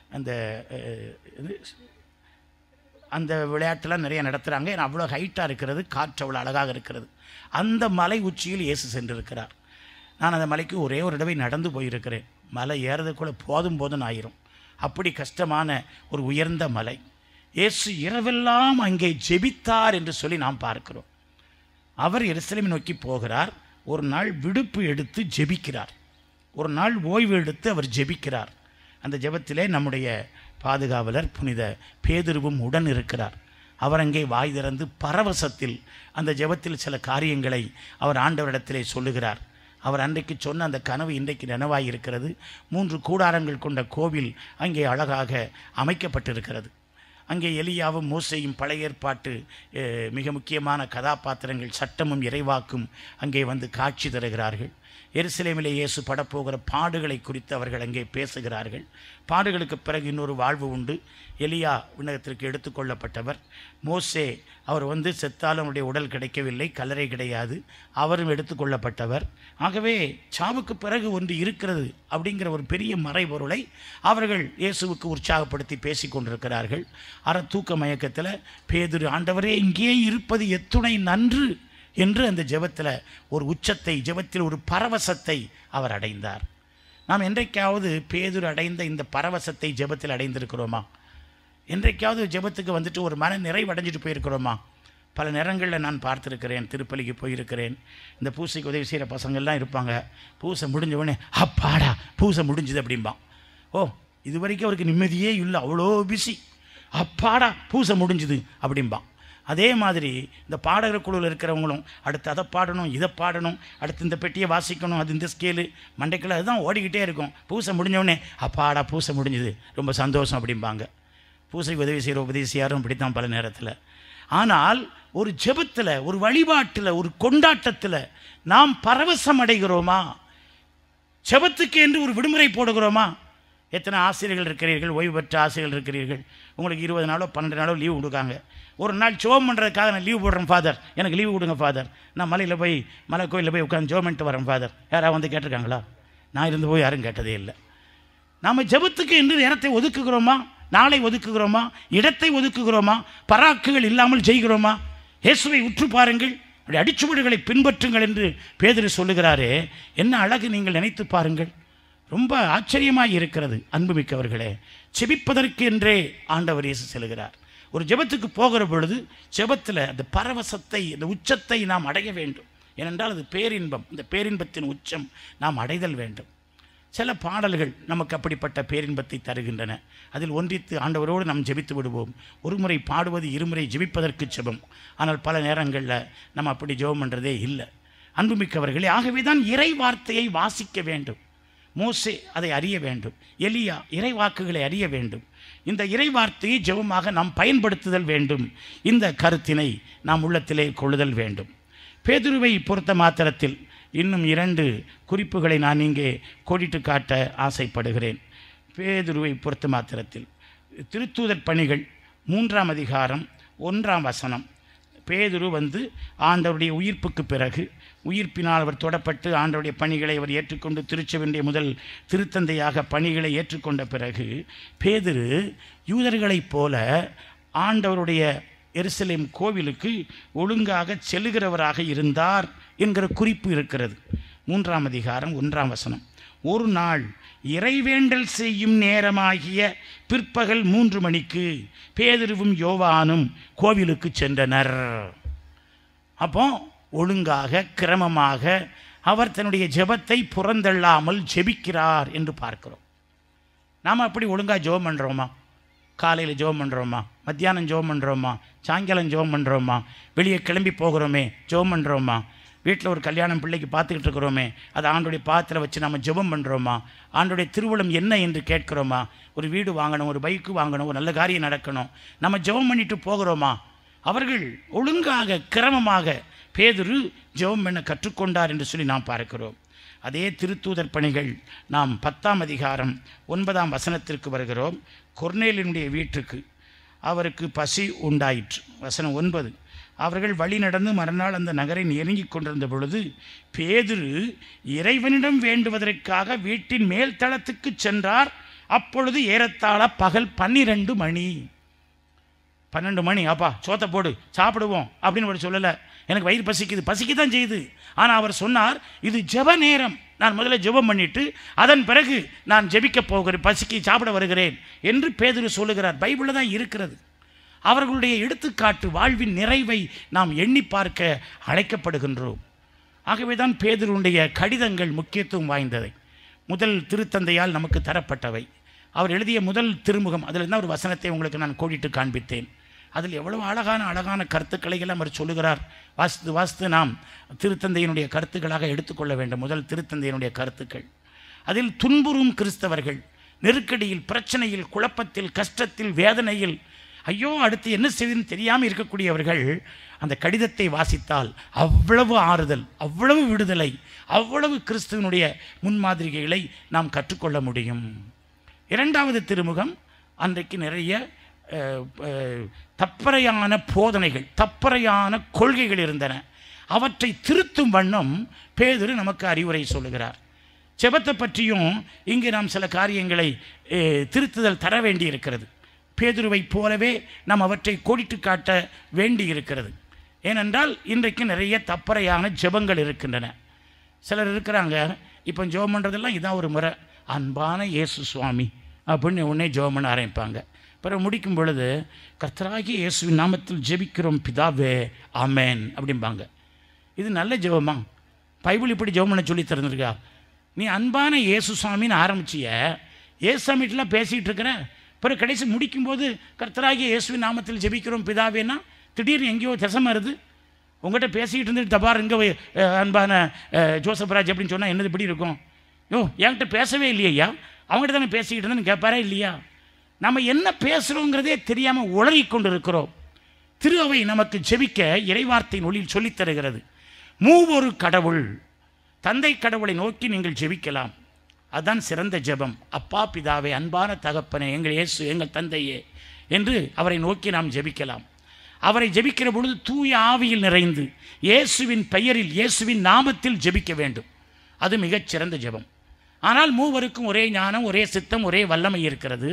அந்த விளையாட்டெல்லாம் நிறைய நடத்துகிறாங்க. ஏன்னா அவ்வளோ ஹைட்டாக இருக்கிறது, காற்று அவ்வளோ அழகாக இருக்கிறது. அந்த மலை உச்சியில் இயேசு சென்றிருக்கிறார். நான் அந்த மலைக்கு ஒரே ஒரு தடவை நடந்து போயிருக்கிறேன். மலை ஏறதுக்குள்ளே போதும் ஆயிரும், அப்படி கஷ்டமான ஒரு உயர்ந்த மலை. இயேசு இரவெல்லாம் அங்கே ஜெபித்தார் என்று சொல்லி நாம் பார்க்கிறோம். அவர் எருசலேமை நோக்கி போகிறார். ஒரு நாள் விடுப்பு எடுத்து ஜெபிக்கிறார், ஒரு நாள் ஓய்வு எடுத்து அவர் ஜெபிக்கிறார். அந்த ஜெபத்திலே நம்முடைய பாதுகாவலர் புனித பேதுருவும் உடன் இருக்கிறார். அவர் அங்கே வாய் திறந்து பரவசத்தில் அந்த ஜெபத்தில் சில காரியங்களை அவர் ஆண்டவரிடத்திலே சொல்லுகிறார். அவர் அன்றைக்கு சொன்ன அந்த கனவு இன்றைக்கு நினைவாய் இருக்கிறது. 3 கூடாரங்கள் கொண்ட கோவில் அங்கே அழகாக அமைக்கப்பட்டிருக்கிறது. அங்கே எலியாவும் மோசேயும் பழைய ஏற்பாட்டு மிக முக்கியமான கதாபாத்திரங்கள், சட்டமும் இறைவாக்கும் அங்கே வந்து காட்சி தருகிறார்கள். எருசலேமிலே இயேசு படப்போகிற பாடுகளை குறித்து அவர்கள் அங்கே பேசுகிறார்கள். பாடுகளுக்கு பிறகு இன்னொரு வாழ்வு உண்டு. எலியா விண்ணகத்திற்கு எடுத்துக்கொள்ளப்பட்டவர். மோசே அவர் வந்து செத்தாலும் அவருடைய உடல் கிடைக்கவில்லை, கல்லறை கிடையாது, அவரும் எடுத்துக்கொள்ளப்பட்டவர். ஆகவே சாவுக்கு பிறகு ஒன்று இருக்கிறது அப்படிங்கிற ஒரு பெரிய மறைபொருளை அவர்கள் இயேசுவுக்கு உற்சாகப்படுத்தி பேசி கொண்டிருக்கிறார்கள். தூக்க மயக்கத்தில் பேதுரு, ஆண்டவரே இங்கே இருப்பது எத்துணை நன்று என்று அந்த ஜெபத்தில் ஒரு உச்சத்தை, ஜெபத்தில் ஒரு பரவசத்தை அவர் அடைந்தார். நாம் என்றைக்காவது பேதுரு அடைந்த இந்த பரவசத்தை ஜெபத்தில் அடைந்திருக்கிறோமா? என்றைக்காவது ஜெபத்துக்கு வந்துட்டு ஒரு மன நிறைவடைஞ்சிட்டு போயிருக்கிறோமா? பல நேரங்களில் நான் பார்த்துருக்கிறேன். திருப்பலிக்கு போயிருக்கிறேன். இந்த பூசைக்கு உதவி செய்கிற பசங்கள்லாம் இருப்பாங்க. பூசை முடிஞ்ச உடனே அப்பாடா பூசை முடிஞ்சுது அப்படிம்பான். ஓ, இது வரைக்கும் அவருக்கு நிம்மதியே இல்லை, அவ்வளோ பிஸி. அப்பாடா பூசை முடிஞ்சுது அப்படிம்பான். அதே மாதிரி இந்த பாடகர் குழுவில் இருக்கிறவங்களும் அடுத்து அதை பாடணும், இதை பாடணும், அடுத்து இந்த பெட்டியை வாசிக்கணும், அது இந்த ஸ்கேலு மண்டைக்குள்ள அதுதான் ஓடிக்கிட்டே இருக்கும். பூசை முடிஞ்சவுடனே அப்பாடா பூசை முடிஞ்சுது, ரொம்ப சந்தோஷம் அப்படிம்பாங்க. பூசைக்கு உதவி செய்கிற உபதேசியாரும் இப்படித்தான் பல நேரத்தில். ஆனால் ஒரு ஜெபத்தில், ஒரு வழிபாட்டில், ஒரு கொண்டாட்டத்தில் நாம் பரவசம் அடைகிறோமா? ஜெபத்துக்கு என்று ஒரு விடுமுறை போடுகிறோமா? எத்தனை ஆசிரியர்கள் இருக்கிறீர்கள், ஓய்வு பெற்ற ஆசிரியர்கள் இருக்கிறீர்கள். உங்களுக்கு 20 நாளோ 12 நாளோ லீவு கொடுக்காங்க. ஒரு நாள் ஜோம் பண்ணுறதுக்காக நான் லீவு போடுறேன் ஃபாதர், எனக்கு லீவு கொடுங்க ஃபாதர், நான் மலையில் போய் மலை கோயிலில் போய் உட்காந்து ஜோம் பண்ணிட்டு வரேன் ஃபாதர். யாராவது வந்து கேட்டிருக்காங்களா? நான் இருந்து போய் யாரும் கேட்டதே இல்லை. நாம் ஜெபத்துக்கு என்று நேரத்தை ஒதுக்குகிறோமா? நாளை ஒதுக்குகிறோமா? இடத்தை ஒதுக்குகிறோமா? பராக்குகள் இல்லாமல் செய்கிறோமா? இயேசுவை உற்று பாருங்கள், அப்படி அடிச்சுவடுகளை பின்பற்றுங்கள் என்று பேதுரு சொல்லுகிறாரே, என்ன அழகு நீங்கள் நினைத்து பாருங்கள். ரொம்ப ஆச்சரியமாக இருக்கிறது. அன்புமிக்கவர்களே, செபிப்பதற்கு என்றே ஆண்டவர் இயேசு செல்கிறார். ஒரு ஜெபத்துக்கு போகிற பொழுது ஜெபத்தில் அந்த பரவசத்தை, அந்த உச்சத்தை நாம் அடைய வேண்டும். ஏனென்றால் அது பேரின்பம். இந்த பேரின்பத்தின் உச்சம் நாம் அடைதல் வேண்டும். சில பாடல்கள் நமக்கு அப்படிப்பட்ட பேரின்பத்தை தருகின்றன. அதில் ஒன்றித்து ஆண்டவரோடு நாம் ஜெபித்து விடுவோம். ஒரு முறை பாடுவது, இருமுறை ஜெபிப்பதற்கு ஜெபம். ஆனால் பல நேரங்களில் நம்ம அப்படி ஜெபம் பண்ணுறதே இல்லை. அன்புமிக்கவர்களே, ஆகவே தான் இறை வார்த்தையை வாசிக்க வேண்டும். மோசே அதை அறிய வேண்டும். எலியா இறை வாக்குகளை அறிய வேண்டும். இந்த இறை வார்த்தையை ஜெபமாக நாம் பயன்படுத்துதல் வேண்டும். இந்த கருத்தினை நாம் உள்ளத்திலே கொள்ளுதல் வேண்டும். பேதுருவை பொறுத்த மாத்திரத்தில் இன்னும் 2 குறிப்புகளை நான் இங்கே கோடிட்டு காட்ட ஆசைப்படுகிறேன். பேதுருவை பொறுத்த மாத்திரத்தில் திருத்தூதர் பணிகள் 3ஆம் அதிகாரம் 1ஆம் வசனம். பேதுரு ஆண்டவருடைய உயிர்ப்புக்கு பிறகு, உயிர்ப்பினால் அவர் தொடப்பட்டு ஆண்டவருடைய பணிகளை அவர் ஏற்றுக்கொண்டு திருச்சபையினுடைய முதல் திருத்தந்தையாக பணிகளை ஏற்றுக்கொண்ட பிறகு, பேதுரு யூதர்களைப் போல ஆண்டவருடைய எருசலேம் கோவிலுக்கு ஒழுங்காக செல்லுகிறவராக இருந்தார் என்கிற குறிப்பு இருக்கிறது. 3ஆம் அதிகாரம் 1ஆம் வசனம். ஒரு நாள் இறைவேண்டல் செய்யும் நேரமாகிய பிற்பகல் 3 மணிக்கு பேதுருவும் யோவானும் கோவிலுக்கு சென்றனர். அப்போ ஒழுங்காக கிரமமாக அவர் தன்னுடைய ஜெபத்தை புறந்தள்ளாமல் ஜெபிக்கிறார் என்று பார்க்கிறோம். நாம் அப்படி ஒழுங்காக ஜெபம் பண்ணுறோமா? காலையில் ஜெபம் பண்ணுறோமா? மத்தியானம் ஜெபம் பண்ணுறோமா? சாயங்காலம் ஜெபம் பண்ணுறோமா? வெளியே கிளம்பி போகிறோமே ஜெபம் பண்ணுறோமா? வீட்டில் ஒரு கல்யாணம் பிள்ளைக்கு பார்த்துக்கிட்டு இருக்கிறோமே, அதை ஆண்டோடைய பாத்திரம் வச்சு நம்ம ஜெபம் பண்ணுறோமா? ஆண்டோடைய திருவுளம் என்ன என்று கேட்குறோமா? ஒரு வீடு வாங்கணும், ஒரு பைக்கு வாங்கணும், ஒரு நல்ல காரியம் நடக்கணும், நம்ம ஜெபம் பண்ணிட்டு போகிறோமா? அவர்கள் ஒழுங்காக கிரமமாக பேதுரு ஜெபம் பண்ண கற்றுக்கொண்டார் என்று சொல்லி நாம் பார்க்கிறோம். அதே திருத்தூதர் பணிகள் நாம் 10ஆம் அதிகாரம் 9ஆம் வசனத்திற்கு வருகிறோம். கொர்நேலியனுடைய வீட்டுக்கு அவருக்கு பசி உண்டாயிற்று. வசனம் 9. அவர்கள் வழி நடந்து மறுநாள் அந்த நகரை நெருங்கி கொண்டிருந்த பொழுது பேதுரு இறைவனிடம் வேண்டுவதற்காக வீட்டின் மேல் தளத்துக்கு சென்றார். அப்பொழுது ஏறத்தாழ பகல் 12 மணி. 12 மணி, அப்பா சோத்தை போடு சாப்பிடுவோம் அப்படின்னு அவர் சொல்லலை. எனக்கு வயிறு பசிக்குது, பசிக்கு தான் செய்யுது. ஆனால் அவர் சொன்னார், இது ஜெப நேரம், நான் முதல்ல ஜெபம் பண்ணிட்டு அதன் பிறகு நான் ஜெபிக்க போகிறேன், பசிக்கு சாப்பிட வருகிறேன் என்று பேதுரு சொல்லுகிறார். பைபிளில் தான் இருக்கிறது. அவர்களுடைய எடுத்துக்காட்டு வாழ்வின் நிறைவை நாம் எண்ணி பார்க்க அழைக்கப்படுகின்றோம். ஆகவே தான் பேதுருடைய கடிதங்கள் முக்கியத்துவம் வாய்ந்தவை. முதல் திருத்தந்தையால் நமக்கு தரப்பட்டவை. அவர் எழுதிய முதல் திருமுகம், அதில் தான் ஒரு வசனத்தை உங்களுக்கு நான் கோடிட்டு காண்பித்தேன். அதில் எவ்வளவு அழகான கருத்துக்களை எல்லாம் அவர் சொல்லுகிறார். வாசித்து நாம் திருத்தந்தையினுடைய கருத்துக்களாக எடுத்துக்கொள்ள வேண்டும். முதல் திருத்தந்தையினுடைய கருத்துக்கள். அதில் துன்புறும் கிறிஸ்தவர்கள், நெருக்கடியில், பிரச்சனையில், குழப்பத்தில், கஷ்டத்தில், வேதனையில், ஐயோ அடுத்து என்ன செய்யுதுன்னு தெரியாமல் இருக்கக்கூடியவர்கள் அந்த கடிதத்தை வாசித்தால் அவ்வளவு ஆறுதல், அவ்வளவு விடுதலை, அவ்வளவு கிறிஸ்துவனுடைய முன்மாதிரிகளை நாம் கற்றுக்கொள்ள முடியும். 2வது திருமுகம், அன்றைக்கு நிறைய தப்பறையான போதனைகள், தப்பறையான கொள்கைகள் இருந்தன. அவற்றை திருத்தும் வண்ணம் பேதுரு நமக்கு அறிவுரை சொல்லுகிறார். ஜெபத்தை பற்றியும் இங்கே நாம் சில காரியங்களை திருத்துதல் தர வேண்டி இருக்கிறது. பேதுருவை போலவே நாம் அவற்றை கோடிட்டு காட்ட வேண்டி இருக்கிறது. ஏனென்றால் இன்றைக்கு நிறைய தப்பறையான ஜெபங்கள் இருக்கின்றன. சிலர் இருக்கிறாங்க, இப்போ ஜெபம் பண்ணுறதெல்லாம் இதான் ஒரு முறை, அன்பான இயேசு சுவாமி அப்படின்னு உடனே ஜெபம் பண்ண ஆரம்பிப்பாங்க. பிறகு முடிக்கும் பொழுது கர்த்தராகிய இயேசுவின் நாமத்தில் ஜெபிக்கிறோம் பிதாவே ஆமேன் அப்படிம்பாங்க. இது நல்ல ஜெபமா? பைபிள் இப்படி ஜெபம் பண்ண சொல்லி தருந்திருக்கா? நீ அன்பான இயேசு சுவாமின்னு ஆரம்பிச்சிய, இயேசு சாமிட்டெலாம் பேசிகிட்டு இருக்கிற, பிறகு கடைசி முடிக்கும்போது கர்த்தராகிய இயேசுவின் நாமத்தில் ஜெபிக்கிறோம் பிதாவேன்னா திடீர்னு எங்கேயோ தசமாருது. உங்கள்கிட்ட பேசிக்கிட்டு இருந்துட்டு தபார் இங்கே அன்பான ஜோசப் ராஜ் அப்படின்னு சொன்னால் என்னது இப்படி இருக்கும்? என்கிட்ட பேசவே இல்லையா, அவங்ககிட்ட தானே பேசிக்கிட்டு இருந்தேன்னு கேட்பாரா இல்லையா? நம்ம என்ன பேசுகிறோங்கிறதே தெரியாமல் உளறி கொண்டு இருக்கிறோம். திரு அவை நமக்கு ஜெபிக்க இறைவார்த்தையின் ஒளியில் சொல்லித் தருகிறது. மூவொரு கடவுள், தந்தை கடவுளை நோக்கி நீங்கள் ஜெபிக்கலாம். அதுதான் சிறந்த ஜெபம். அப்பா பிதாவே, அன்பான தகப்பனே, எங்கள் இயேசு, எங்கள் தந்தையே என்று அவரை நோக்கி நாம் ஜெபிக்கலாம். அவரை ஜெபிக்கிற பொழுது தூய ஆவியில் நிறைந்து இயேசுவின் பெயரில், இயேசுவின் நாமத்தில் ஜெபிக்க வேண்டும். அது மிகச்சிறந்த ஜெபம். ஆனால் மூவருக்கும் ஒரே ஞானம், ஒரே சித்தம், ஒரே வல்லமை இருக்கிறது.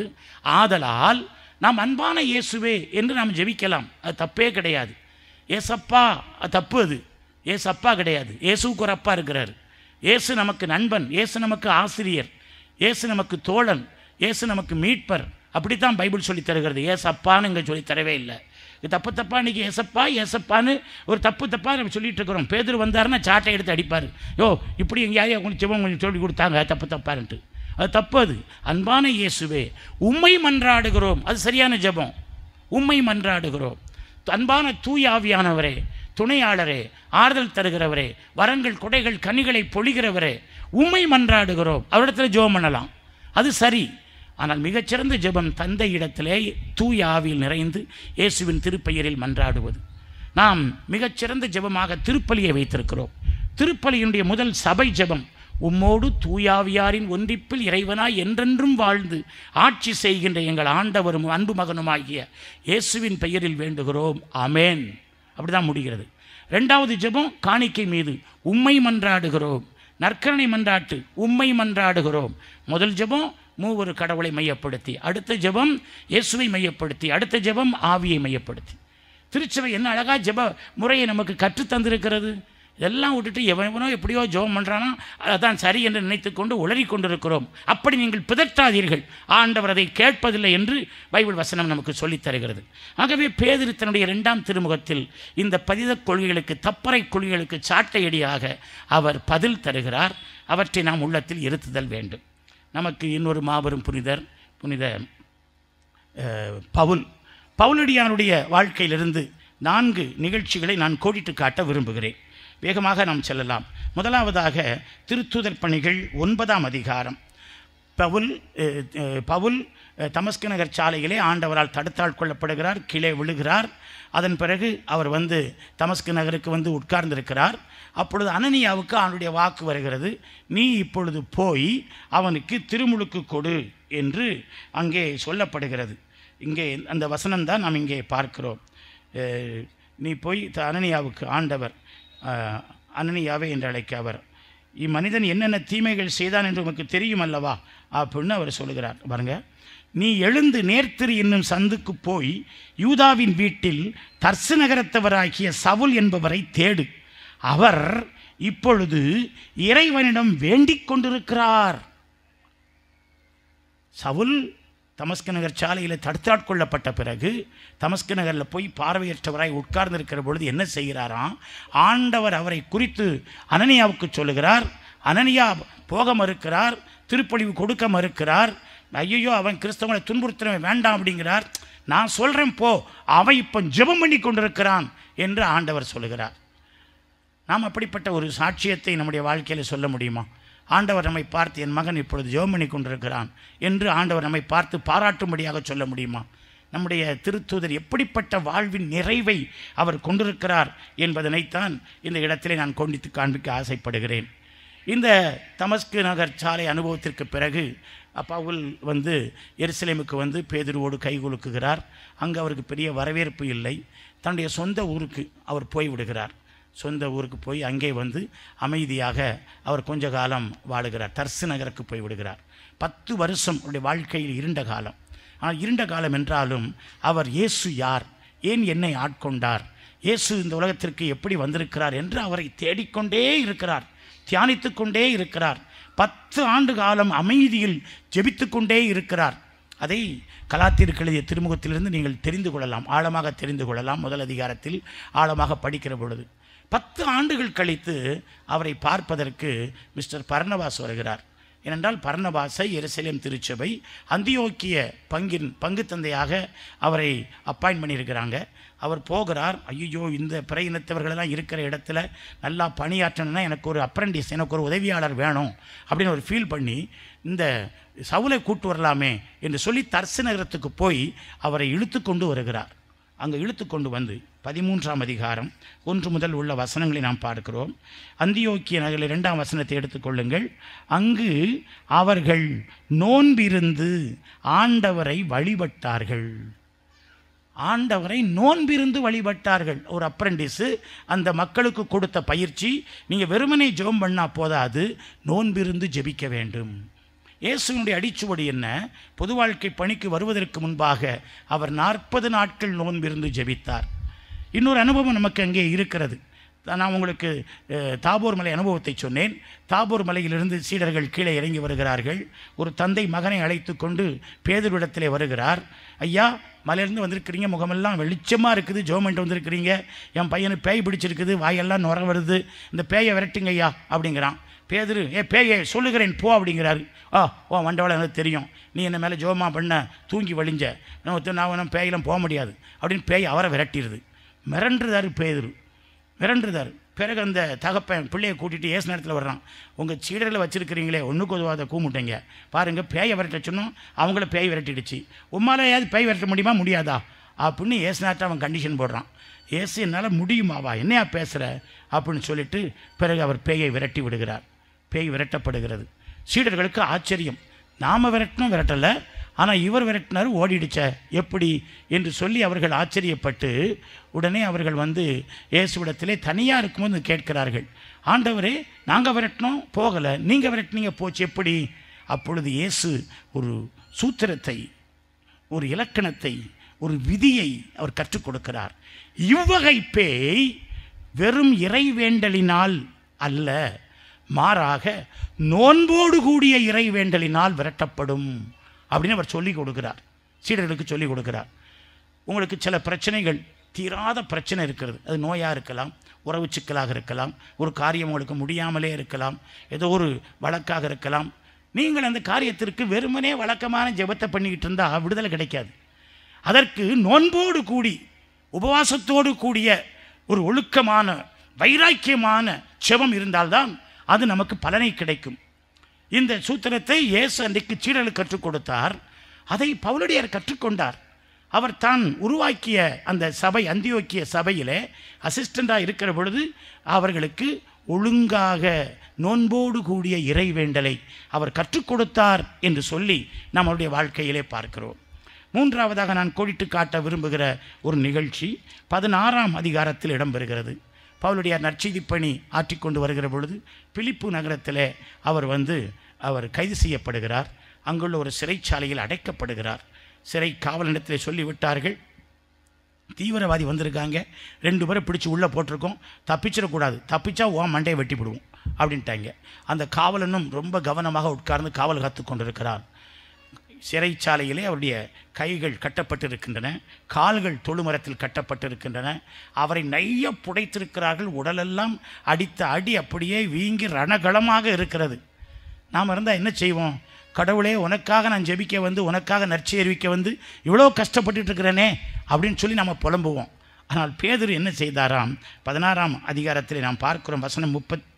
ஆதலால் நாம் அன்பான இயேசுவே என்று நாம் ஜெபிக்கலாம். அது தப்பே கிடையாது. ஏசப்பா, அது தப்பு. அது ஏசப்பா கிடையாது. இயேசுக்கு ஒரு அப்பா இருக்கிறார். இயேசு நமக்கு நண்பன், இயேசு நமக்கு ஆசிரியர், இயேசு நமக்கு தோழன், இயேசு நமக்கு மீட்பர். அப்படித்தான் பைபிள் சொல்லி தருகிறது. ஏசப்பான்னு இங்கே சொல்லி தரவே இல்லை. இது தப்பா இன்றைக்கி ஏசப்பான்னு ஒரு தப்பாக நம்ம சொல்லிட்டு இருக்கிறோம். பேதுரு வந்தாருன்னா சாட்டை எடுத்து அடிப்பார். இப்படி எங்கேயாவது உங்களுக்கு ஜெபம் கொஞ்சம் சொல்லி கொடுத்தாங்க தப்பான்ட்டு. அது தப்பு. அது அன்பான இயேசுவே உம்மை மன்றாடுகிறோம், அது சரியான ஜெபம். உம்மை மன்றாடுகிறோம். அன்பான தூய ஆவியானவரே, துணையாளரே, ஆறுதல் தருகிறவரே, வரங்கள், கொடைகள், கனிகளை பொழிகிறவரே, உம்மை மன்றாடுகிறோம். அவரிடத்தில் ஜெபம் பண்ணலாம், அது சரி. ஆனால் மிகச்சிறந்த ஜெபம் தந்தை இடத்திலே தூய ஆவியில் நிறைந்து இயேசுவின் திருப்பெயரில் மன்றாடுவது. நாம் மிகச்சிறந்த ஜெபமாக திருப்பலியை வைத்திருக்கிறோம். திருப்பலியினுடைய முதல் சபை ஜெபம், உம்மோடு தூயாவியாரின் ஒன்றிப்பில் இறைவனாய் என்றென்றும் வாழ்ந்து ஆட்சி செய்கின்ற எங்கள் ஆண்டவரும் அன்பு மகனுமாகிய இயேசுவின் பெயரில் வேண்டுகிறோம், ஆமேன். அப்படிதான் முடிகிறது. ரெண்டாவது ஜெபம் காணிக்கை மீது, உம்மை மன்றாடுகிறோம், நற்கரணை மன்றாட்டு, உம்மை மன்றாடுகிறோம். முதல் ஜெபம் மூவொரு கடவுளை மையப்படுத்தி, அடுத்த ஜெபம் இயேசுவை மையப்படுத்தி, அடுத்த ஜெபம் ஆவியை மையப்படுத்தி. திருச்சபை என்ன அழகா ஜெப முறையை நமக்கு கற்றுத்தந்திருக்கிறது. இதெல்லாம் விட்டுட்டு எவனோ எப்படியோ ஜெபம் பண்ணுறானா அதான் சரி என்று நினைத்து கொண்டு உளறி கொண்டிருக்கிறோம். அப்படி நீங்கள் பிதற்றாதீர்கள், ஆண்டவர் அதை கேட்பதில்லை என்று பைபிள் வசனம் நமக்கு சொல்லித் தருகிறது. ஆகவே பேதுரு தன்னுடைய 2ஆம் திருமுகத்தில் இந்த பதித கொள்கைகளுக்கு, தப்பறை கொள்கைகளுக்கு சாட்டையடியாக அவர் பதில் தருகிறார். அவற்றை நாம் உள்ளத்தில் இருத்துதல் வேண்டும். நமக்கு இன்னொரு மாபெரும் புனித பவுலடியானுடைய வாழ்க்கையிலிருந்து 4 நிகழ்ச்சிகளை நான் கோடிட்டு காட்ட விரும்புகிறேன். வேகமாக நாம் செல்லலாம். முதலாவதாக திருத்தூதர் பணிகள் 9ஆம் அதிகாரம். பவுல் தமஸ்கு நகர் சாலையிலே ஆண்டவரால் தடுத்தாள் கொள்ளப்படுகிறார், கீழே விழுகிறார். அதன் பிறகு அவர் தமஸ்கு நகருக்கு உட்கார்ந்திருக்கிறார். அப்பொழுது அனனியாவுக்கு அவனுடைய வாக்கு வருகிறது, நீ இப்பொழுது போய் அவனுக்கு திருமுழுக்கு கொடு என்று அங்கே சொல்லப்படுகிறது. இங்கே அந்த வசனம்தான் நாம் இங்கே பார்க்கிறோம். நீ போய் அனனியாவுக்கு, ஆண்டவர் அனனியாவே என்று அழைக்க, அவர் இம்மனிதன் என்னென்ன தீமைகள் செய்தான் என்று உனக்கு தெரியும் அல்லவா அப்படின்னு அவர் சொல்லுகிறார். பாருங்க, நீ எழுந்து நேர்த்திரு என்னும் சந்துக்கு போய் யூதாவின் வீட்டில் தர்சு நகரத்தவராகிய சவுல் என்பவரை தேடு, அவர் இப்பொழுது இறைவனிடம் வேண்டிக் கொண்டிருக்கிறார். சவுல் தமஸ்கு நகர் சாலையில் தடுத்தாட்கொள்ளப்பட்ட பிறகு தமஸ்கு நகரில் போய் பார்வையற்றவராய் உட்கார்ந்திருக்கிற பொழுது என்ன செய்கிறாராம், ஆண்டவர் அவரை குறித்து அனனியாவுக்கு சொல்லுகிறார். அனனியா போக மறுக்கிறார், திருப்பலிவு கொடுக்க மறுக்கிறார். ஐயோ, அவன் கிறிஸ்தவங்களை துன்புறுத்துறவன், வேண்டாம் அப்படிங்கிறார். நான் சொல்கிறேன் போ, அவன் இப்போ ஜெபம் பண்ணி கொண்டிருக்கிறான் என்று ஆண்டவர் சொல்லுகிறார். நாம் அப்படிப்பட்ட ஒரு சாட்சியத்தை நம்முடைய வாழ்க்கையில் சொல்ல முடியுமா? ஆண்டவர் நம்மை பார்த்து என் மகன் இப்பொழுது ஜெபம் பண்ணி கொண்டிருக்கிறான் என்று ஆண்டவர் நம்மை பார்த்து பாராட்டும்படியாக சொல்ல முடியுமா? நம்முடைய திருத்தூதர் எப்படிப்பட்ட வாழ்வின் நிறைவை அவர் கொண்டிருக்கிறார் என்பதனைத்தான் இந்த இடத்திலே நான் கொண்டித்து காண்பிக்க ஆசைப்படுகிறேன். இந்த தமஸ்கு நகர் சாலை அனுபவத்திற்கு பிறகு பவுல் எருசலேமுக்கு பேதுருவோடு கைகுலுக்குகிறார். அங்கே அவருக்கு பெரிய வரவேற்பு இல்லை. தன்னுடைய சொந்த ஊருக்கு அவர் போய்விடுகிறார். சொந்த ஊருக்கு போய் அங்கே அமைதியாக அவர் கொஞ்ச காலம் வாழுகிறார். தர்சு நகருக்கு போய்விடுகிறார். 10 வருஷம் அவருடைய வாழ்க்கையில் இருண்ட காலம். ஆனால் இருண்ட காலம் என்றாலும் அவர் இயேசு யார், ஏன் என்னை ஆட்கொண்டார், இயேசு இந்த உலகத்திற்கு எப்படி வந்திருக்கிறார் என்று அவரை தேடிக்கொண்டே இருக்கிறார், தியானித்து கொண்டே இருக்கிறார். 10 ஆண்டு காலம் அமைதியில் ஜெபித்து கொண்டே இருக்கிறார். அதை கலாத்தியருக்கு எழுதிய திருமுகத்திலிருந்து நீங்கள் தெரிந்து கொள்ளலாம், ஆழமாக தெரிந்து கொள்ளலாம். முதல் அதிகாரத்தில் ஆழமாக படிக்கிற பொழுது 10 ஆண்டுகள் கழித்து அவரை பார்ப்பதற்கு மிஸ்டர் பர்னபாஸ் வருகிறார். ஏனென்றால் பர்னபாஸை எருசலேம் திருச்சபை அந்தியோக்கிய பங்கு தந்தையாக அவரை அப்பாயின்ட் பண்ணியிருக்கிறாங்க. அவர் போகிறார். ஐயோ, இந்த பிற இனத்தவர்களெல்லாம் இருக்கிற இடத்துல நல்லா பணியாற்றணும்னா எனக்கு ஒரு அப்ரண்டிஸ், எனக்கு ஒரு உதவியாளர் வேணும் அப்படின்னு ஒரு ஃபீல் பண்ணி இந்த சவுலை கூட்டு வரலாமே என்று சொல்லி தர்சு நகரத்துக்கு போய் அவரை இழுத்து கொண்டு வருகிறார். அங்கே இழுத்து கொண்டு 13ஆம் அதிகாரம் 1 முதல் உள்ள வசனங்களை நாம் பார்க்கிறோம். அந்தியோக்கிய நகரில் 2ஆம் வசனத்தை எடுத்துக்கொள்ளுங்கள். அங்கு அவர்கள் நோன்பிருந்து ஆண்டவரை வழிபட்டார்கள். ஆண்டவரை நோன்பிருந்து வழிபட்டார்கள். ஒரு அப்ரண்டிஸு அந்த மக்களுக்கு கொடுத்த பயிற்சி, நீங்கள் வெறுமனே ஜெபம் பண்ணால் போதாது, நோன்பிருந்து ஜெபிக்க வேண்டும். இயேசுவினுடைய அடிச்சுவடி என்ன? பொது வாழ்க்கை பணிக்கு வருவதற்கு முன்பாக அவர் 40 நாட்கள் நோன்பிருந்து ஜெபித்தார். இன்னொரு அனுபவம் நமக்கு அங்கே இருக்கிறது. நான் உங்களுக்கு தாபோர் மலை அனுபவத்தை சொன்னேன். தாபோர் மலையிலிருந்து சீடர்கள் கீழே இறங்கி வருகிறார்கள். ஒரு தந்தை மகனை அழைத்து கொண்டு பேதுருவிடத்திலே வருகிறார். ஐயா, மலையிலேருந்து வந்திருக்கிறீங்க, முகமெல்லாம் வெளிச்சமாக இருக்குது, ஜெபம் வந்திருக்கிறீங்க, என் பையனுக்கு பேய் பிடிச்சிருக்குது, வாயெல்லாம் நுர வருது, இந்த பேயை விரட்டுங்க ஐயா அப்படிங்கிறான். பேதுரு, பேயை சொல்லுகிறேன் போ அப்படிங்கிறாரு. ஓ வண்டவாளம் எனக்கு தெரியும், நீ என்ன மேலே ஜோமா பண்ண தூங்கி வழிஞ்ச, நான் பேயெல்லாம் போக முடியாது அப்படின்னு பேய் அவரை விரட்டிடுது. மிரண்டுதாரு பேதுரு, மிரண்டுதார். பிறகு அந்த தகப்பன் பிள்ளையை கூட்டிகிட்டு ஏசு நேரத்தில் வர்றான். உங்கள் சீடர்களை வச்சுருக்கிறீங்களே, ஒன்றுக்கு உதவாத கூமுட்டீங்க, பாருங்கள் பேயை விரட்ட சொன்னோம், அவங்கள பேய் விரட்டிடுச்சு, உம்மாலையாவது பேய் விரட்ட முடியுமா முடியாதா அப்படின்னு ஏசுநாட்ட அவன் கண்டிஷன் போடுறான். ஏசு என்னால் முடியுமாவா, என்னையா பேசுகிற அப்படின்னு சொல்லிட்டு பிறகு அவர் பேயை விரட்டி விடுகிறார். பேய் விரட்டப்படுகிறது. சீடர்களுக்கு ஆச்சரியம், நாம் விரட்டணும் விரட்டலை, ஆனால் இவர் விரட்டினார் ஓடிடுச்ச எப்படி என்று சொல்லி அவர்கள் ஆச்சரியப்பட்டு உடனே அவர்கள் இயேசுவிடத்திலே தனியாக இருக்கும்போது கேட்கிறார்கள், ஆண்டவரே நாங்கள் விரட்டினோம் போகலை, நீங்கள் விரட்டினீங்க போச்சு எப்படி? அப்பொழுது இயேசு ஒரு சூத்திரத்தை, ஒரு இலக்கணத்தை, ஒரு விதியை அவர் கற்றுக் கொடுக்கிறார். இவ்வகை பேய் வெறும் இறைவேண்டலினால் அல்ல, மாறாக நோன்போடு கூடிய இறைவேண்டலினால் விரட்டப்படும் அப்படின்னு அவர் சொல்லிக் கொடுக்கிறார். சீடர்களுக்கு சொல்லிக் கொடுக்கிறார். உங்களுக்கு சில பிரச்சனைகள், தீராத பிரச்சனை இருக்கிறது. அது நோயாக இருக்கலாம், உறவு சிக்கலாக இருக்கலாம், ஒரு காரியம் உங்களுக்கு முடியாமலே இருக்கலாம், ஏதோ ஒரு வழக்காக இருக்கலாம். நீங்கள் அந்த காரியத்திற்கு வெறுமனே வழக்கமான ஜெபத்தை பண்ணிக்கிட்டு இருந்தால் விடுதலை கிடைக்காது. அதற்கு நோன்போடு கூடி உபவாசத்தோடு கூடிய ஒரு ஒழுக்கமான வைராக்கியமான ஜெபம் இருந்தால்தான் அது நமக்கு பலனை கிடைக்கும். இந்த சூத்திரத்தை இயேசு அன்றைக்கு சீடர்களுக்கு கற்றுக் கொடுத்தார். அதை பவுலடியார் கற்றுக்கொண்டார். அவர் தான் உருவாக்கிய அந்த சபை, அந்தியோக்கிய சபையிலே அசிஸ்டண்டாக இருக்கிற பொழுது அவர்களுக்கு ஒழுங்காக நோன்போடு கூடிய இறைவேண்டலை அவர் கற்றுக் கொடுத்தார் என்று சொல்லி நம்மளுடைய வாழ்க்கையிலே பார்க்கிறோம். மூன்றாவதாக நான் கோடிட்டு காட்ட விரும்புகிற ஒரு நிகழ்ச்சி 16ஆம் அதிகாரத்தில் இடம்பெறுகிறது. பவுலடியார் நற்செய்தி பணி ஆற்றிக்கொண்டு வருகிற பொழுது பிலிப்பு நகரத்தில் அவர் கைது செய்யப்படுகிறார். அங்குள்ள ஒரு சிறைச்சாலையில் அடைக்கப்படுகிறார். சிறை காவலனிடத்தில் சொல்லிவிட்டார்கள், தீவிரவாதி வந்திருக்காங்க, 2 பேரை பிடிச்சி உள்ளே போட்டிருக்கோம், தப்பிச்சிடக்கூடாது, தப்பிச்சா மண்டையை வெட்டிவிடுவோம் அப்படின்ட்டாங்க. அந்த காவலனும் ரொம்ப கவனமாக உட்கார்ந்து காவல் காத்து கொண்டிருக்கிறார். சிறைச்சாலையிலே அவருடைய கைகள் கட்டப்பட்டிருக்கின்றன, கால்கள் தொழுமரத்தில் கட்டப்பட்டிருக்கின்றன. அவரை நைய புடைத்திருக்கிறார்கள். உடலெல்லாம் அடித்த அடி அப்படியே வீங்கி ரணகளமாக இருக்கிறது. நாம் இருந்தால் என்ன செய்வோம்? கடவுளே, உனக்காக நான் ஜெபிக்க உனக்காக நற்செய்தி இவ்வளோ கஷ்டப்பட்டு இருக்கிறேனே அப்படின்னு சொல்லி நம்ம புலம்புவோம். ஆனால் பேதுரு என்ன செய்தாராம்? 16ஆம் அதிகாரத்தில் நாம் பார்க்கிறோம், வசனம்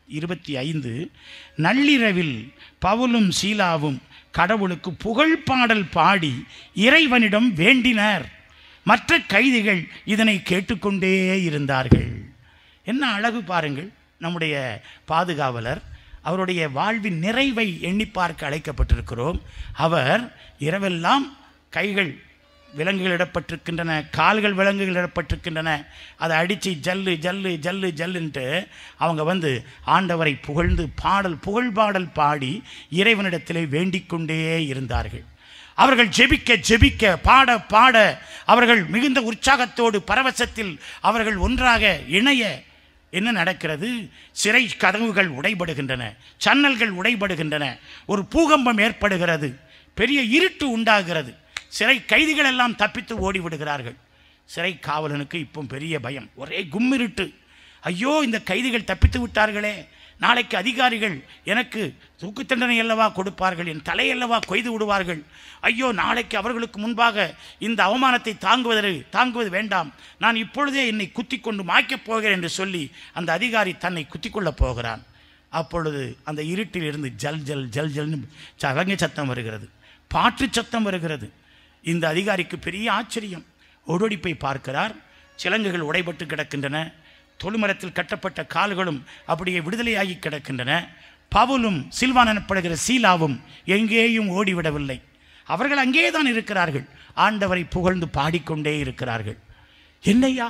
25. நள்ளிரவில் பவுலும் சீலாவும் கடவுளுக்கு புகழ் பாடல் பாடி இறைவனிடம் வேண்டினர். மற்ற கைதிகள் இதனை கேட்டுக்கொண்டே இருந்தார்கள். என்ன அழகு பாருங்கள்! நம்முடைய பாதுகாவலர், அவருடைய வாழ்வின் நிறைவை எண்ணி பார்க்க அழைக்கப்பட்டிருக்கிறோம். அவர் இரவெல்லாம் கைகள் விலங்குகள் இடப்பட்டிருக்கின்றன, கால்கள் விலங்குகள் இடப்பட்டிருக்கின்றன, அதை அடித்து ஜல்லு ஜல்லு ஜல்லு ஜல்லுன்ட்டு அவங்க ஆண்டவரை புகழ்ந்து புகழ் பாடல் பாடி இறைவனிடத்திலே வேண்டிக் கொண்டே இருந்தார்கள். அவர்கள் ஜெபிக்க ஜெபிக்க பாட பாட அவர்கள் மிகுந்த உற்சாகத்தோடு பரவசத்தில் அவர்கள் ஒன்றாக இணைய என்ன நடக்கிறது? சிறை கதவுகள் உடைபடுகின்றன, ஜன்னல்கள் உடைபடுகின்றன, ஒரு பூகம்பம் ஏற்படுகிறது, பெரிய இருட்டு உண்டாகிறது. சிறை கைதிகள் எல்லாம் தப்பித்து ஓடிவிடுகிறார்கள். சிறை காவலனுக்கு இப்போ பெரிய பயம், ஒரே கும்மிருட்டு. ஐயோ, இந்த கைதிகள் தப்பித்து விட்டார்களே, நாளைக்கு அதிகாரிகள் எனக்கு தூக்கு தண்டனை அல்லவா கொடுப்பார்கள், என் தலையல்லவா கொய்து விடுவார்கள். ஐயோ, நாளைக்கு அவர்களுக்கு முன்பாக இந்த அவமானத்தை தாங்குவது வேண்டாம், நான் இப்பொழுதே என்னை குத்தி கொண்டு மாய்க்கப் போகிறேன் என்று சொல்லி அந்த அதிகாரி தன்னை குத்தி கொள்ளப் போகிறான். அப்பொழுது அந்த இருட்டில் இருந்து ஜல் ஜல் ஜல் ஜல்னு சலங்கை சத்தம் வருகிறது, பாட்டு சத்தம் வருகிறது. இந்த அதிகாரிக்கு பெரிய ஆச்சரியம். ஓடோடி போய் பார்க்கிறார். சிலங்குகள் உடைபட்டு கிடக்கின்றன, தொழுமரத்தில் கட்டப்பட்ட கால்களும் அப்படியே விடுதலையாகி கிடக்கின்றன. பவுலும் சில்வான் எனப்படுகிற சீலாவும் எங்கேயும் ஓடிவிடவில்லை. அவர்கள் அங்கே தான் இருக்கிறார்கள். ஆண்டவரை புகழ்ந்து பாடிக்கொண்டே இருக்கிறார்கள். என்னையா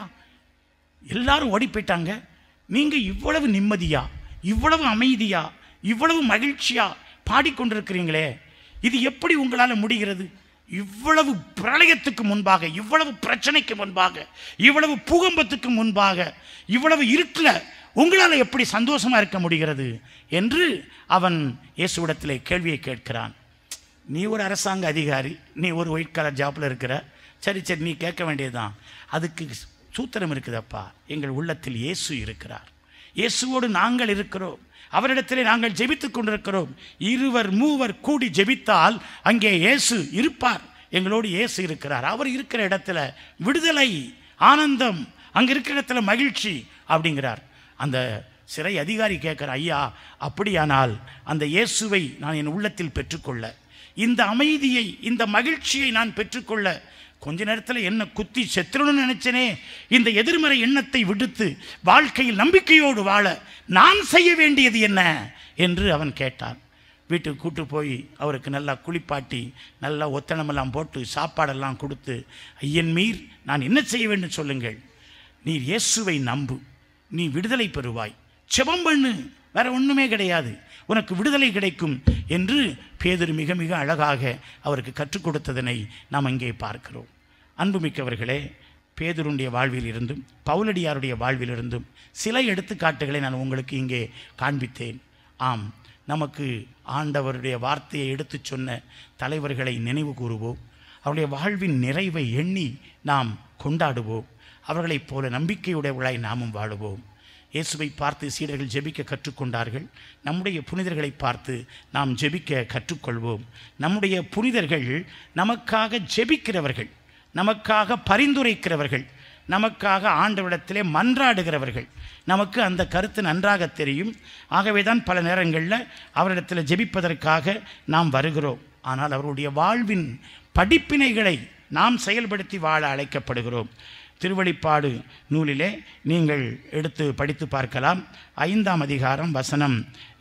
எல்லாரும் ஓடி போயிட்டாங்க, நீங்க இவ்வளவு நிம்மதியா, இவ்வளவு அமைதியா, இவ்வளவு மகிழ்ச்சியா பாடிக்கொண்டிருக்கிறீங்களே, இது எப்படி உங்களால் முடிகிறது? இவ்வளவு பிரளயத்துக்கு முன்பாக, இவ்வளவு பிரச்சனைக்கு முன்பாக, இவ்வளவு பூகம்பத்துக்கு முன்பாக, இவ்வளவு இருட்டில் உங்களால் எப்படி சந்தோஷமா இருக்க முடிகிறது என்று அவன் இயேசுவிடத்திலே கேள்வியை கேட்கிறான். நீ ஒரு அரசாங்க அதிகாரி, நீ ஒரு ஒயிட் கலர் ஜாப்பில் இருக்கிற, சரி நீ கேட்க வேண்டியதுதான். அதுக்கு சூத்திரம் இருக்குதப்பா. எங்கள் உள்ளத்தில் இயேசு இருக்கிறார், இயேசுவோடு நாங்கள் இருக்கிறோம், அவரிடத்திலே நாங்கள் ஜெபித்துக் கொண்டிருக்கிறோம். 2 3 கூடி ஜெபித்தால் அங்கே இயேசு இருப்பார். எங்களோடு இயேசு இருக்கிறார். அவர் இருக்கிற இடத்துல விடுதலை, ஆனந்தம், அங்கே இருக்கிற இடத்துல மகிழ்ச்சி அப்படிங்கிறார். அந்த சிறை அதிகாரி கேட்குற, ஐயா அப்படியானால் அந்த இயேசுவை நான் என் உள்ளத்தில் பெற்றுக்கொள்ள, இந்த அமைதியை, இந்த மகிழ்ச்சியை நான் பெற்றுக்கொள்ள கொஞ்ச நேரத்தில் என்ன குத்தி செத்துறணும்னு நினைச்சனே, இந்த எதிர்மறை எண்ணத்தை விடுத்து வாழ்க்கையில் நம்பிக்கையோடு வாழ நான் செய்ய வேண்டியது என்ன என்று அவன் கேட்டான். வீட்டுக்கு கூட்டு போய் அவருக்கு நல்லா குளிப்பாட்டி நல்லா ஒத்தனமெல்லாம் போட்டு சாப்பாடெல்லாம் கொடுத்து, ஐயன் மீர், நான் என்ன செய்ய வேண்டும் சொல்லுங்கள். நீர் இயேசுவை நம்பு, நீ விடுதலை பெறுவாய், செபம் பண்ணு, வேற ஒன்றுமே கிடையாது, உனக்கு விடுதலை கிடைக்கும் என்று பேதுரு மிக மிக அழகாக அவருக்கு கற்றுக் கொடுத்ததனை நாம் அங்கே பார்க்கிறோம். அன்புமிக்கவர்களே, பேதுருடைய வாழ்வில் இருந்தும் பவுலடியாருடைய வாழ்விலிருந்தும் சில எடுத்துக்காட்டுகளை நான் உங்களுக்கு இங்கே காண்பித்தேன். ஆம், நமக்கு ஆண்டவருடைய வார்த்தையை எடுத்து சொன்ன தலைவர்களை நினைவு கூறுவோம். அவருடைய வாழ்வின் நிறைவை எண்ணி நாம் கொண்டாடுவோம். அவர்களைப் போல நம்பிக்கையுடையவர்களாய் நாமும் வாழுவோம். இயேசுவை பார்த்து சீடர்கள் ஜெபிக்க கற்றுக்கொண்டார்கள். நம்முடைய புனிதர்களை பார்த்து நாம் ஜெபிக்க கற்றுக்கொள்வோம். நம்முடைய புனிதர்கள் நமக்காக ஜெபிக்கிறவர்கள், நமக்காக பரிந்துரைக்கிறவர்கள், நமக்காக ஆண்டவரிடத்திலே மன்றாடுகிறவர்கள். நமக்கு அந்த கருத்து நன்றாக தெரியும். ஆகவே தான் பல நேரங்களில் அவரிடத்தில் ஜெபிப்பதற்காக நாம் வருகிறோம். ஆனால் அவருடைய வாழ்வின் படிப்பினைகளை நாம் செயல்படுத்தி வாழ அழைக்கப்படுகிறோம். திருவெளிப்பாடு நூலிலே நீங்கள் எடுத்து படித்து பார்க்கலாம். 5ஆம் அதிகாரம் வசனம்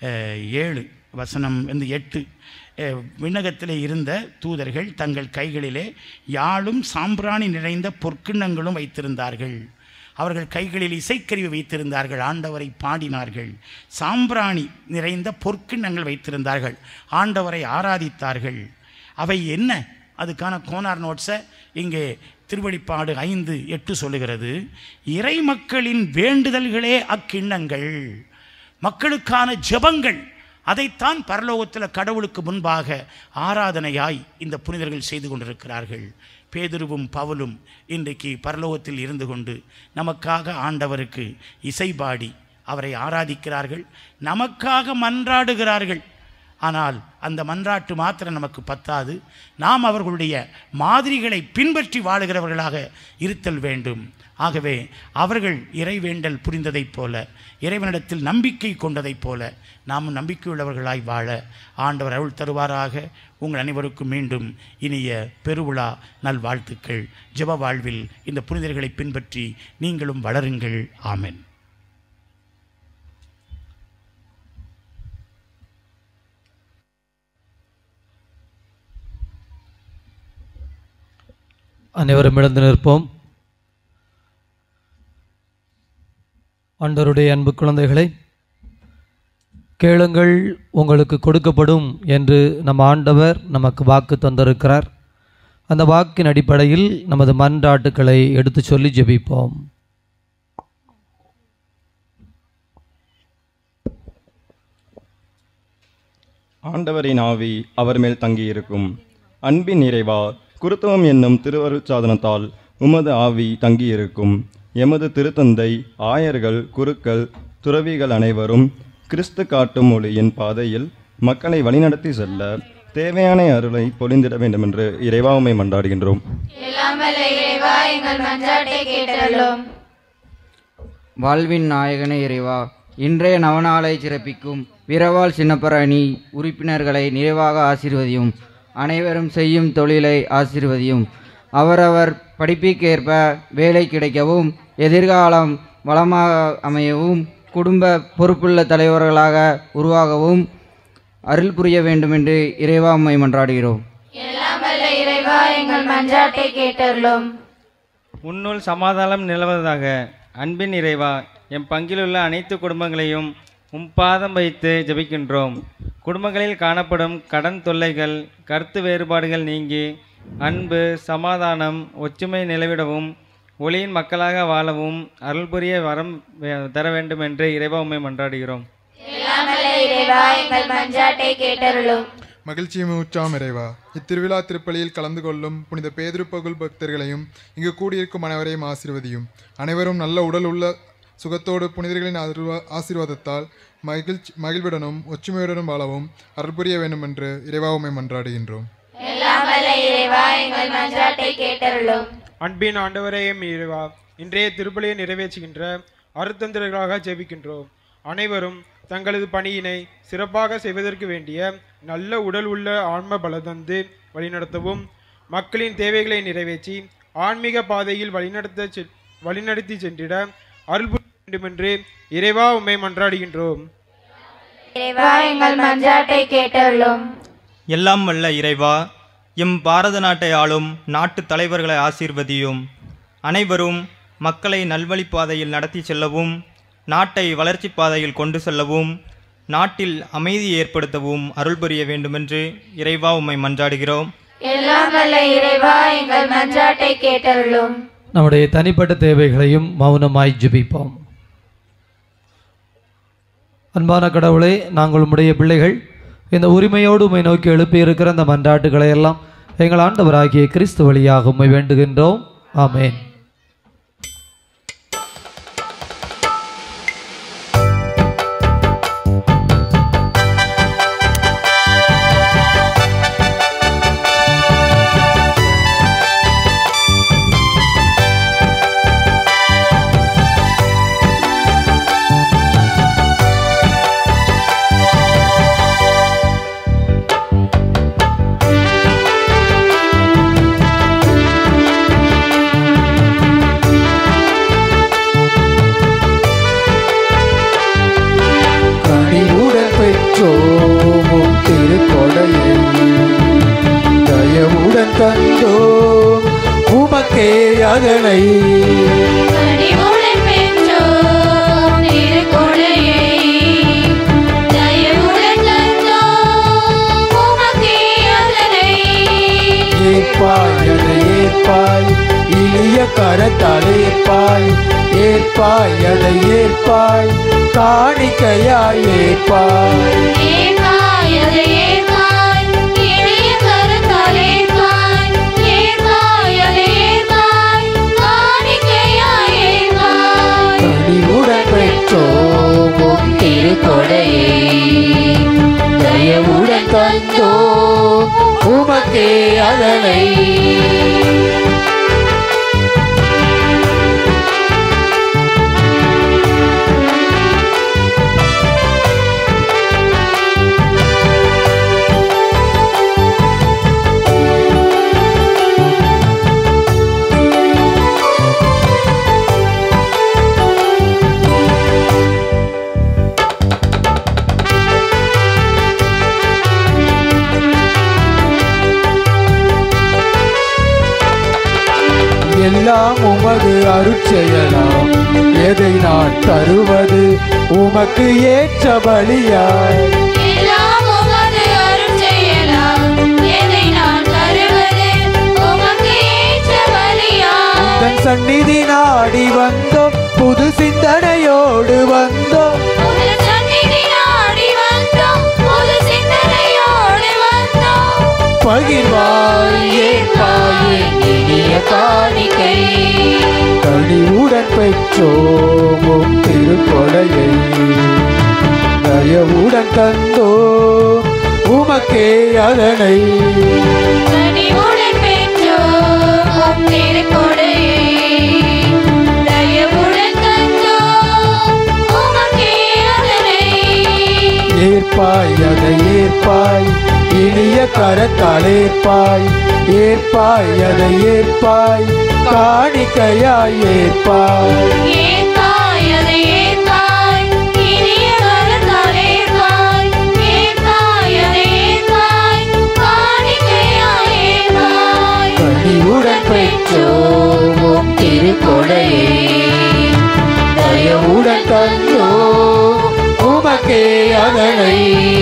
7 வசனம் 8. விண்ணகத்திலே இருந்த தூதர்கள் தங்கள் கைகளிலே யாழும் சாம்பிராணி நிறைந்த பொற்கிண்ணங்களும் வைத்திருந்தார்கள். அவர்கள் கைகளில் இசைக்கருவி வைத்திருந்தார்கள், ஆண்டவரை பாடினார்கள். சாம்பிராணி நிறைந்த பொற்கிண்ணங்கள் வைத்திருந்தார்கள், ஆண்டவரை ஆராதித்தார்கள். அவை என்ன? அதுக்கான கோனார் நோட்ஸை இங்கே திருவெளிப்பாடு 5:8 சொல்லுகிறது. இறை மக்களின் வேண்டுதல்களே அக்கிண்ணங்கள், மக்களுக்கான ஜெபங்கள். அதைத்தான் பரலோகத்தில் கடவுளுக்கு முன்பாக ஆராதனையாய் இந்த புனிதர்கள் செய்து கொண்டிருக்கிறார்கள். பேதுருவும் பவுலும் இன்றைக்கு பரலோகத்தில் இருந்து கொண்டு நமக்காக ஆண்டவருக்கு இசைபாடி அவரை ஆராதிக்கிறார்கள், நமக்காக மன்றாடுகிறார்கள். ஆனால் அந்த மன்றாட்டு மாத்திரம் நமக்கு பத்தாது. நாம் அவர்களுடைய மாதிரிகளை பின்பற்றி வாழுகிறவர்களாக இருத்தல் வேண்டும். ஆகவே அவர்கள் இறைவேண்டல் புரிந்ததைப் போல, இறைவனிடத்தில் நம்பிக்கை கொண்டதைப் போல நாம் நம்பிக்கையுள்ளவர்களாய் வாழ ஆண்டவர் அருள் தருவாராக. உங்கள் அனைவருக்கும் மீண்டும் இனிய பெருவிழா நல்வாழ்த்துக்கள். ஜெப வாழ்வில் இந்த புனிதர்களை பின்பற்றி நீங்களும் வளருங்கள். ஆமென். அனைவரும் எழுந்து நிற்போம். ஆண்டவருடைய அன்பு குழந்தைகளை, கேளுங்கள் உங்களுக்கு கொடுக்கப்படும் என்று நம் ஆண்டவர் நமக்கு வாக்கு தந்திருக்கிறார். அந்த வாக்கின் அடிப்படையில் நமது மன்றாட்டுக்களை எடுத்து சொல்லி ஜெபிப்போம். ஆண்டவரின் ஆவி அவர் மேல் தங்கியிருக்கும். அன்பின் நிறைவா, குருத்துவம் என்னும் திருவருட்சாதனத்தால் உமது ஆவி தங்கியிருக்கும். எமது திருத்தந்தை, ஆயர்கள், குருக்கள், துறவிகள் அனைவரும் கிறிஸ்து காட்டும் மொழியின் பாதையில் மக்களை வழிநடத்தி செல்ல தேவையான அருளை பொழிந்திட வேண்டும் என்று இறைவா உம்மை மன்றாடுகின்றோம். வாழ்வின் நாயகனே இறைவா, இன்றைய நவநாளை சிறப்பிக்கும் வீரவாள் சின்னப்பர் அணி உறுப்பினர்களை நிறைவாக ஆசீர்வதியும். அனைவரும் செய்யும் தொழிலை ஆசீர்வதியும். அவரவர் படிப்புக்கேற்ப வேலை கிடைக்கவும், எதிர்காலம் வளமாக அமையவும், குடும்ப பொறுப்புள்ள தலைவர்களாக உருவாகவும் அருள் புரிய வேண்டும் என்று இறைவா உம்மை மன்றாடுகிறோம். முன்னுள் சமாதானம் நிலவதாக. அன்பின் இறைவா, எம் பங்கிலுள்ள அனைத்து குடும்பங்களையும் பாதம் வைத்து ஜெபிக்கின்றோம். குடும்பங்களில் காணப்படும் கடன் தொல்லைகள், கருத்து வேறுபாடுகள் நீங்கி அன்பு, சமாதானம், ஒற்றுமை நிலவிடவும், ஒளியின் மக்களாக வாழவும் அருள் புரிய வரம் தர வேண்டும் என்று இறைவா உம்மை மன்றாடுகிறோம். மகிழ்ச்சி மூச்சாம் இறைவா, இத்திருவிழா திருப்பலியில் கலந்து கொள்ளும் புனித பேதுரு பவுல் பக்தர்களையும் இங்கு கூடியிருக்கும் அனைவரையும் ஆசீர்வதியும். அனைவரும் நல்ல உடல் உள்ள சுகத்தோடு புனிதர்களின் ஆசீர்வாதத்தால் மகிழ்வுடனும் ஒற்றுமையுடனும் வாழவும் அருள் புரிய வேண்டும் என்று இறைவா உம்மை மன்றாடுகின்றோம். அன்பின் ஆண்டவரையும் இறைவா, இன்றைய திருப்பலியை நிறைவேற்றுகின்ற அருத்தந்திரர்களாக ஜெபிக்கின்றோம். அனைவரும் தங்களது பணியினை சிறப்பாக செய்வதற்கு வேண்டிய நல்ல உடல் உள்ள ஆன்ம பலதந்து வழிநடத்தவும், மக்களின் தேவைகளை நிறைவேற்றி ஆன்மீக பாதையில் வழிநடத்தி சென்றிட அருள் புரிய வேண்டுமென்று இறைவா உம்மை மன்றாடுகின்றோம். இறைவா, எங்கள் மன்றாட்டை கேட்டருளும். எல்லாம் வல்ல இறைவா, எம் பாரத நாட்டை ஆளும் நாட்டு தலைவர்களை ஆசீர்வதியும். அனைவரும் மக்களை நல்வழி பாதையில் நடத்தி செல்லவும், நாட்டை வளர்ச்சி பாதையில் கொண்டு செல்லவும், நாட்டில் அமைதி ஏற்படுத்தவும் அருள் புரிய வேண்டுமென்று இறைவா உம்மை மன்றாடுகிறோம். எல்லாம் வல்ல இறைவா, எங்கள் மன்றாட்டை கேட்டருளும். நம்முடைய தனிப்பட்ட தேவைகளையும் மௌனமாய் ஜெபிப்போம். அன்பான கடவுளே, நாங்கள் உம்முடைய பிள்ளைகள் இந்த உரிமையோடு உம்மை நோக்கி எழுப்பியிருக்கிற அந்த மன்றாட்டுகளை எல்லாம் எங்கள் ஆண்டவராகிய கிறிஸ்து வழியாக உம்மை வேண்டுகின்றோம். ஆமென். பெற்றோம் திருக்கொடையை தயவுடன் தந்தோம் உமக்கே அதனை. கனிவுடன் பெற்றோம் திருக்கொடையை தயவுடன் தந்தோம் உமக்கே அதனை. ஏற்பாய் அதை ஏற்பாய், இனிய கரத்தால் ஏற்பாய். ஏற்பாய் அதை ஏற்பாய், காணிக்கையாய் ஏற்பாய். ஏற்பாய் அதை ஏற்பாய், இனிய கரத்தால் ஏற்பாய். ஏற்பாய் அதை ஏற்பாய், காணிக்கையாய் ஏற்பாய். கனிவுடன் பெற்றோம் திருக்கொடையை தயவுடன் தந்தோம் உமக்கே அதனை. எல்லாம் உமது அருட்செயலாம், எதை நான் தருவது உமக்கு ஏற்ற பலியாய். எல்லாம் உமது அருட்செயலாம், எதை நான் தருவது உமக்கு ஏற்ற பலியாய். உந்தன் சந்நிதி நாடி வந்தோம், புது சிந்தனையோடு வந்தோம். உந்தன் சந்நிதி நாடி வந்தோம், புது சிந்தனையோடு வந்தோம். பகிர்வாய் ஏற்பாய் இனிய காணிக்கை. கனிவுடன் பெற்றோம் திருக்கொடையை தயவுடன் தந்தோம் உமக்கே அதனை. கனிவுடன் பெற்றோம் திருக்கொடையை தயவுடன் தந்தோம் உமக்கே அதனை. ஏற்பாய் அதை ஏற்பாய், இனிய கரத்தால் ஏற்பாய். ஏற்பாய் அதை ஏற்பாய், காணிக்கையாய் ஏற்பாய். ஏற்பாய் அதை ஏற்பாய், இனிய கரத்தால் ஏற்பாய். ஏற்பாய் அதை ஏற்பாய், காணிக்கையாய் ஏற்பாய். கனிவுடன் பெற்றோம் திருக்கொடையை தயவுடன் தந்தோம் உமக்கே அதனை.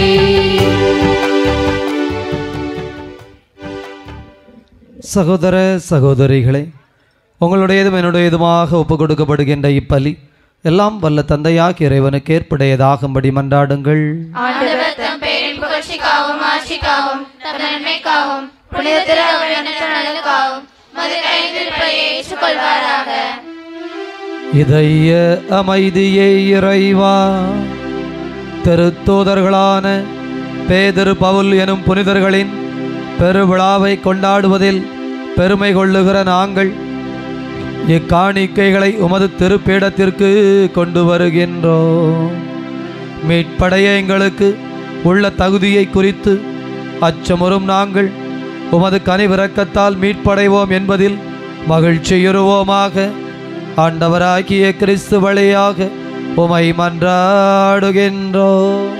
சகோதர சகோதரிகளே, உங்களுடையதும் என்னுடையதுமாக ஒப்புக் கொடுக்கப்படுகின்ற இப்பலி எல்லாம் வல்ல தந்தையாகிய இறைவனுக்கு ஏற்புடையதாகும்படி மன்றாடுங்கள். ஆண்டவர் தம் பேரின் புகழ்ச்சிக்காகவும் ஆட்சிக்காகவும் தம் நன்மைக்காகவும் புனித திருநலனுக்காகவும் மது கைதிருப்பையை ஏற்றுக்கொள்வாராக. இதய அமைதியை இறைவா, திருத்தூதர்களான பேதுரு, பவுல் எனும் புனிதர்களின் பெருவிழாவை கொண்டாடுவதில் பெருமை கொள்ளுகிற நாங்கள் இக்காணிக்கைகளை உமது திருப்பீடத்திற்கு கொண்டு வருகின்றோம். மீட்படைய எங்களுக்கு உள்ள தகுதியை குறித்து அச்சமுறும் நாங்கள் உமது கனிவிரக்கத்தால் மீட்படைவோம் என்பதில் மகிழ்ச்சியுறுவோமாக. ஆண்டவராகிய கிறிஸ்து வழியாக உமை மன்றாடுகின்றோம்.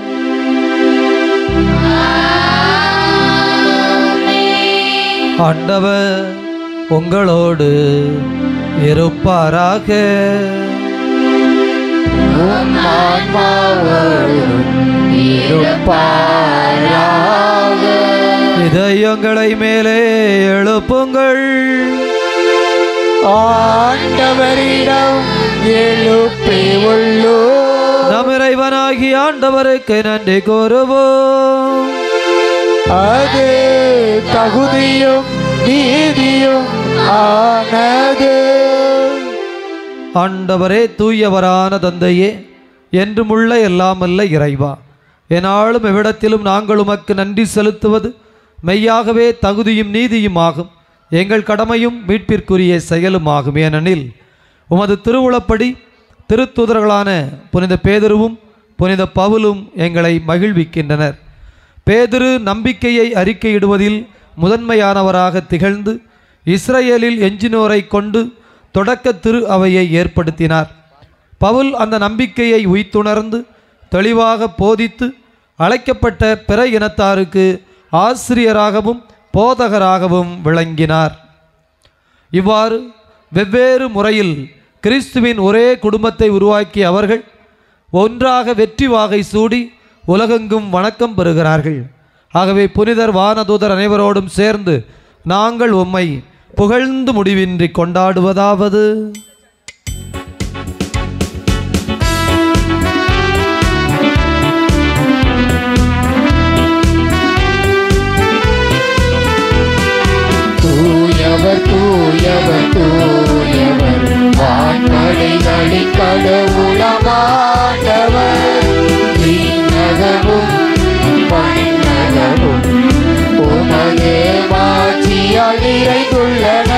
ஆண்டவர் உங்களோடு இருப்பாராக. இதயங்களை மேலே எழுப்புங்கள். ஆண்டவரிடம் எழுப்பி உள்ளோம். நம் இறைவனாகி ஆண்டவருக்கு நன்றி கூறுவோம். அது தகுதியும் நீதியும் ஆனது. ஆண்டவரே, தூயவரான தந்தையே, என்றுமுள்ள எல்லாமல்ல இறைவா, என்னாலும் எவ்விடத்திலும் நாங்கள் உமக்கு நன்றி செலுத்துவது மெய்யாகவே தகுதியும் நீதியும் ஆகும். எங்கள் கடமையும் மீட்பிற்குரிய செயலுமாகும். ஏனெனில் உமது திருவுளப்படி திருத்தூதர்களான புனித பேதுருவும் புனித பவுலும் எங்களை மகிழ்விக்கின்றனர். பேதுரு நம்பிக்கையை அறிக்கையிடுவதில் முதன்மையானவராக திகழ்ந்து இஸ்ரேலில் எஞ்சினோரை கொண்டு தொடக்க திரு அவையை ஏற்படுத்தினார். பவுல் அந்த நம்பிக்கையை உய்த்துணர்ந்து தெளிவாக போதித்து அழைக்கப்பட்ட பிற இனத்தாருக்கு ஆசிரியராகவும் போதகராகவும் விளங்கினார். இவ்வாறு வெவ்வேறு முறையில் கிறிஸ்துவின் ஒரே குடும்பத்தை உருவாக்கிய அவர்கள் ஒன்றாக வெற்றி வாகை சூடி உலகெங்கும் வணக்கம் பெறுகிறார்கள். ஆகவே புனிதர் வானதூதர் அனைவரோடும் சேர்ந்து நாங்கள் உம்மை புகழ்ந்து முடிவின்றி கொண்டாடுவதாவது: தூயவர் தூயவர் தூயவர் வான்படைகளின் கடவுளமானவர். விண்ணகமும் மண்ணகமும் உமது மாட்சியால் நிறைந்துள்ளன.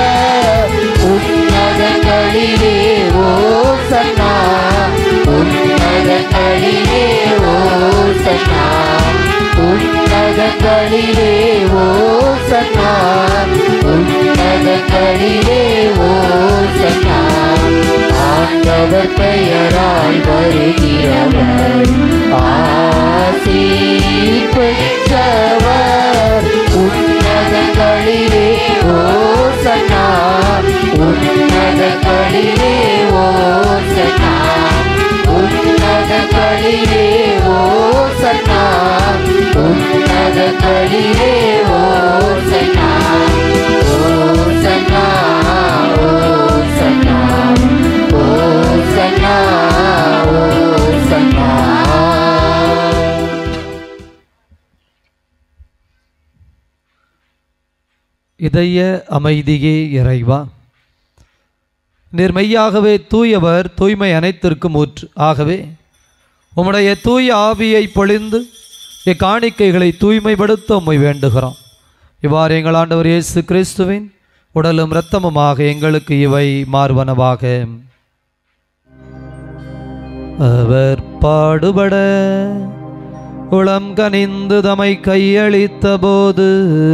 உன்னதங்களிலே ஓசன்னா, உன்னதங்களிலே ஓசன்னா, உன்னதங்களிலே ஓசன்னா, உன்னதங்களிலே ஓசன்னா. ஆண்டவர் பெயரால் வருகிறவர் ஆசி பெற்றவர். உன்னதங்களிலே ஓசன்னா, உன்னதங்களிலே ஓசன்னா, உன்னதங்களிலே ஓசன்னா, உன்னதங்களிலே ஓசன்னா. ஓசன்னா ஓசன்னா ஓசன்னா ஓசன்னா. இதய அமைதியே இறைவா, நீர் மெய்யாகவே தூயவர், தூய்மை அனைத்திற்கும் ஊற்று. ஆகவே உம்முடைய தூய ஆவியை பொழிந்து இக்காணிக்கைகளை தூய்மைப்படுத்த உம்மை வேண்டுகிறோம். இவ்வாறு எங்கள் ஆண்டவர் இயேசு கிறிஸ்துவின் உடலும் இரத்தமுமாக எங்களுக்கு இவை மாறுவனவாக. அவர் பாடுபட உளம் கனிந்து தமை கையளித்த போது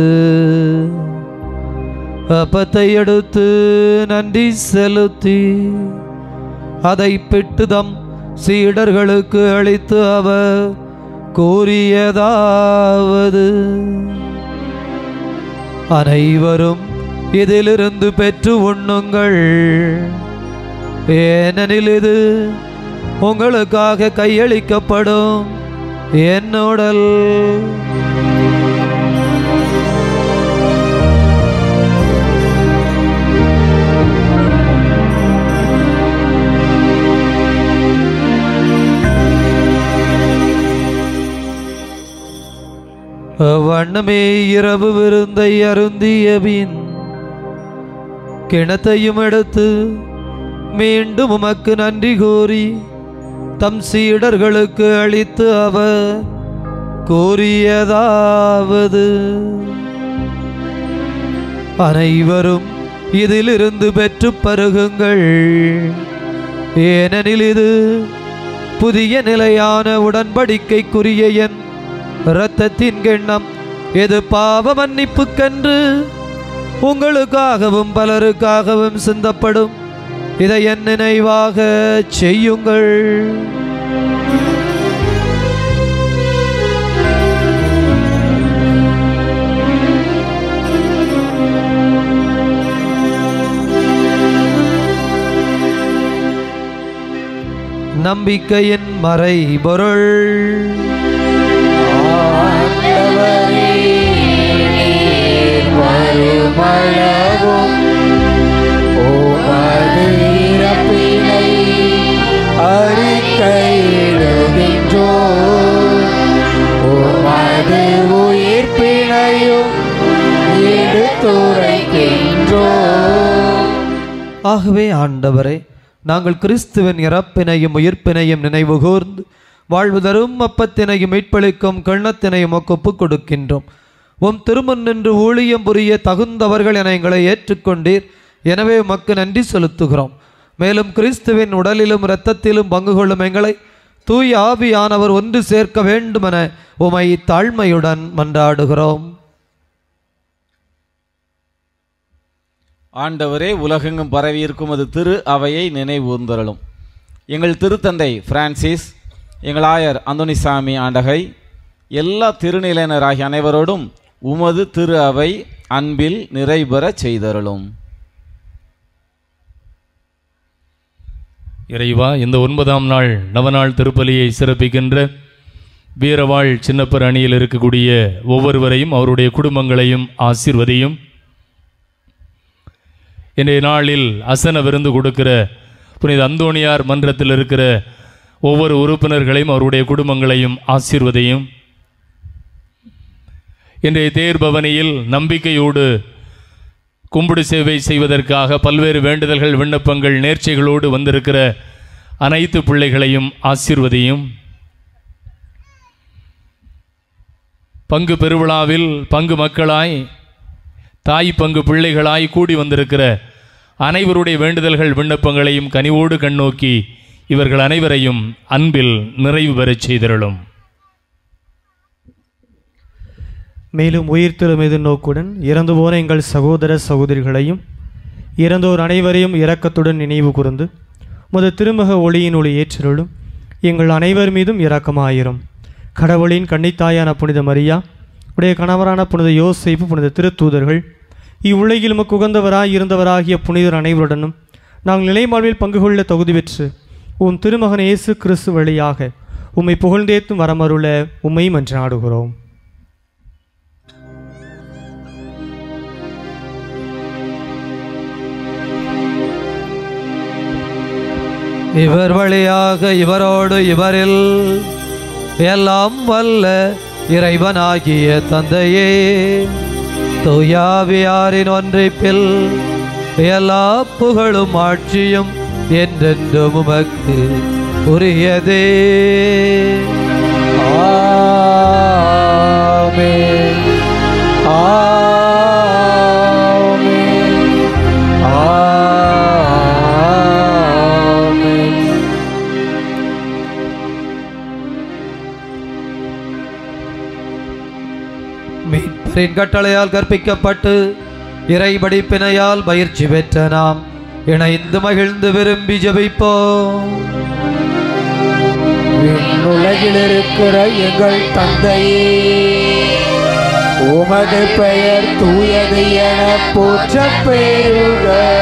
அப்பத்தை எடுத்து நன்றி செலுத்தி அதை பிட்டு தம் சீடர்களுக்கு அளித்து அவர் கூறியதாவது: அனைவரும் இதிலிருந்து பெற்று உண்ணுங்கள், ஏனெனில் இது உங்களுக்காக கையளிக்கப்படும் என் உடல். வண்ணமே இரவு விருந்தை அருந்திய பின் கிணத்தையும் எடுத்து மீண்டும் உமக்கு நன்றி கூறி தம் சீடர்களுக்கு அளித்து அவர் கூறியதாவது: அனைவரும் இதிலிருந்து பெற்று பருகுங்கள், ஏனெனில் இது புதிய நிலையான உடன்படிக்கைக்குரிய என் இரத்தத்தின் கிண்ணம் இது பாவ மன்னிப்புக்கென்று உங்களுக்காகவும் பலருக்காகவும் சிந்தப்படும். இதை என் நினைவாக செய்யுங்கள். நம்பிக்கையின் மறைபொருள். வருமளவும் உமது இறப்பினை அறிக்கையிடுகின்றோம், உமது உயிர்ப்பினையும் எடுத்துரைக்கின்றோம். ஆகவே ஆண்டவரே, நாங்கள் கிறிஸ்துவின் இறப்பினையும் உயிர்ப்பினையும் நினைவு கூர்ந்து வாழ்வு தரும் அப்பத்தினையும் மீட்பளிக்கும் கிண்ணத்தினையும் ஒப்புக் கொடுக்கின்றோம். உம் திருமுன் நின்று ஊழியம் புரிய தகுந்தவர்கள் என எங்களை ஏற்றுக்கொண்டீர். எனவே உமக்கு நன்றி செலுத்துகிறோம். மேலும் கிறிஸ்துவின் உடலிலும் இரத்தத்திலும் பங்கு கொள்ளும் எங்களை தூய ஆவியானவர் ஒன்று சேர்க்க வேண்டுமென உமை தாழ்மையுடன் மன்றாடுகிறோம். ஆண்டவரே, உலகெங்கும் பரவியிருக்கும் அது திரு அவையை நினைவூர்ந்தருளும். எங்கள் திருத்தந்தை பிரான்சிஸ், எங்கள் ஆயர் அந்தோனிசாமி ஆண்டகை, எல்லா திருநிலையினராகிய அனைவரோடும் உமது திரு அவை அன்பில் நிறைபெறச் செய்தருளும். இறைவா, இந்த 9ஆம் நாள் நவநாள் திருப்பலியை சிறப்பிக்கின்ற வீரவாள் சின்னப்பர் அணியில் இருக்கக்கூடிய ஒவ்வொருவரையும் அவருடைய குடும்பங்களையும் ஆசீர்வதியும். இன்றைய நாளில் அசன விருந்து கொடுக்கிற புனித அந்தோணியார் மன்றத்தில் இருக்கிற ஒவ்வொரு உறுப்பினர்களையும் அவருடைய குடும்பங்களையும் ஆசீர்வதியும். இன்றைய தேர்பவனியில் நம்பிக்கையோடு கும்பிடு சேவை செய்வதற்காக பல்வேறு வேண்டுதல்கள், விண்ணப்பங்கள், நேர்ச்சைகளோடு வந்திருக்கிற அனைத்து பிள்ளைகளையும் ஆசீர்வதியும். பங்கு பெருவிழாவில் பங்கு மக்களாய், தாய் பங்கு பிள்ளைகளாய் கூடி வந்திருக்கிற அனைவருடைய வேண்டுதல்கள், விண்ணப்பங்களையும் கனிவோடு கண்ணோக்கி இவர்கள் அனைவரையும் அன்பில் நிறைவு பெறச் செய்தருளும். மேலும் உயிர்த்தெழும் எதிர்நோக்குடன் இறந்து போன எங்கள் சகோதர சகோதரிகளையும் இறந்தோர் அனைவரையும் இரக்கத்துடன் நினைவு கூர்ந்து முத திருமுக ஒளியின் ஒளி ஏற்றருளும். எங்கள் அனைவர் மீதும் இரக்கமாயிரும். கடவுளின் கன்னித்தாயான புனித மரியா, உடைய கணவரான புனித யோசேப்பு, புனித திருத்தூதர்கள், இவ்வுலகில் உமக்கு உகந்தவராய் இருந்தவராகிய புனிதர் அனைவருடனும் நாங்கள் நிலைமாழ்வில் பங்கு கொள்ள தகுதி பெற்று உம் திருமகன் இயேசு கிறிஸ்து வழியாக உம்மை புகழ்ந்தேத்தும் வரமருள உம்மை மன்றாடுகிறோம். இவர் வழியாக இவரோடு இவரில் எல்லாம் வல்ல இறைவனாகிய தந்தையே, தூயாவியாரின் ஒன்றிப்பில் எல்லா புகழும் ஆட்சியும் என்றென்றும் உமக்கு உரியதே. ஆமென். ஆமென். ஆமென். மீட்பரின் கட்டளையால் கற்பிக்கப்பட்டு இறை படிப்பினையால் பயிற்சி பெற்ற நாம் இணைந்து மகிழ்ந்து விரும்பி ஜெபிப்போம். விண்ணுலகில் இருக்கிற எங்கள் தந்தையே, உமது பெயர் தூயது என போற்றப் பெறுக.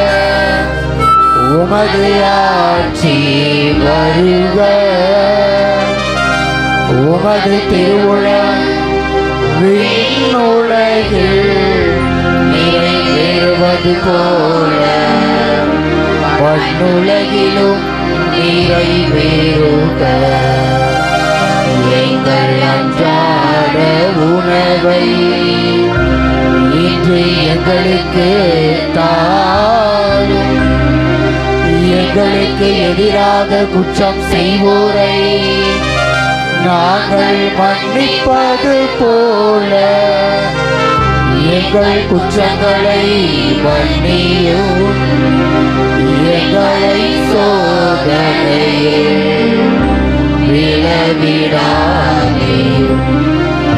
உமது ஆட்சி வருக. உமது திருவுளம் விண்ணுலகில் நிறைவேறுவது போல மண்ணுலகிலும் நிறைவேறுக. எங்கள் அன்றாட உணவை இன்று எங்களுக்கு தாரும். எங்களுக்கு எதிராக குற்றம் செய்வோரை நாங்கள் மன்னிப்பது போல எங்கள் குற்றங்களை மன்னியும். எங்களை சோதனையில் விழவிடாதேயும்,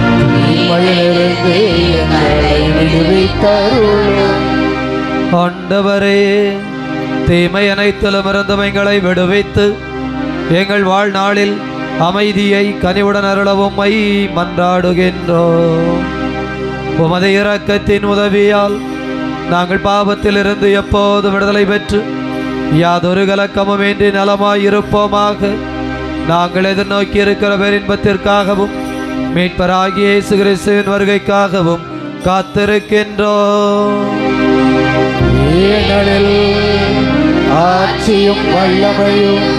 காத்தருளும். ஆண்டவரே, தீமை அனைத்திலும் இருந்தும் எங்களை விடுவித்து எங்கள் வாழ்நாளில் அமைதியை கனிவுடன் அருளவும் மன்றாடுகின்றோம். உமது இரக்கத்தின் உதவியால் நாங்கள் பாவத்திலிருந்து எப்போது விடுதலை பெற்று யாதொரு கலக்கமும் இன்றி நலமாயிருப்போமாக. நாங்கள் எதிர்நோக்கி இருக்கிற பேரின்பத்திற்காகவும் மீட்பராகிய இயேசு கிறிஸ்துவின் வருகைக்காகவும் காத்திருக்கின்றோம். ஏனெனில் ஆட்சியும் வல்லமையும்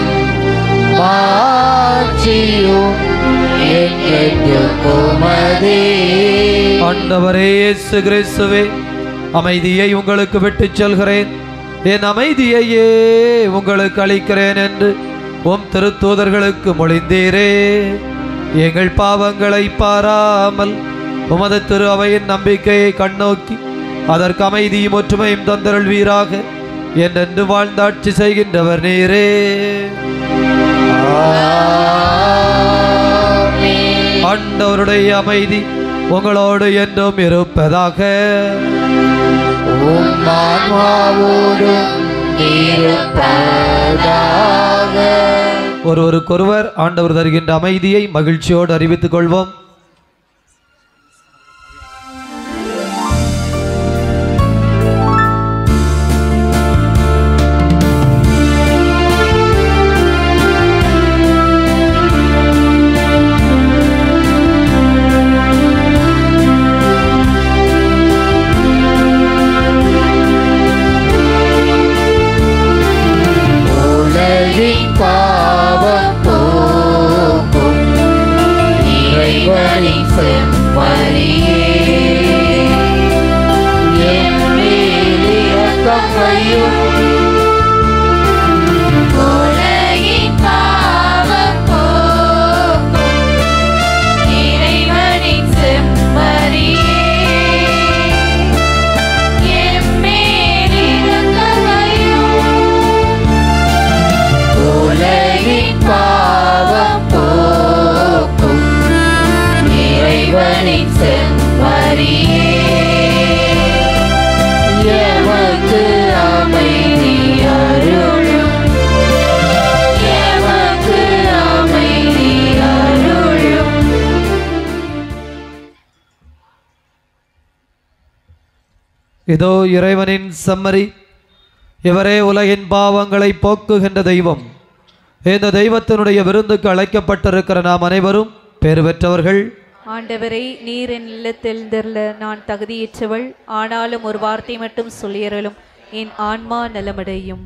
மாட்சியும் என்றென்றும் உமதே. ஆண்டவரே இயேசு கிறிஸ்துவே, அமைதியை உங்களுக்கு விட்டுச் செல்கிறேன், என் அமைதியையே உங்களுக்கு அளிக்கிறேன் என்று உம் திருத்தூதர்களுக்கு மொழிந்தீரே. எங்கள் பாவங்களை பாராமல் உமது திரு அவையின் நம்பிக்கையை கண்ணோக்கி அதற்கு அமைதியும் ஒற்றுமையும் தந்தருள்வீராக. என்றென்று வாழ்ந்தாட்சி செய்கின்றவர் நீரே. ஆண்டவருடைய அமைதி உங்களோடு என்றும் இருப்பதாக. ஒருவருக்கொருவர் ஆண்டவர் தருகின்ற அமைதியை மகிழ்ச்சியோடு அறிவித்துக் கொள்வோம். பாவம் போக்கும் இறைவனின் செம்மறியே, என் மேல் இரக்கம் வையும். உலகின் பாவம் போக்கும் இறைவனின் செம்மறியே, என் மேல் இரக்கம் வையும். உலகின் பாவம் போக்கும் இறைவனின் செம்மறியே, எமக்கு அமைதி அருளும். எமக்கு அமைதி அருளும். இதோ இறைவனின் செம்மறி, இவரே உலகின் பாவங்களை போக்குகின்ற தெய்வம். இந்த தெய்வத்தினுடைய விருந்துக்கு அழைக்கப்பட்டிருக்கிற நாம் அனைவரும் பேறு பெற்றவர்கள். ஆண்டவரை, நீர் என் இல்லத்தில் தெருள நான் தகுதியற்றவள், ஆனாலும் ஒரு வார்த்தை மட்டும் சொல்லியறலும் என் ஆன்மா நலமடையும்.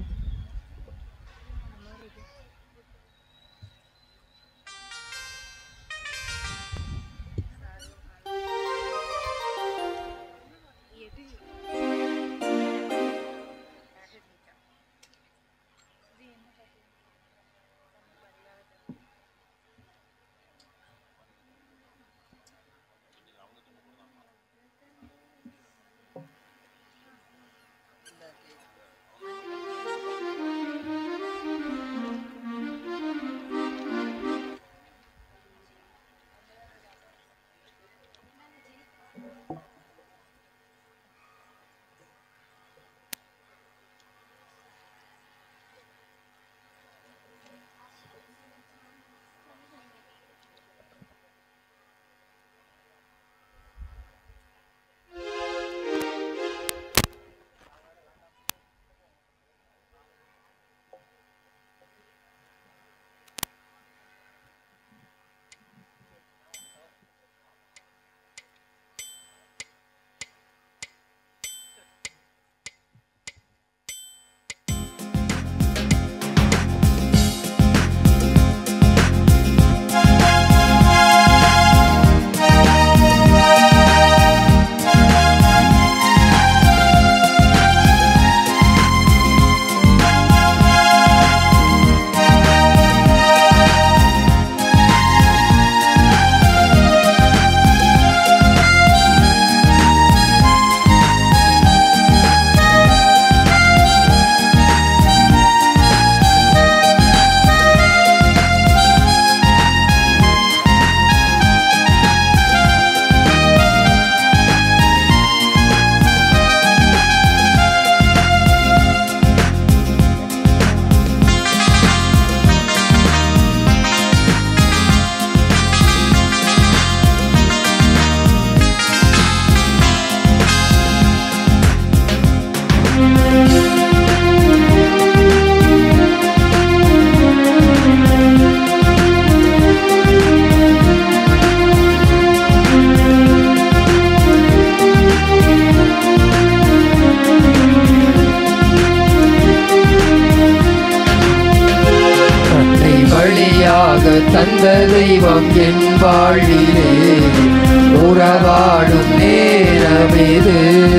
தந்த தெய்வம் என் வாழ்விலே உறவாடும் நேரம் இது.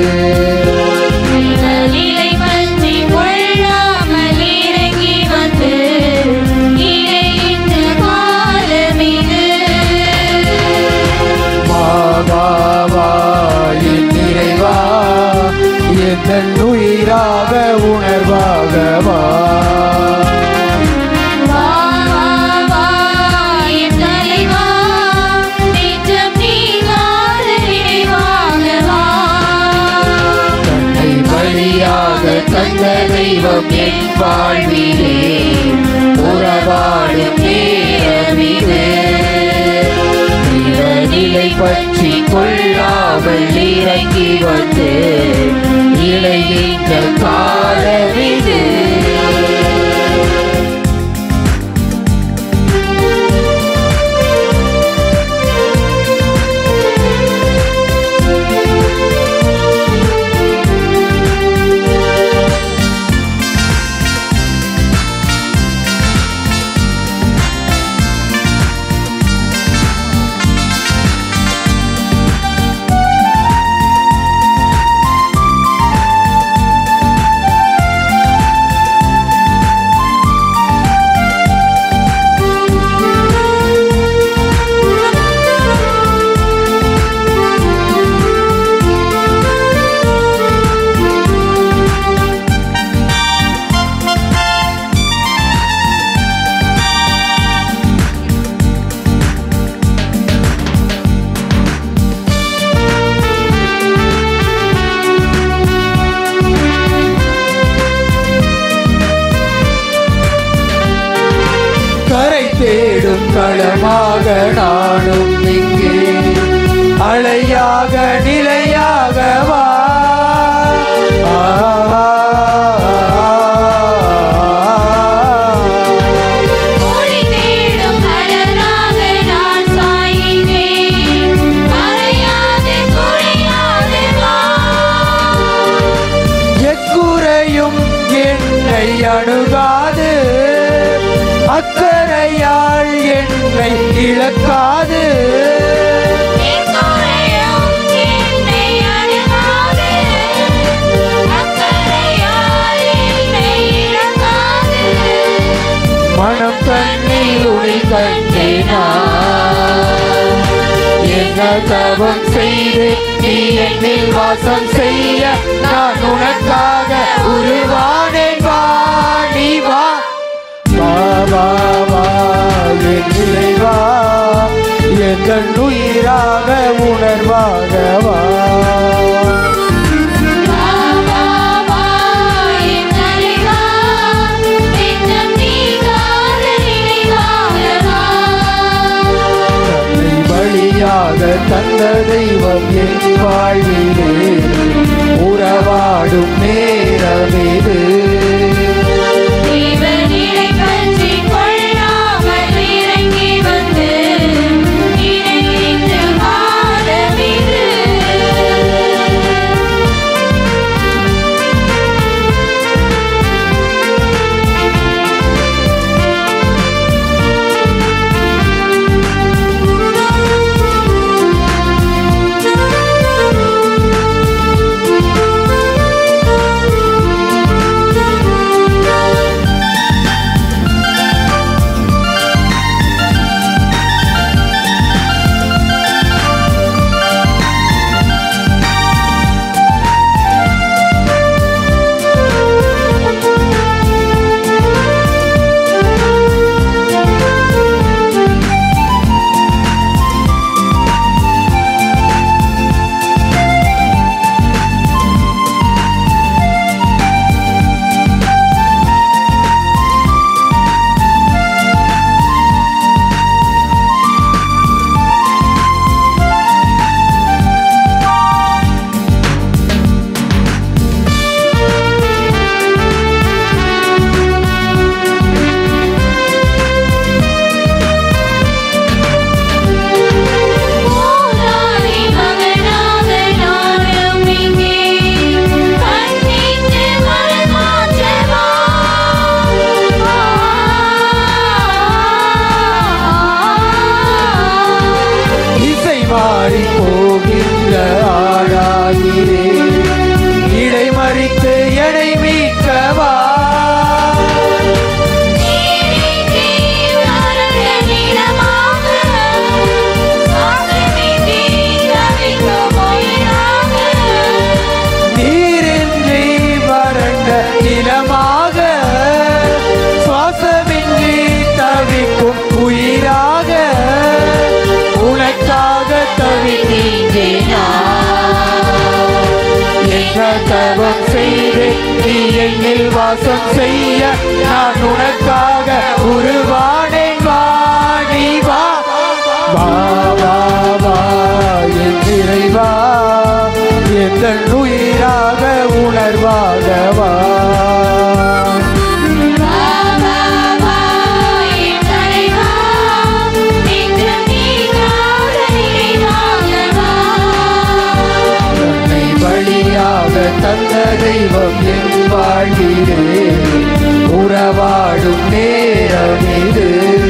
நிலை பற்றி கொள்ளாமல் இறங்கி வந்து இணைகின்ற காலம் இது. மாவாவா என் நிறைவா என் உயிராக உணர்வாகவா. தந்த தெய்வம் என் வாழ்விலே உறவாடும் நேரம் இது. நிலை பற்றி கொள்ளாமல் இறங்கி வந்து இணைகின்ற காலம் இது. தேடும் களமாக நானும் இங்கே அலையாக நிலையாக வா. எக்குறையும் என்னை அணுகாது, அக்கறையால் என்னை இழக்காது. மனம் தண்ணீர் உனை கண்டேனா, என்ன தவம் செய்து நீ என்னில் வாசம் செய்ய நான் உனக்காக உருவானேன். வா நீ வா வா வா என் நிலைவா என் உயிராக உணர்வாக வா. வழியாக தந்த தெய்வம் என் வாழ்விலே உறவாடும் நேரம் இது. சுவாசமாக சுவாசமின்றி தவிக்கும் உயிராக உனக்காக தவிக்கின்றேன். என்ன தவம் செய்து நீ என்னில் வாசம் செய்ய நான் உனக்காக உருவானேன். வா நீ வா வா வா வா என் இறைவா, எங்கள் உயிராக உணர்வாக வா. தந்த தெய்வம் என் வாழ்விலே உறவாடும் நேரம் இது.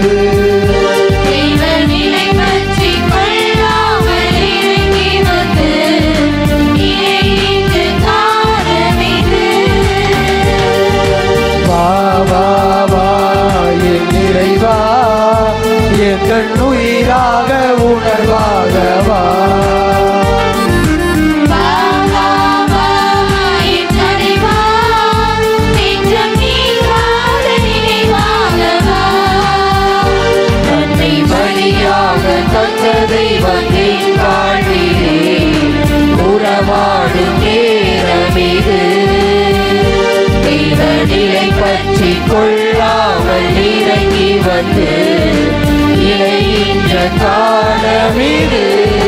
வா வா வா என் இறைவா, எங்கள் உயிராக உணர்வாக வா. தந்த தெய்வம் என் வாழ்விலே உறவாடும் நேரம் இது. தெய்வ நிலை பற்றி கொள்ளாமல் இறங்கி வந்து இணைகின்ற காலம் இது.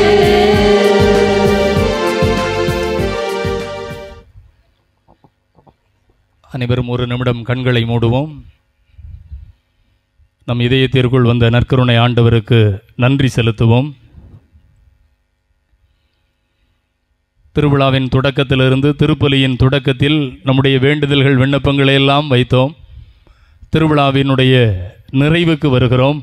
அனைவரும் ஒரு நிமிடம் கண்களை மூடுவோம். நம் இதயத்திற்குள் வந்த நற்கருணை ஆண்டவருக்கு நன்றி செலுத்துவோம். திருவிழாவின் தொடக்கத்திலிருந்து திருப்பலியின் தொடக்கத்தில் நம்முடைய வேண்டுதல்கள் விண்ணப்பங்களை எல்லாம் வைத்தோம். திருவிழாவினுடைய நிறைவுக்கு வருகிறோம்.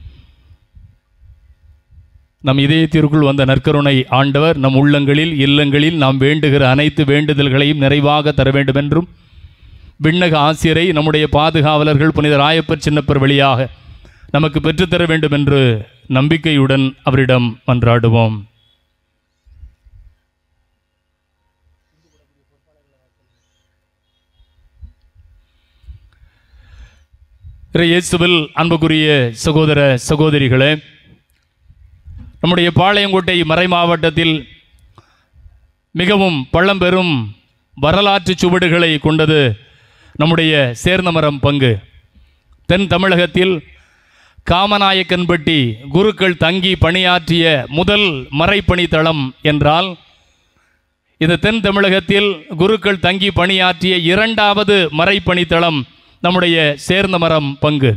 நம் இதயத்திற்குள் வந்த நற்கருணை ஆண்டவர் நம் உள்ளங்களில் இல்லங்களில் நாம் வேண்டுகிற அனைத்து வேண்டுதல்களையும் நிறைவாக தர வேண்டும் என்றும் விண்ணக ஆசிரியரை நம்முடைய பாதுகாவலர்கள் புனித ராயப்பர் சின்னப்பர் வழியாக நமக்கு பெற்றுத்தர வேண்டும் என்று நம்பிக்கையுடன் அவரிடம் மன்றாடுவோம். இயேசுவில் அன்புக்குரிய சகோதர சகோதரிகளே, நம்முடைய பாளையங்கோட்டை மறை மாவட்டத்தில் மிகவும் பழம்பெரும் வரலாற்று சுவடுகளை கொண்டது நம்முடைய சேர்ந்தமரம் பங்கு. தென் தமிழகத்தில் காமநாயக்கன்பட்டி குருக்கள் தங்கி பணியாற்றிய முதல் மறைப்பணி தளம் என்றால், இது தென் தமிழகத்தில் குருக்கள் தங்கி பணியாற்றிய இரண்டாவது மறைப்பணி தளம் நம்முடைய சேர்ந்தமரம் பங்கு.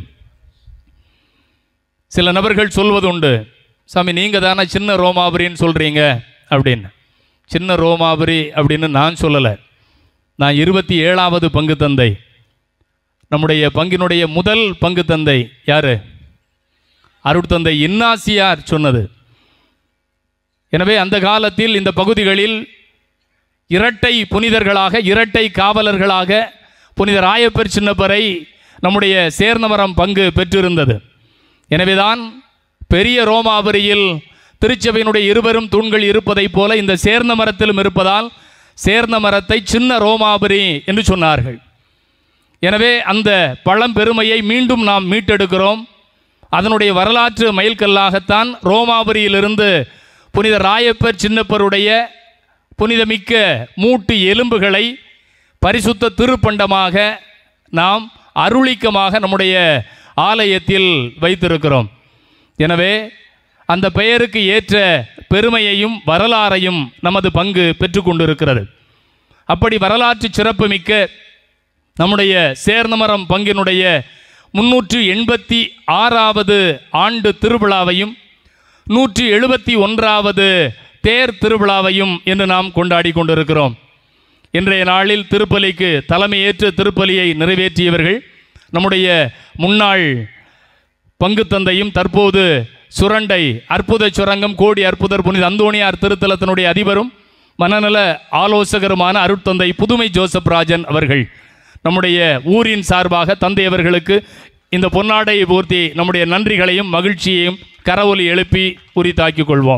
சில நபர்கள் சொல்வதுண்டு, சாமி நீங்கள் தானே சின்ன ரோமாபுரின்னு சொல்கிறீங்க அப்படின்னு. சின்ன ரோமாபுரி அப்படின்னு நான் சொல்லலை. நான் 27வது பங்கு தந்தை. நம்முடைய பங்கினுடைய முதல் பங்கு தந்தை யாரு? அருட்தந்தை இன்னாசியார் சொன்னது. எனவே அந்த காலத்தில் இந்த பகுதிகளில் இரட்டை புனிதர்களாக, இரட்டை காவலர்களாக புனித ராயப்பர் சின்னப்பரை நம்முடைய சேர்ந்தமரம் பங்கு பெற்றிருந்தது. எனவேதான் பெரிய ரோமாபுரியில் திருச்சபையினுடைய இருவரும் தூண்கள் இருப்பதைப் போல இந்த சேர்ந்த மரத்திலும் இருப்பதால் சேர்ந்த மரத்தை சின்ன ரோமாபுரி என்று சொன்னார்கள். எனவே அந்த பழம்பெருமையை மீண்டும் நாம் மீட்டெடுக்கிறோம். அதனுடைய வரலாற்று மைல்கல்லாகத்தான் ரோமாபுரியிலிருந்து புனித ராயப்பர் சின்னப்பருடைய புனிதமிக்க மூட்டு எலும்புகளை பரிசுத்த திருப்பண்டமாக நாம் அருளிக்கமாக நம்முடைய ஆலயத்தில் வைத்திருக்கிறோம். எனவே அந்த பெயருக்கு ஏற்ற பெருமையையும் வரலாறையும் நமது பங்கு பெற்றுக்கொண்டிருக்கிறது. அப்படி வரலாற்று சிறப்புமிக்க நம்முடைய சேர்ந்தமரம் பங்கினுடைய 386வது ஆண்டு திருவிழாவையும் 171வது தேர் திருவிழாவையும் என்று நாம் கொண்டாடி கொண்டிருக்கிறோம். இன்றைய நாளில் திருப்பலிக்கு தலைமையேற்று திருப்பலியை நிறைவேற்றியவர்கள் நம்முடைய முன்னாள் பங்கு தந்தையும் தற்போது சுரண்டை அற்புத சுரங்கம் கோடி அற்புதர் புனித அந்தோணியார் திருத்தலத்தினுடைய அதிபரும் மனநல ஆலோசகருமான அருட்தந்தை புதுமை ஜோசப் ராஜன் அவர்கள். நம்முடைய ஊரின் சார்பாக தந்தை அவர்களுக்கு இந்த பொன்னாடையை போர்த்தி நம்முடைய நன்றிகளையும் மகிழ்ச்சியையும் கரவொலி எழுப்பி உரித்தாக்கிக் கொள்வோம்.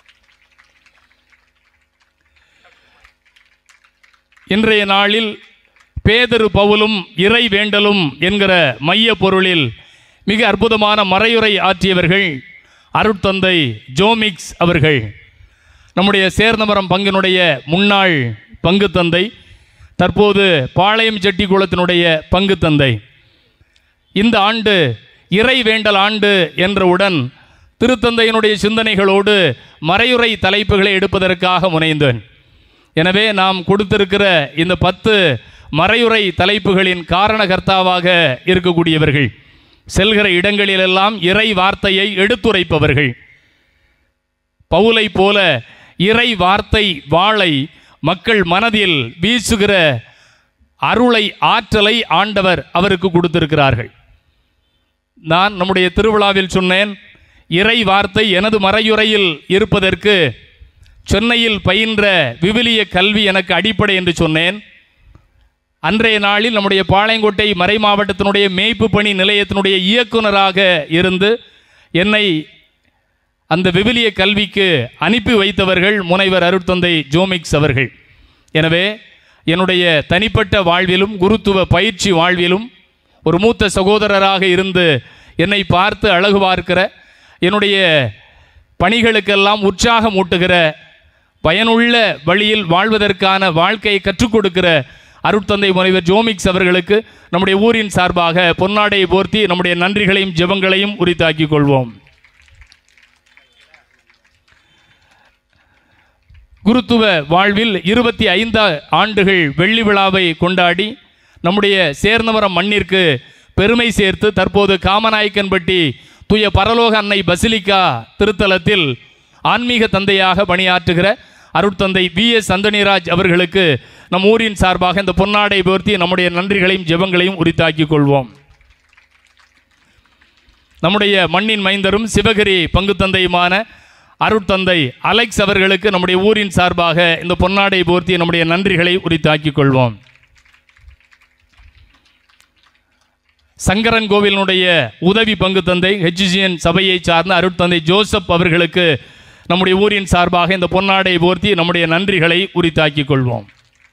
இன்றைய நாளில் பேதுரு பவுலும் இறை வேண்டலும் என்கிற மைய பொருளில் மிக அற்புதமான மறையுரை ஆற்றியவர்கள் அருட்தந்தை ஜோமிக்ஸ் அவர்கள். நம்முடைய சேர்ந்தமரம் பங்கினுடைய முன்னாள் பங்கு தந்தை, தற்போது பாளையம் செட்டிக்குளத்தினுடைய பங்கு தந்தை. இந்த ஆண்டு இறை வேண்டல் ஆண்டு என்றவுடன் திருத்தந்தையினுடைய சிந்தனைகளோடு மறையுரை தலைப்புகளை எடுப்பதற்காக முனைந்தேன். எனவே நாம் கொடுத்திருக்கிற இந்த 10 மறையுரை தலைப்புகளின் காரணகர்த்தாவாக இருக்கக்கூடியவர்கள், செல்கிற இடங்களிலெல்லாம் இறை வார்த்தையை எடுத்துரைப்பவர்கள். பவுலை போல இறை வார்த்தை வாளை மக்கள் மனதில் வீசுகிற அருளை, ஆற்றலை ஆண்டவர் அவருக்கு கொடுத்திருக்கிறார்கள். நான் நம்முடைய திருவிழாவில் சொன்னேன், இறை வார்த்தை எனது மறையுரையில் இருப்பதற்கு சென்னையில் பயின்ற விவிலிய கல்வி எனக்கு அடிப்படை என்று சொன்னேன். அன்றைய நாளில் நம்முடைய பாளையங்கோட்டை மறை மாவட்டத்தினுடைய மேய்ப்பு பணி நிலையத்தினுடைய இயக்குனராக இருந்து என்னை அந்த விவிலிய கல்விக்கு அனுப்பி வைத்தவர்கள் முனைவர் அருட்தந்தை ஜோமிக்ஸ் அவர்கள். எனவே என்னுடைய தனிப்பட்ட வாழ்விலும் குருத்துவ பயிற்சி வாழ்விலும் ஒரு மூத்த சகோதரராக இருந்து என்னை பார்த்து அழகு பார்க்கிற, என்னுடைய பணிகளுக்கெல்லாம் உற்சாகம் ஊட்டுகிற, பயனுள்ள வழியில் வாழ்வதற்கான வாழ்க்கையை கற்றுக் கொடுக்கிற அருட்தந்தை முனைவர் ஜோமிக்ஸ் அவர்களுக்கு நம்முடைய ஊரின் சார்பாக பொன்னாடையை போர்த்தி நம்முடைய நன்றிகளையும் ஜெபங்களையும் உரித்தாக்கிக் கொள்வோம். குருத்துவ வாழ்வில் 25 ஆண்டுகள் வெள்ளி விழாவை கொண்டாடி நம்முடைய சேர்ந்தமரம் மண்ணிற்கு பெருமை சேர்த்து தற்போது காமநாயக்கன்பட்டி தூய பரலோக அன்னை பசிலிக்கா திருத்தலத்தில் ஆன்மீக தந்தையாக பணியாற்றுகிற அருட்தந்தை V.S. அந்தனிராஜ் அவர்களுக்கு நம் ஊரின் சார்பாக இந்த பொன்னாடை போர்த்தி நம்முடைய நன்றிகளையும் ஜெபங்களையும் உரித்தாக்கிக் கொள்வோம். நம்முடைய மண்ணின் மைந்தரும் சிவகிரி பங்கு தந்தையுமான அருட்தந்தை அலெக்ஸ் அவர்களுக்கு நம்முடைய ஊரின் சார்பாக இந்த பொன்னாடை போர்த்தி நம்முடைய நன்றிகளை உரித்தாக்கிக் கொள்வோம். சங்கரன் கோவிலினுடைய உதவி பங்கு தந்தை HGN சபையை சார்ந்த அருட்தந்தை ஜோசப் அவர்களுக்கு நம்முடைய ஊரின் சார்பாக இந்த பொன்னாடை போர்த்தி நம்முடைய நன்றிகளை உரித்தாக்கிக் கொள்வோம்.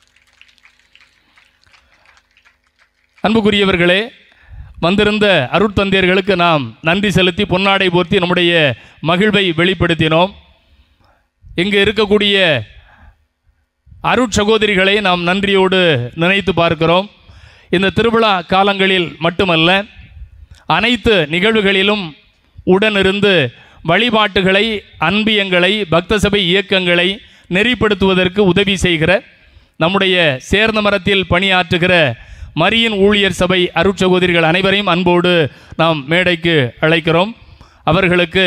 அன்புக்குரியவர்களே, வந்திருந்த அருட்தந்தையர்களுக்கு நாம் நன்றி செலுத்தி பொன்னாடை போர்த்தி நம்முடைய மகிழ்வை வெளிப்படுத்தினோம். இங்கு இருக்கக்கூடிய அருட்சகோதரிகளை நாம் நன்றியோடு நினைத்து பார்க்கிறோம். இந்த திருவிழா காலங்களில் மட்டுமல்ல, அனைத்து நிகழ்வுகளிலும் உடனிருந்து வழிபாட்டுகளை, அன்பியங்களை, பக்த சபை இயக்கங்களை நெறிப்படுத்துவதற்கு உதவி செய்கிற நம்முடைய சேர்ந்தமரத்தில் பணியாற்றுகிற மரியின் ஊழியர் சபை அருட்சகோதரிகள் அனைவரையும் அன்போடு நாம் மேடைக்கு அழைக்கிறோம். அவர்களுக்கு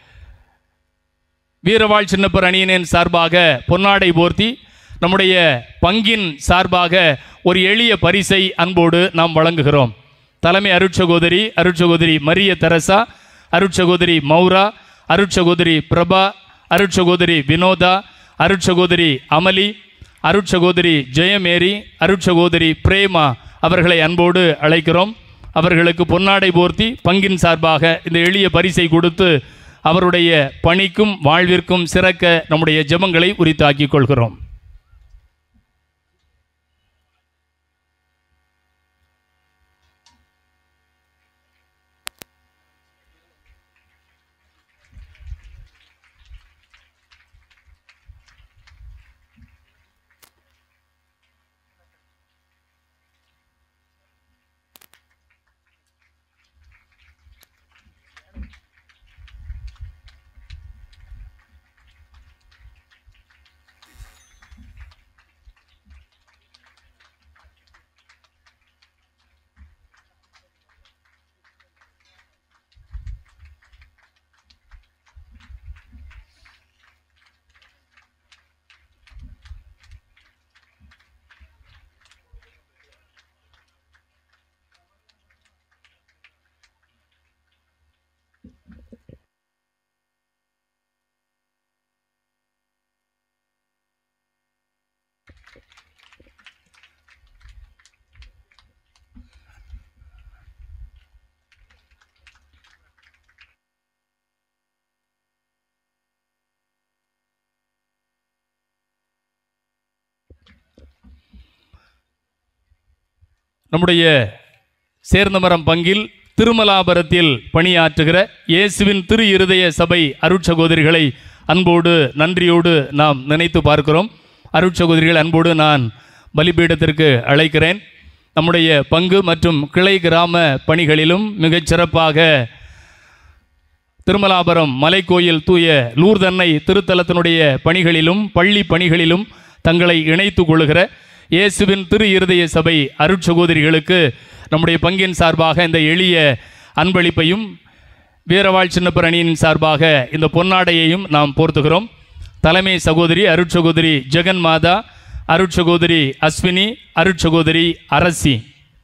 வீரவாள் சின்னப்பர் அணியினின் சார்பாக பொன்னாடை போர்த்தி நம்முடைய பங்கின் சார்பாக ஒரு எளிய பரிசை அன்போடு நாம் வழங்குகிறோம். தலைமை அருட்சகோதரி மரிய தெரசா, அருட்சகோதரி மௌரா, அருட்சகோதரி பிரபா, அருட்சகோதரி வினோதா, அருட்சகோதரி அமலி, அருட்சகோதரி ஜெயமேரி, அருட்சகோதரி பிரேமா அவர்களை அன்போடு அழைக்கிறோம். அவர்களுக்கு பொன்னாடை போர்த்தி பங்கின் சார்பாக இந்த எளிய பரிசை கொடுத்து அவருடைய பணிக்கும் வாழ்விற்கும் சிறக்க நம்முடைய ஜெபங்களை உரித்தாக்கிக் கொள்கிறோம். நம்முடைய சேர்ந்தமரம் பங்கில் திருமலாபுரத்தில் பணியாற்றுகிற இயேசுவின் திரு இருதய சபை அருட்சகோதரிகளை அன்போடு நன்றியோடு நாம் நினைத்து பார்க்கிறோம். அருட்சகோதரிகள் அன்போடு நான் பலிபீடத்திற்கு அழைக்கிறேன். நம்முடைய பங்கு மற்றும் கிளை கிராம பணிகளிலும் மிகச் சிறப்பாக திருமலாபுரம் மலைக்கோயில் தூய லூர்தன்னை திருத்தலத்தினுடைய பணிகளிலும் பள்ளி பணிகளிலும் தங்களை இணைத்து கொள்ளுகிற இயேசுவின் திரு இருதய சபை அருட்சகோதரிகளுக்கு நம்முடைய பங்கின் சார்பாக இந்த எளிய அன்பளிப்பையும் வீரவாள் சின்னப்பர் அணியின் சார்பாக இந்த பொன்னாடையையும் நாம் போர்த்துகிறோம். தலைமை சகோதரி அருட்சகோதரி ஜெகன் மாதா, அருட்சகோதரி அஸ்வினி, அருட்சகோதரி அரசி.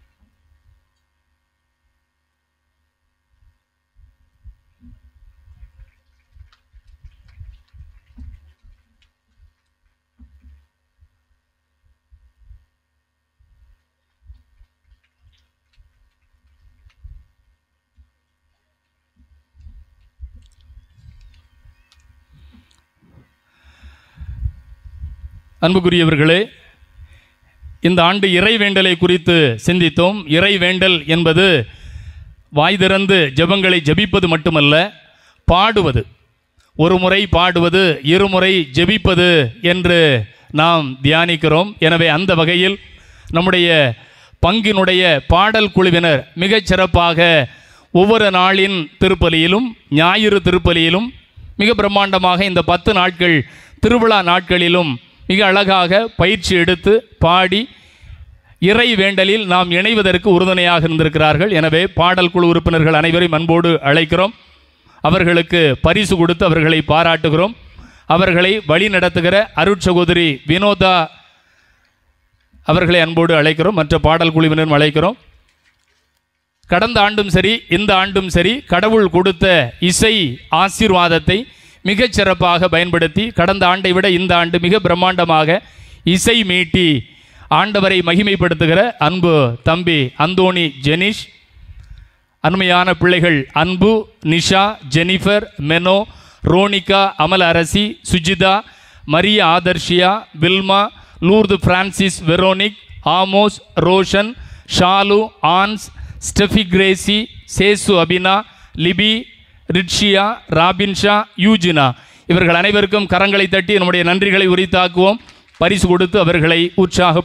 அன்புக்குரியவர்களே, இந்த ஆண்டு இறைவேண்டலை குறித்து சிந்தித்தோம். இறைவேண்டல் என்பது வாய் திறந்து ஜெபங்களை ஜெபிப்பது மட்டுமல்ல, பாடுவது. ஒரு முறை பாடுவது, இருமுறை ஜெபிப்பது என்று நாம் தியானிக்கிறோம். எனவே அந்த வகையில் நம்முடைய பங்கினுடைய பாடல் குழுவினர் மிகச் சிறப்பாக ஒவ்வொரு நாளின் திருப்பலியிலும் ஞாயிறு திருப்பலியிலும் மிக பிரம்மாண்டமாக இந்த 10 நாட்கள் திருவிழா நாட்களிலும் மிக அழகாக பயிற்சி எடுத்து பாடி இறை வேண்டலில் நாம் இணைவதற்கு உறுதுணையாக இருந்திருக்கிறார்கள். எனவே பாடல் குழு உறுப்பினர்கள் அனைவரையும் அன்போடு அழைக்கிறோம். அவர்களுக்கு பரிசு கொடுத்து அவர்களை பாராட்டுகிறோம். அவர்களை வழி நடத்துகிற அருட்சகோதரி வினோதா அவர்களை அன்போடு அழைக்கிறோம். மற்ற பாடல் குழுவினரும் அழைக்கிறோம். கடந்த ஆண்டும் சரி, இந்த ஆண்டும் சரி, கடவுள் கொடுத்த இசை ஆசீர்வாதத்தை மிகச் சிறப்பாக பயன்படுத்தி கடந்த ஆண்டை விட இந்த ஆண்டு மிக பிரம்மாண்டமாக இசை மீட்டி ஆண்டவரை மகிமைப்படுத்துகிற அன்பு தம்பி அந்தோணி ஜெனிஷ், அருமையான பிள்ளைகள் அன்பு, Nisha, Jennifer, Meno, Ronika, Amal Arasi, Sujitha, Maria Adharshiya, Wilma, Lourdu Francis, Veronic, Amos, Roshan, Shalu, Anns, Steffi Gracy, Sesu Abina, Libi, Ritshiya, Robinsha, Eugina, இவர்கள் அனைவருக்கும் கரங்களை தட்டி நம்முடைய நன்றிகளை உரித்தாக்குவோம். பரிசு கொடுத்து அவர்களை உற்சாக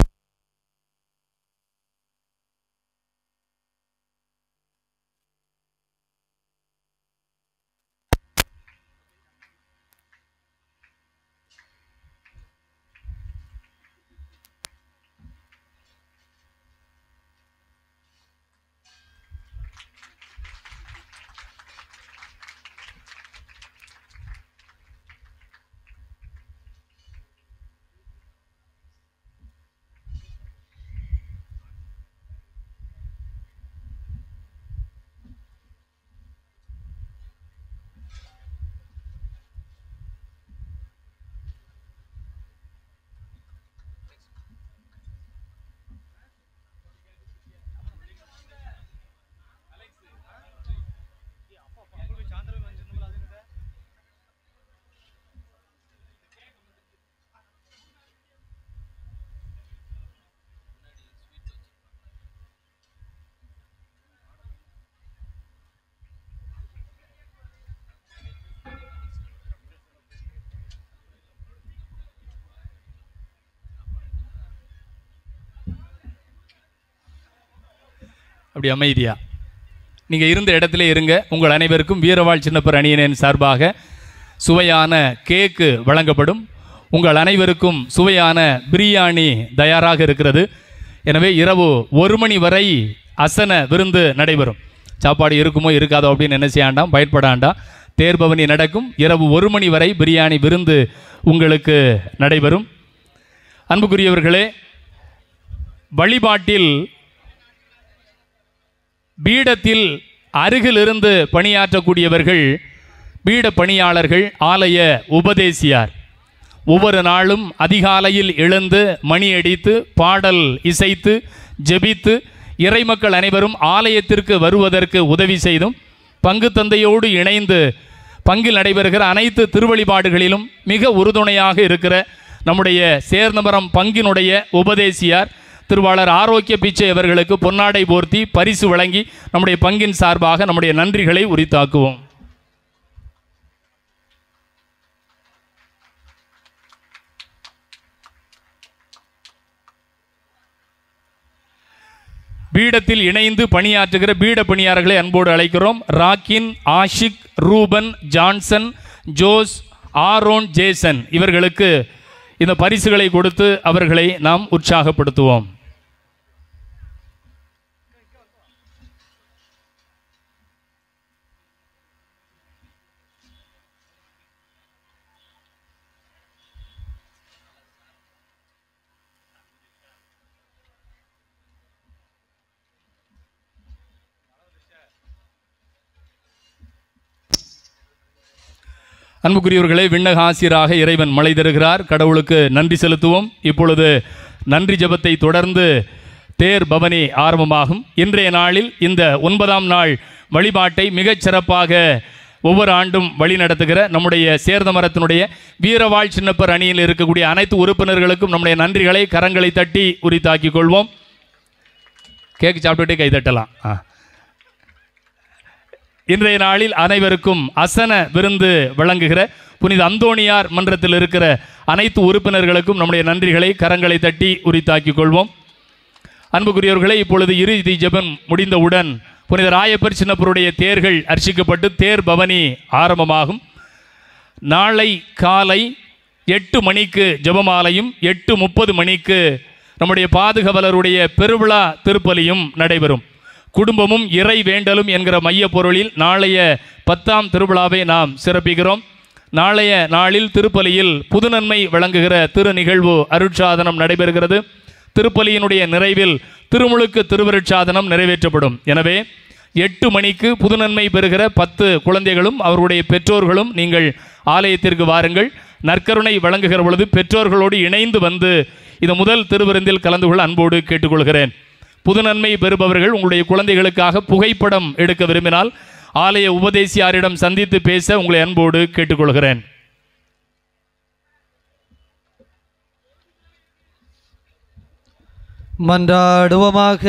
அப்படி அமைதியா நீங்கள் இருந்த இடத்துல இருங்க. உங்கள் அனைவருக்கும் வீரவாள் சின்னப்பர் அணியினரின் சார்பாக சுவையான கேக்கு வழங்கப்படும். உங்கள் அனைவருக்கும் சுவையான பிரியாணி தயாராக இருக்கிறது. எனவே இரவு 1 மணி வரை அசன விருந்து நடைபெறும். சாப்பாடு இருக்குமோ இருக்காதோ அப்படின்னு என்ன செய்யாண்டாம், பயன்படாண்டாம். தேர்பவனி நடக்கும். இரவு 1 மணி வரை பிரியாணி விருந்து உங்களுக்கு நடைபெறும். அன்புக்குரியவர்களே, வழிபாட்டில் பீடத்தில் அருகிலிருந்து பணியாற்றக்கூடியவர்கள் பீட பணியாளர்கள், ஆலய உபதேசியார். ஒவ்வொரு நாளும் அதிகாலையில் எழுந்து மணி அடித்து பாடல் இசைத்து ஜெபித்து இறைமக்கள் அனைவரும் ஆலயத்திற்கு வருவதற்கு உதவி செய்தும் பங்கு தந்தையோடு இணைந்து பங்கில் நடைபெறுகிற அனைத்து திருவழிபாடுகளிலும் மிக உறுதுணையாக இருக்கிற நம்முடைய சேர்ந்தமரம் பங்கினுடைய உபதேசியார் திருவாளர் ஆரோக்கிய பிச்சை அவர்களுக்கு பொன்னாடை போர்த்தி பரிசு வழங்கி நம்முடைய பங்கின் சார்பாக நம்முடைய நன்றிகளை உரித்தாக்குவோம். பீடத்தில் இணைந்து பணியாற்றுகிற பீட பணியாளர்களை அன்போடு அழைக்கிறோம். Rakkin, Ashik, Ruben, Johnson, Jose, Aaron, Jason இவர்களுக்கு இந்த பரிசுகளை கொடுத்து அவர்களை நாம் உற்சாகப்படுத்துவோம். அன்புக்குரியவர்களே, விண்ணக ஆசிரியராக இறைவன் மழை தருகிறார். கடவுளுக்கு நன்றி செலுத்துவோம். இப்பொழுது நன்றி ஜெபத்தை தொடர்ந்து தேர் பவனி ஆரம்பமாகும். இன்றைய நாளில் இந்த 9ஆம் நாள் வழிபாட்டை மிகச் சிறப்பாக ஒவ்வொரு ஆண்டும் வழி நடத்துகிற நம்முடைய சேர்ந்தமரத்தினுடைய வீரவாழ் சின்னப்பர் அணியில் இருக்கக்கூடிய அனைத்து உறுப்பினர்களுக்கும் நம்முடைய நன்றிகளை கரங்களை தட்டி உரித்தாக்கிக் கொள்வோம். கேக் சாப்பிட்டுட்டே கைதட்டலாம். இன்றைய நாளில் அனைவருக்கும் அசன விருந்து வழங்குகிற புனித அந்தோணியார் மன்றத்தில் இருக்கிற அனைத்து உறுப்பினர்களுக்கும் நம்முடைய நன்றிகளை கரங்களை தட்டி உரித்தாக்கிக் கொள்வோம். அன்புக்குரியவர்களே, இப்பொழுது இறுதி ஜெபம் முடிந்தவுடன் புனித ராயப்பர் சின்னப்பருடைய தேர்கள் அர்ச்சிக்கப்பட்டு தேர் பவனி ஆரம்பமாகும். நாளை காலை 8 மணிக்கு ஜெபமாலையும் 8:30 மணிக்கு நம்முடைய பாதுகாவலருடைய பெருவிழா திருப்பலியும் நடைபெறும். குடும்பமும் இறை வேண்டலும் என்கிற மைய பொருளில் நாளைய 10ஆம் திருவிழாவை நாம் சிறப்பிக்கிறோம். நாளைய நாளில் திருப்பலியில் புதுநன்மை வழங்குகிற திரு நிகழ்வு அருட்சாதனம் நடைபெறுகிறது. திருப்பலியினுடைய நிறைவில் திருமுழுக்கு திருவருட்சாதனம் நிறைவேற்றப்படும். எனவே 8 மணிக்கு புதுநன்மை பெறுகிற 10 குழந்தைகளும் அவருடைய பெற்றோர்களும் நீங்கள் ஆலயத்திற்கு வாருங்கள். நற்கருணை வழங்குகிற பொழுது பெற்றோர்களோடு இணைந்து வந்து இந்த முதல் திருவிருந்தில் கலந்து கொள்ள அன்போடு கேட்டுக்கொள்கிறேன். புதுநன்மை பெறுபவர்கள் உங்களுடைய குழந்தைகளுக்காக புகைப்படம் எடுக்க விரும்பினால் ஆலய உபதேசியாரிடம் சந்தித்து பேச உங்களை அன்போடு கேட்டுக்கொள்கிறேன். மன்றாடுவோமாக.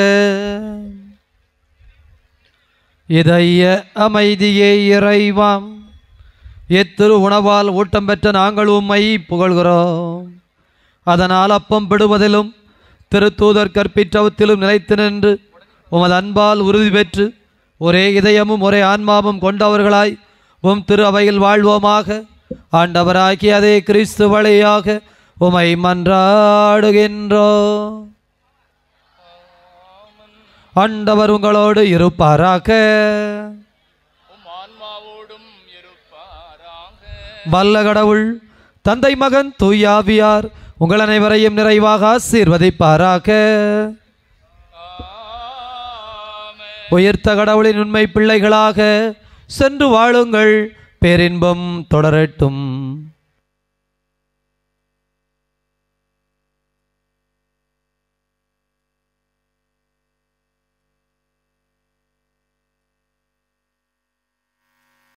இதய அமைதியே இறைவாம், எத்திரு உணவால் ஊட்டம் பெற்ற நாங்கள் உம்மை புகழ்கிறோம். அதனால் அப்பம் பிடுவதிலும் திருத்தூதர் கற்பிற்றவத்திலும் நிலைத்து நின்று உமது அன்பால் உறுதி பெற்று ஒரே இதயமும் ஒரே ஆன்மாவும் கொண்டவர்களாய் உம் திரு அவையில் வாழ்வோமாக. ஆண்டவராகிய அதே கிறிஸ்து வழியாக உமை மன்றாடுகின்றோம். ஆண்டவர் உங்களோடு இருப்பாராக. வல்ல கடவுள் தந்தை மகன் தூயாவியார் உங்கள் அனைவரையும் நிறைவாக ஆசீர்வதிப்பாராக. உயிர்த்த கடவுளின் உண்மை பிள்ளைகளாக சென்று வாழுங்கள். பேரின்பம் தொடரட்டும்.